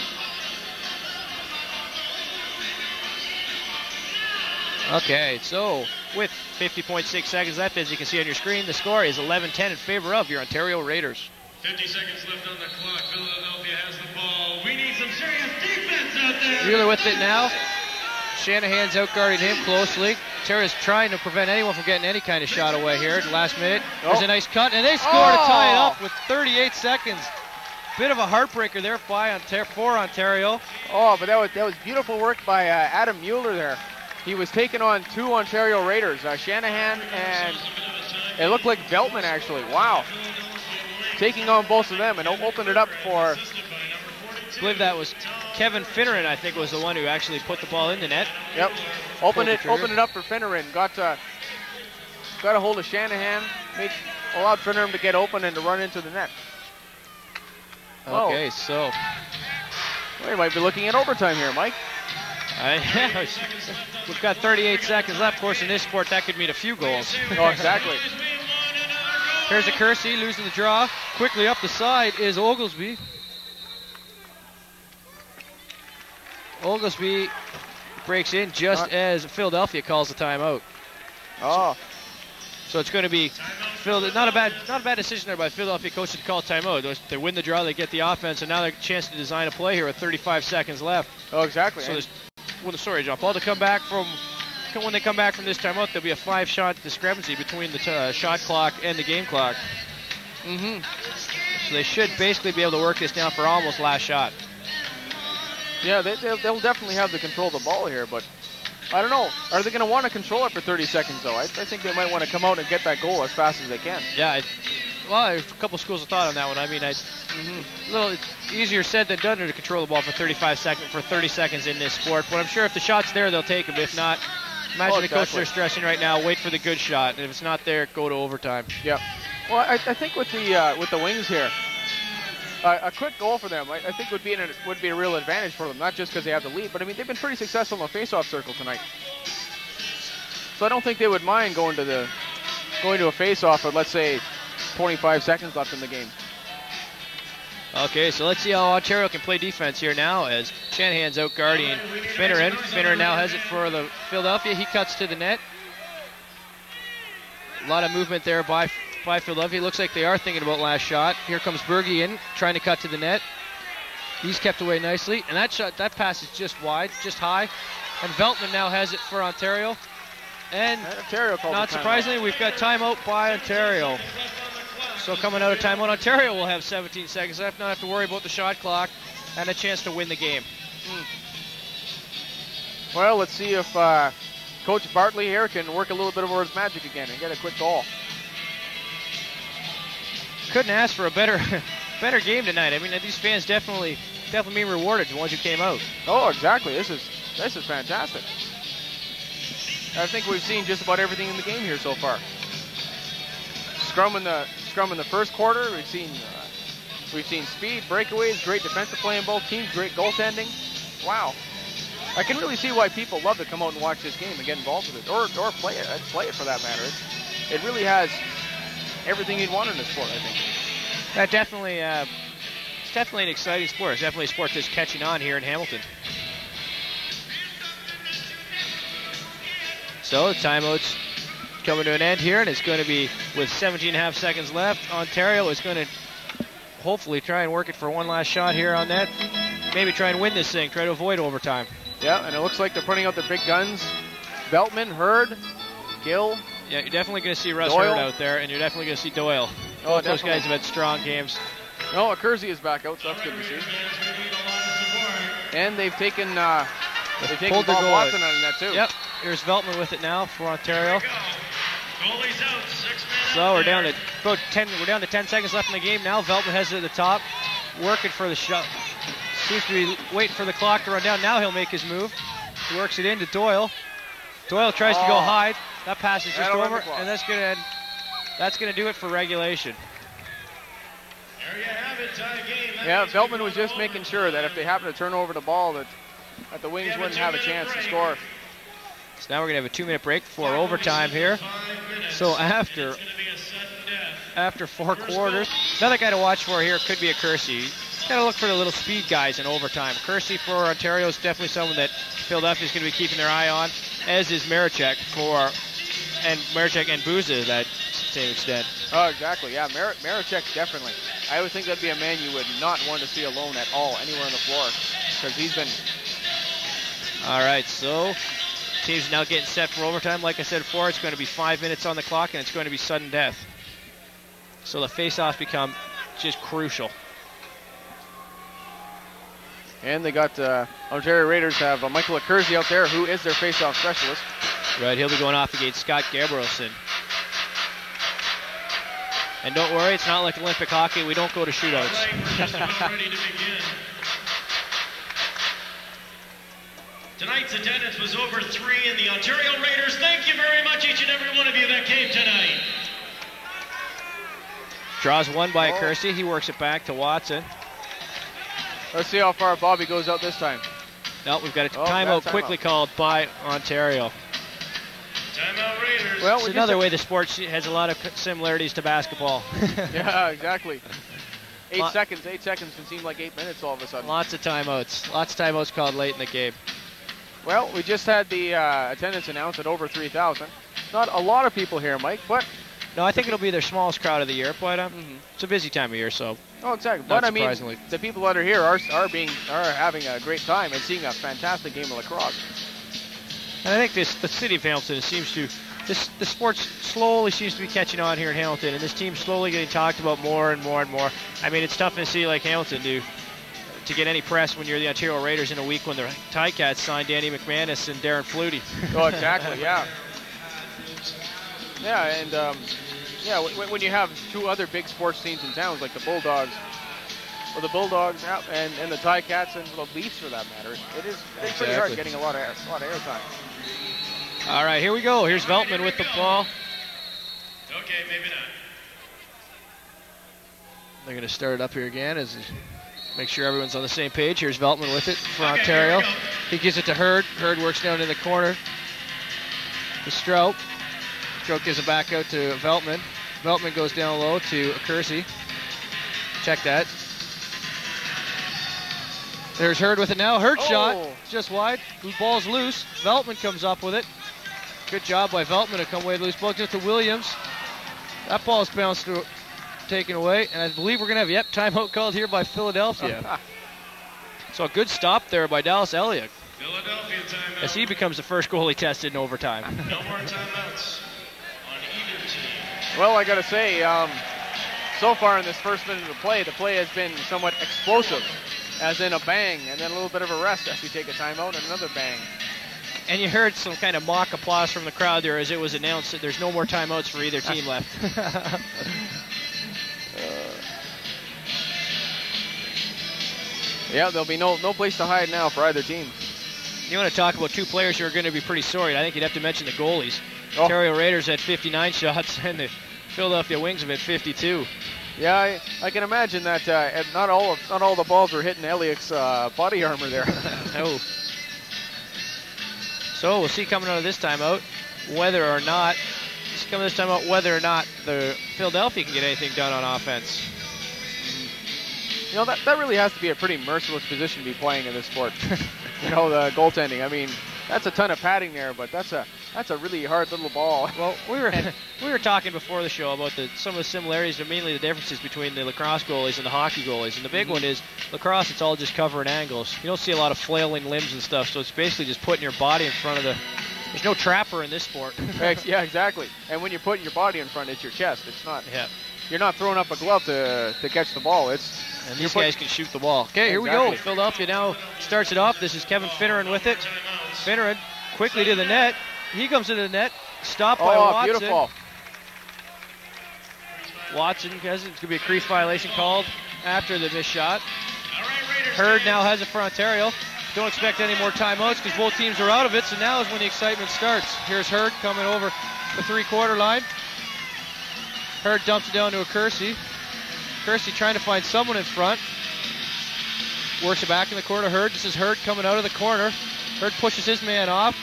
Okay, so with 50.6 seconds left, as you can see on your screen, the score is 11-10 in favor of your Ontario Raiders. 50 seconds left on the clock. Philadelphia has the ball. We need some serious defense out there. Wheeler with it now. Shanahan's outguarding him closely. Ontario's trying to prevent anyone from getting any kind of shot away here at the last minute. There's a nice cut, and they score to tie it up with 38 seconds. Bit of a heartbreaker there for Ontario. Oh, but that was beautiful work by Adam Mueller there. He was taking on two Ontario Raiders, Shanahan and it looked like Veltman actually. Wow. Taking on both of them and opened it up for... I believe that was Kevin Finneran, I think, was the one who actually put the ball in the net. Yep. Opened it up for Finneran. Got a hold of Shanahan. Allowed Finneran to get open and to run into the net. Okay, so... We might be looking at overtime here, Mike. We've got 38 seconds left. Of course, in this sport, that could mean a few goals. Oh, exactly. Here's a Kersey losing the draw. Quickly up the side is Oglesby. Oglesby breaks in just as Philadelphia calls the timeout. Oh. So it's going to be not a bad decision there by Philadelphia coaches to call timeout. They win the draw, they get the offense, and now they're a chance to design a play here with 35 seconds left. Oh, exactly. So John Paul, when they come back from this timeout, there'll be a 5-shot discrepancy between the shot clock and the game clock. So they should basically be able to work this down for almost last shot. Yeah, they'll definitely have the control of the ball here, but I don't know. Are they going to want to control it for 30 seconds, though? I think they might want to come out and get that goal as fast as they can. Yeah, there's a couple schools of thought on that one. I mean, it's easier said than done to control the ball for 30 seconds in this sport. But I'm sure if the shot's there, they'll take them. If not, imagine the coaches are stressing right now. Wait for the good shot, and if it's not there, go to overtime. Yeah. Well, I think with the Wings here, a quick goal for them, I think would be a real advantage for them. Not just because they have the lead, but I mean they've been pretty successful in the face-off circle tonight. So I don't think they would mind going to a face-off with, let's say, 25 seconds left in the game. Okay, so let's see how Ontario can play defense here now as Shanahan's out guarding Finneran. Finneran now has it for the Philadelphia. He cuts to the net. A lot of movement there by Philadelphia. Looks like they are thinking about last shot. Here comes Berge in, trying to cut to the net. He's kept away nicely. And that pass is just wide, just high. And Veltman now has it for Ontario. And Ontario not surprisingly, we've got timeout by Ontario. So coming out of timeout, Ontario will have 17 seconds left. Not have to worry about the shot clock and a chance to win the game. Well, let's see if Coach Bartley here can work a little bit over his magic again and get a quick goal. Couldn't ask for a better game tonight. I mean, these fans definitely being rewarded, the ones who came out. Oh, exactly. This is fantastic. I think we've seen just about everything in the game here so far. Scrum in the first quarter. We've seen speed, breakaways, great defensive play in both teams, great goaltending. Wow. I can really see why people love to come out and watch this game and get involved with it, or play it. Play it for that matter. It really has everything you'd want in the sport, I think. That definitely, it's definitely an exciting sport. It's definitely a sport that's catching on here in Hamilton. So the timeout's coming to an end here, and it's going to be with 17.5 seconds left. Ontario is going to hopefully try and work it for one last shot here on that. Maybe try and win this thing, try to avoid overtime. Yeah, and it looks like they're putting out the big guns. Veltman, Hurd, Gill. Yeah, you're definitely going to see Russ Doyle. Hurd out there, and you're definitely going to see Doyle. Oh, Both those guys have had strong games. No, Kersey is back out, so that's good to see. And they've taken Bob Watson out of that too. Yep, here's Veltman with it now for Ontario. Goalie's out, 6 minutes. So we're down to about 10. We're down to 10 seconds left in the game now. Veltman has it at the top, working for the shot. Seems to be waiting for the clock to run down. Now he'll make his move. He works it into Doyle. Doyle tries to go high. That pass is just over, and that's gonna do it for regulation. There you have it, tie game. Yeah, Veltman was just making sure that if they happen to turn over the ball, that the Wings wouldn't have a chance to score. So now we're gonna have a 2-minute break for overtime here. So after 4 quarters, another guy to watch for here could be a Kersey. Gotta look for the little speed guys in overtime. Kersey for Ontario is definitely someone that Philadelphia is going to be keeping their eye on, as is Marichek and Buza to that same extent. Oh, exactly. Yeah, Marichek definitely. I would think that'd be a man you would not want to see alone at all anywhere on the floor, because he's been. All right, so team's now getting set for overtime. Like I said before, it's going to be 5 minutes on the clock, and it's going to be sudden death. So the face-offs become just crucial. And they got Ontario Raiders have Michael Kersey out there, who is their face-off specialist. Right, he'll be going off against Scott Gabrielson. And don't worry, it's not like Olympic hockey. We don't go to shootouts. Ready to begin. Tonight's attendance was over 3, and the Ontario Raiders, thank you very much, each and every one of you that came tonight. Draws one by Kersey. He works it back to Watson. Let's see how far Bobby goes out this time. No, we've got a timeout quickly called by Ontario. Timeout Raiders. Well, it's another way the sport has a lot of similarities to basketball. Yeah, exactly. 8 seconds can seem like 8 minutes all of a sudden. Lots of timeouts called late in the game. Well, we just had the attendance announced at over 3,000. Not a lot of people here, Mike, but... No, I think it'll be their smallest crowd of the year, but it's a busy time of year, so... Oh, exactly. But, I mean, the people that are here are having a great time and seeing a fantastic game of lacrosse. And I think the city of Hamilton seems to... The sport slowly seems to be catching on here in Hamilton, and this team's slowly getting talked about more and more and more. I mean, it's tough in a city like Hamilton to get any press when you're the Ontario Raiders in a week when the Ticats signed Danny McManus and Darren Flutie. Oh, exactly, yeah. Yeah, and when you have two other big sports teams in towns like the Bulldogs, and the Ticats and the Leafs for that matter, it's pretty hard getting a lot of airtime. All right, here we go. Here's Veltman with the ball. Okay, maybe not. They're going to start it up here again as make sure everyone's on the same page. Here's Veltman with it for Ontario. He gives it to Hurd. Hurd works down in the corner to Stroke. Stroke gives it back out to Veltman. Veltman goes down low to Kersey. Check that. There's Hurd with it now. Hurd shot. Just wide. The ball's loose. Veltman comes up with it. Good job by Veltman to come away with loose ball. Just to Williams. That ball's bounced through, taken away. And I believe we're going to have, timeout called here by Philadelphia. So a good stop there by Dallas Elliott. Philadelphia timeout. As he becomes the first goalie tested in overtime. No more timeouts on either team. Well, I got to say, so far in this first minute of the play has been somewhat explosive, as in a bang and then a little bit of a rest as we take a timeout and another bang. And you heard some kind of mock applause from the crowd there as it was announced that there's no more timeouts for either team left. Yeah, there'll be no place to hide now for either team. You want to talk about two players who are going to be pretty sorry. I think you'd have to mention the goalies. Oh. Ontario Raiders had 59 shots, and the Philadelphia Wings have had 52. Yeah, I can imagine that not all the balls were hitting Elliott's body armor there. No. So we'll see coming out of this timeout whether or not the Philadelphia can get anything done on offense. You know, that really has to be a pretty merciless position to be playing in this sport. You know, the goaltending. I mean, that's a ton of padding there, but that's a really hard little ball. Well, we were talking before the show about some of the similarities, but mainly the differences between the lacrosse goalies and the hockey goalies. And the big one is lacrosse, it's all just covering angles. You don't see a lot of flailing limbs and stuff, so it's basically just putting your body in front of the... There's no trapper in this sport. Yeah, exactly. And when you're putting your body in front, it's your chest. It's not... Yeah. You're not throwing up a glove to catch the ball. And these guys can shoot the ball. Okay, here we go. Philadelphia now starts it off. This is Kevin Finneran with it. Finneran quickly to the net. He comes into the net. Stopped by Watson. Beautiful. Watson has it. It's going to be a crease violation called after the missed shot. Hurd now has it for Ontario. Don't expect any more timeouts because both teams are out of it, so now is when the excitement starts. Here's Hurd coming over the three-quarter line. Hurd dumps it down to a Kersey. Kersey trying to find someone in front. Works it back in the corner. Hurd. This is Hurd coming out of the corner. Hurd pushes his man off.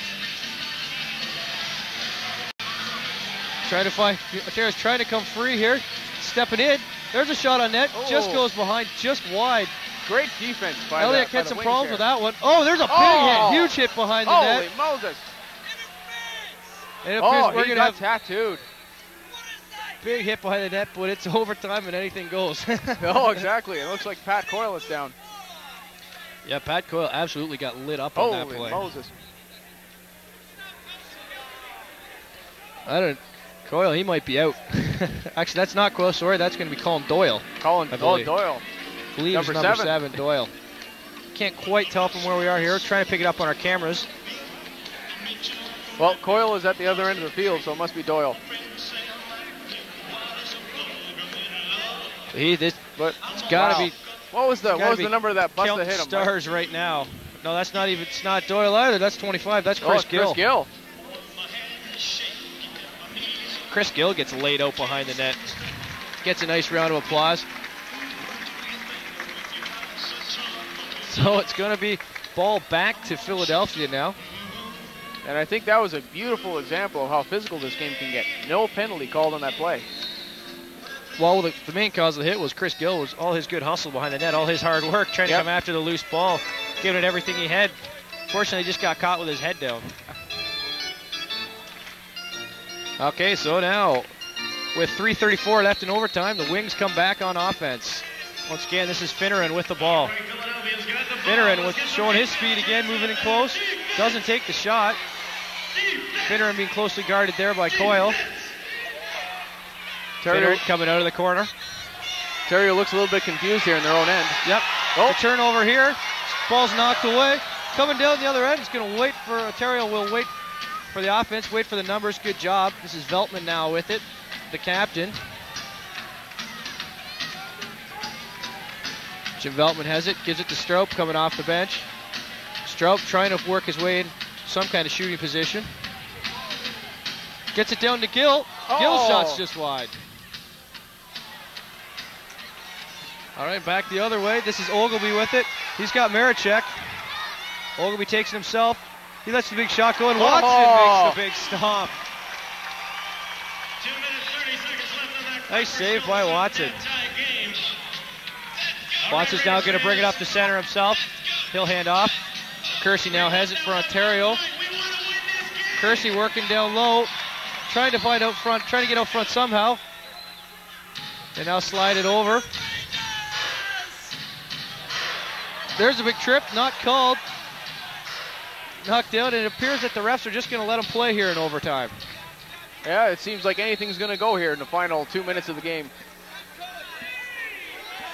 Ontario's trying to come free here. Stepping in. There's a shot on net. Just goes behind, just wide. Great defense by Elliott had some problems with that one. Oh, there's a big hit. Huge hit behind the net. Holy Moses. And it appears he got tattooed. Big hit behind the net, but it's overtime and anything goes. Oh, exactly. It looks like Pat Coyle is down. Yeah, Pat Coyle absolutely got lit up on that play. Holy Moses. Coyle, he might be out. Actually, that's not Coyle. Sorry, that's going to be Colin Doyle. Doyle. I believe number 7, Doyle. Can't quite tell from where we are here. Trying to pick it up on our cameras. Well, Coyle is at the other end of the field, so it must be Doyle. It's got to be. What was the number of that bus that hit him? Stars right now. No, that's not even. It's not Doyle either. That's 25. That's Chris Gill. Chris Gill. Chris Gill gets laid out behind the net. Gets a nice round of applause. So it's going to be ball back to Philadelphia now. And I think that was a beautiful example of how physical this game can get. No penalty called on that play. Well, the main cause of the hit was Chris Gill, was all his good hustle behind the net, all his hard work, trying to come after the loose ball, giving it everything he had. Fortunately, he just got caught with his head down. Okay, so now, with 3:34 left in overtime, the Wings come back on offense. Once again, this is Finneran with the ball. Finneran showing his speed again, moving in close. Doesn't take the shot. Finneran being closely guarded there by Coyle. Finneran coming out of the corner. Ontario looks a little bit confused here in their own end. Yep. The turnover here. Ball's knocked away. Coming down the other end. It's going to wait for Ontario. Will wait for the offense. Wait for the numbers. Good job. This is Veltman now with it. The captain. Jim Veltman has it. Gives it to Stroop coming off the bench. Stroop trying to work his way in some kind of shooting position. Gets it down to Gill. Gill shot's just wide. All right, back the other way. This is Ogilvy with it. He's got Marichek. Ogilvy takes it himself. He lets the big shot go, and Watson makes the big stop. 2 minutes, 30 seconds left on that. Nice save by Watson. Watson's now going to bring it up the center himself. He'll hand off. Kersey now has it for Ontario. Kersey working down low, trying to find out front, trying to get out front somehow. They now slide it over. There's a big trip, not called. Knocked down, and it appears that the refs are just going to let him play here in overtime. Yeah, it seems like anything's going to go here in the final 2 minutes of the game.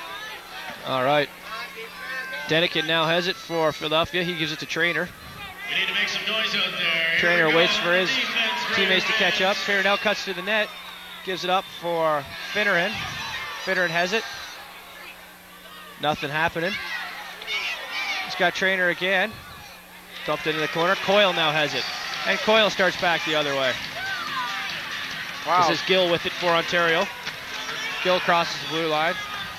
All right. Denikin now has it for Philadelphia. He gives it to Trainer. We need to make some noise out there. Trainer waits for his teammates to catch up. Trainer now cuts to the net. Gives it up for Finneran. Finneran has it. Nothing happening. He's got Trainer again. Dumped into the corner. Coyle now has it. And Coyle starts back the other way. Wow. This is Gill with it for Ontario. Gill crosses the blue line.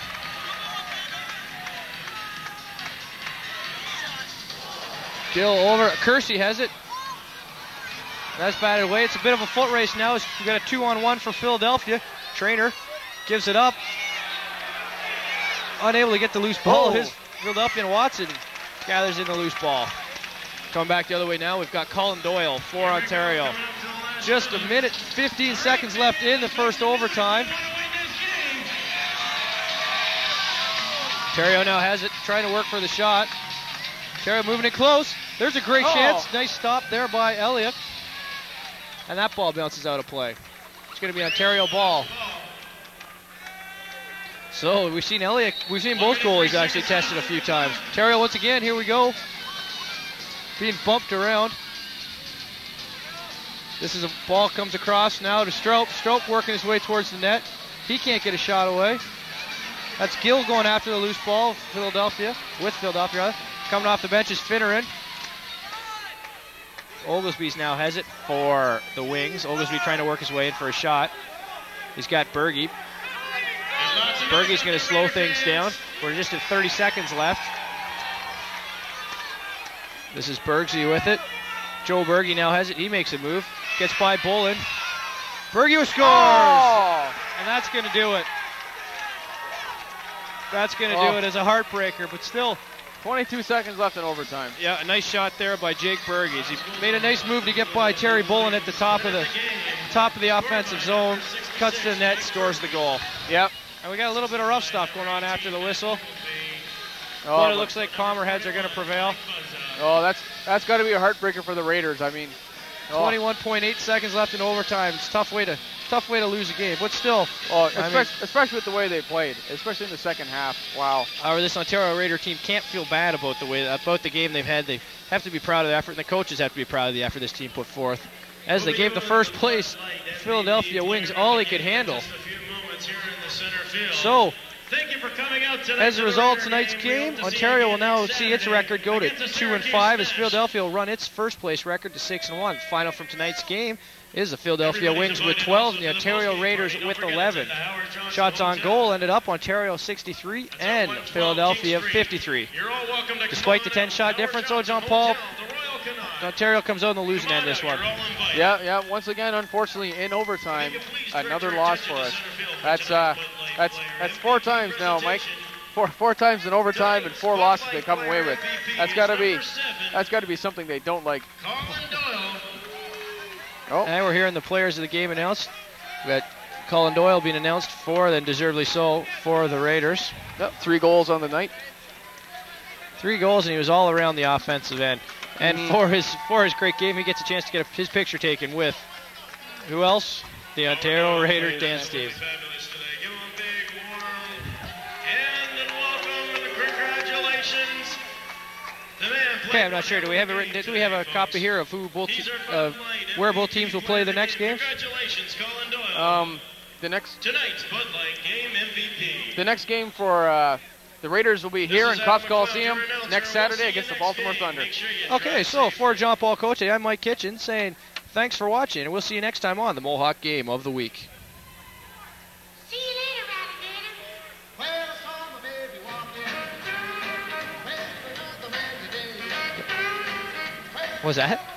Gill over. Kersey has it. That's batted away. It's a bit of a foot race now. We've got a 2-on-1 for Philadelphia. Trainer gives it up. Unable to get the loose ball. His Philadelphian Watson gathers in the loose ball. Coming back the other way now, we've got Colin Doyle for Ontario. Just a minute, 15 seconds left in the first overtime. Ontario now has it, trying to work for the shot. Ontario moving it close. There's a great chance. Nice stop there by Elliott. And that ball bounces out of play. It's going to be Ontario ball. So we've seen Elliott, we've seen both goalies actually tested a few times. Ontario once again, here we go. Being bumped around. This is a ball comes across now to Strope. Strope working his way towards the net. He can't get a shot away. That's Gill going after the loose ball. Philadelphia. Coming off the bench is Finneran. Oglesby's now has it for the Wings. Oglesby trying to work his way in for a shot. He's got Berge. Berge's going to slow things down. We're just at 30 seconds left. This is Berge with it. Joe Berge now has it. He makes a move. Gets by Bolin. Berge scores! And that's going to do it. That's going to do it as a heartbreaker, but still. 22 seconds left in overtime. Yeah, a nice shot there by Jake Berge. He made a nice move to get by Terry Bolin at the top of the offensive zone. Cuts to the net, scores the goal. Yep. And we got a little bit of rough stuff going on after the whistle. But it looks like calmer heads are going to prevail. Oh, that's got to be a heartbreaker for the Raiders. I mean, 21.8 seconds left in overtime. It's a tough way to lose a game, but still. Especially with the way they played, especially in the second half. Wow. However, this Ontario Raider team can't feel bad about the game they've had. They have to be proud of the effort, and the coaches have to be proud of the effort this team put forth. As they gave the first place Philadelphia Wings all they could handle. So, as a result of tonight's game, Ontario will now see its record go to 2-5 as Philadelphia will run its first place record to 6-1. Final from tonight's game is the Philadelphia Wings with 12 and the Ontario Raiders with 11. Shots on goal ended up Ontario 63 and Philadelphia 53. Despite the 10-shot difference, Jean Paul, Ontario comes out on the losing end this one. Yeah. Once again, unfortunately, in overtime, another loss for us. That's 4 times now, Mike. Four times in overtime and 4 losses they come away with. That's got to be something they don't like. And we're hearing the players of the game announced. We got Colin Doyle being announced for, then deservedly so, for the Raiders. Yep, 3 goals on the night. 3 goals, and he was all around the offensive end. And for his great game, he gets a chance to get his picture taken with who else? The Ontario Raider dance team. Okay, I'm not sure. Do we have it written? Do we have a copy here of where both teams will play the next games? The next Tonight's Bud Light Game MVP. The next game for the Raiders will be here in Cops Coliseum next Saturday against the Baltimore Thunder. Okay, so for John Paul Coach, I'm Mike Kitchen saying thanks for watching, and we'll see you next time on the Mohawk Game of the Week. See you later, Alligator. What was that?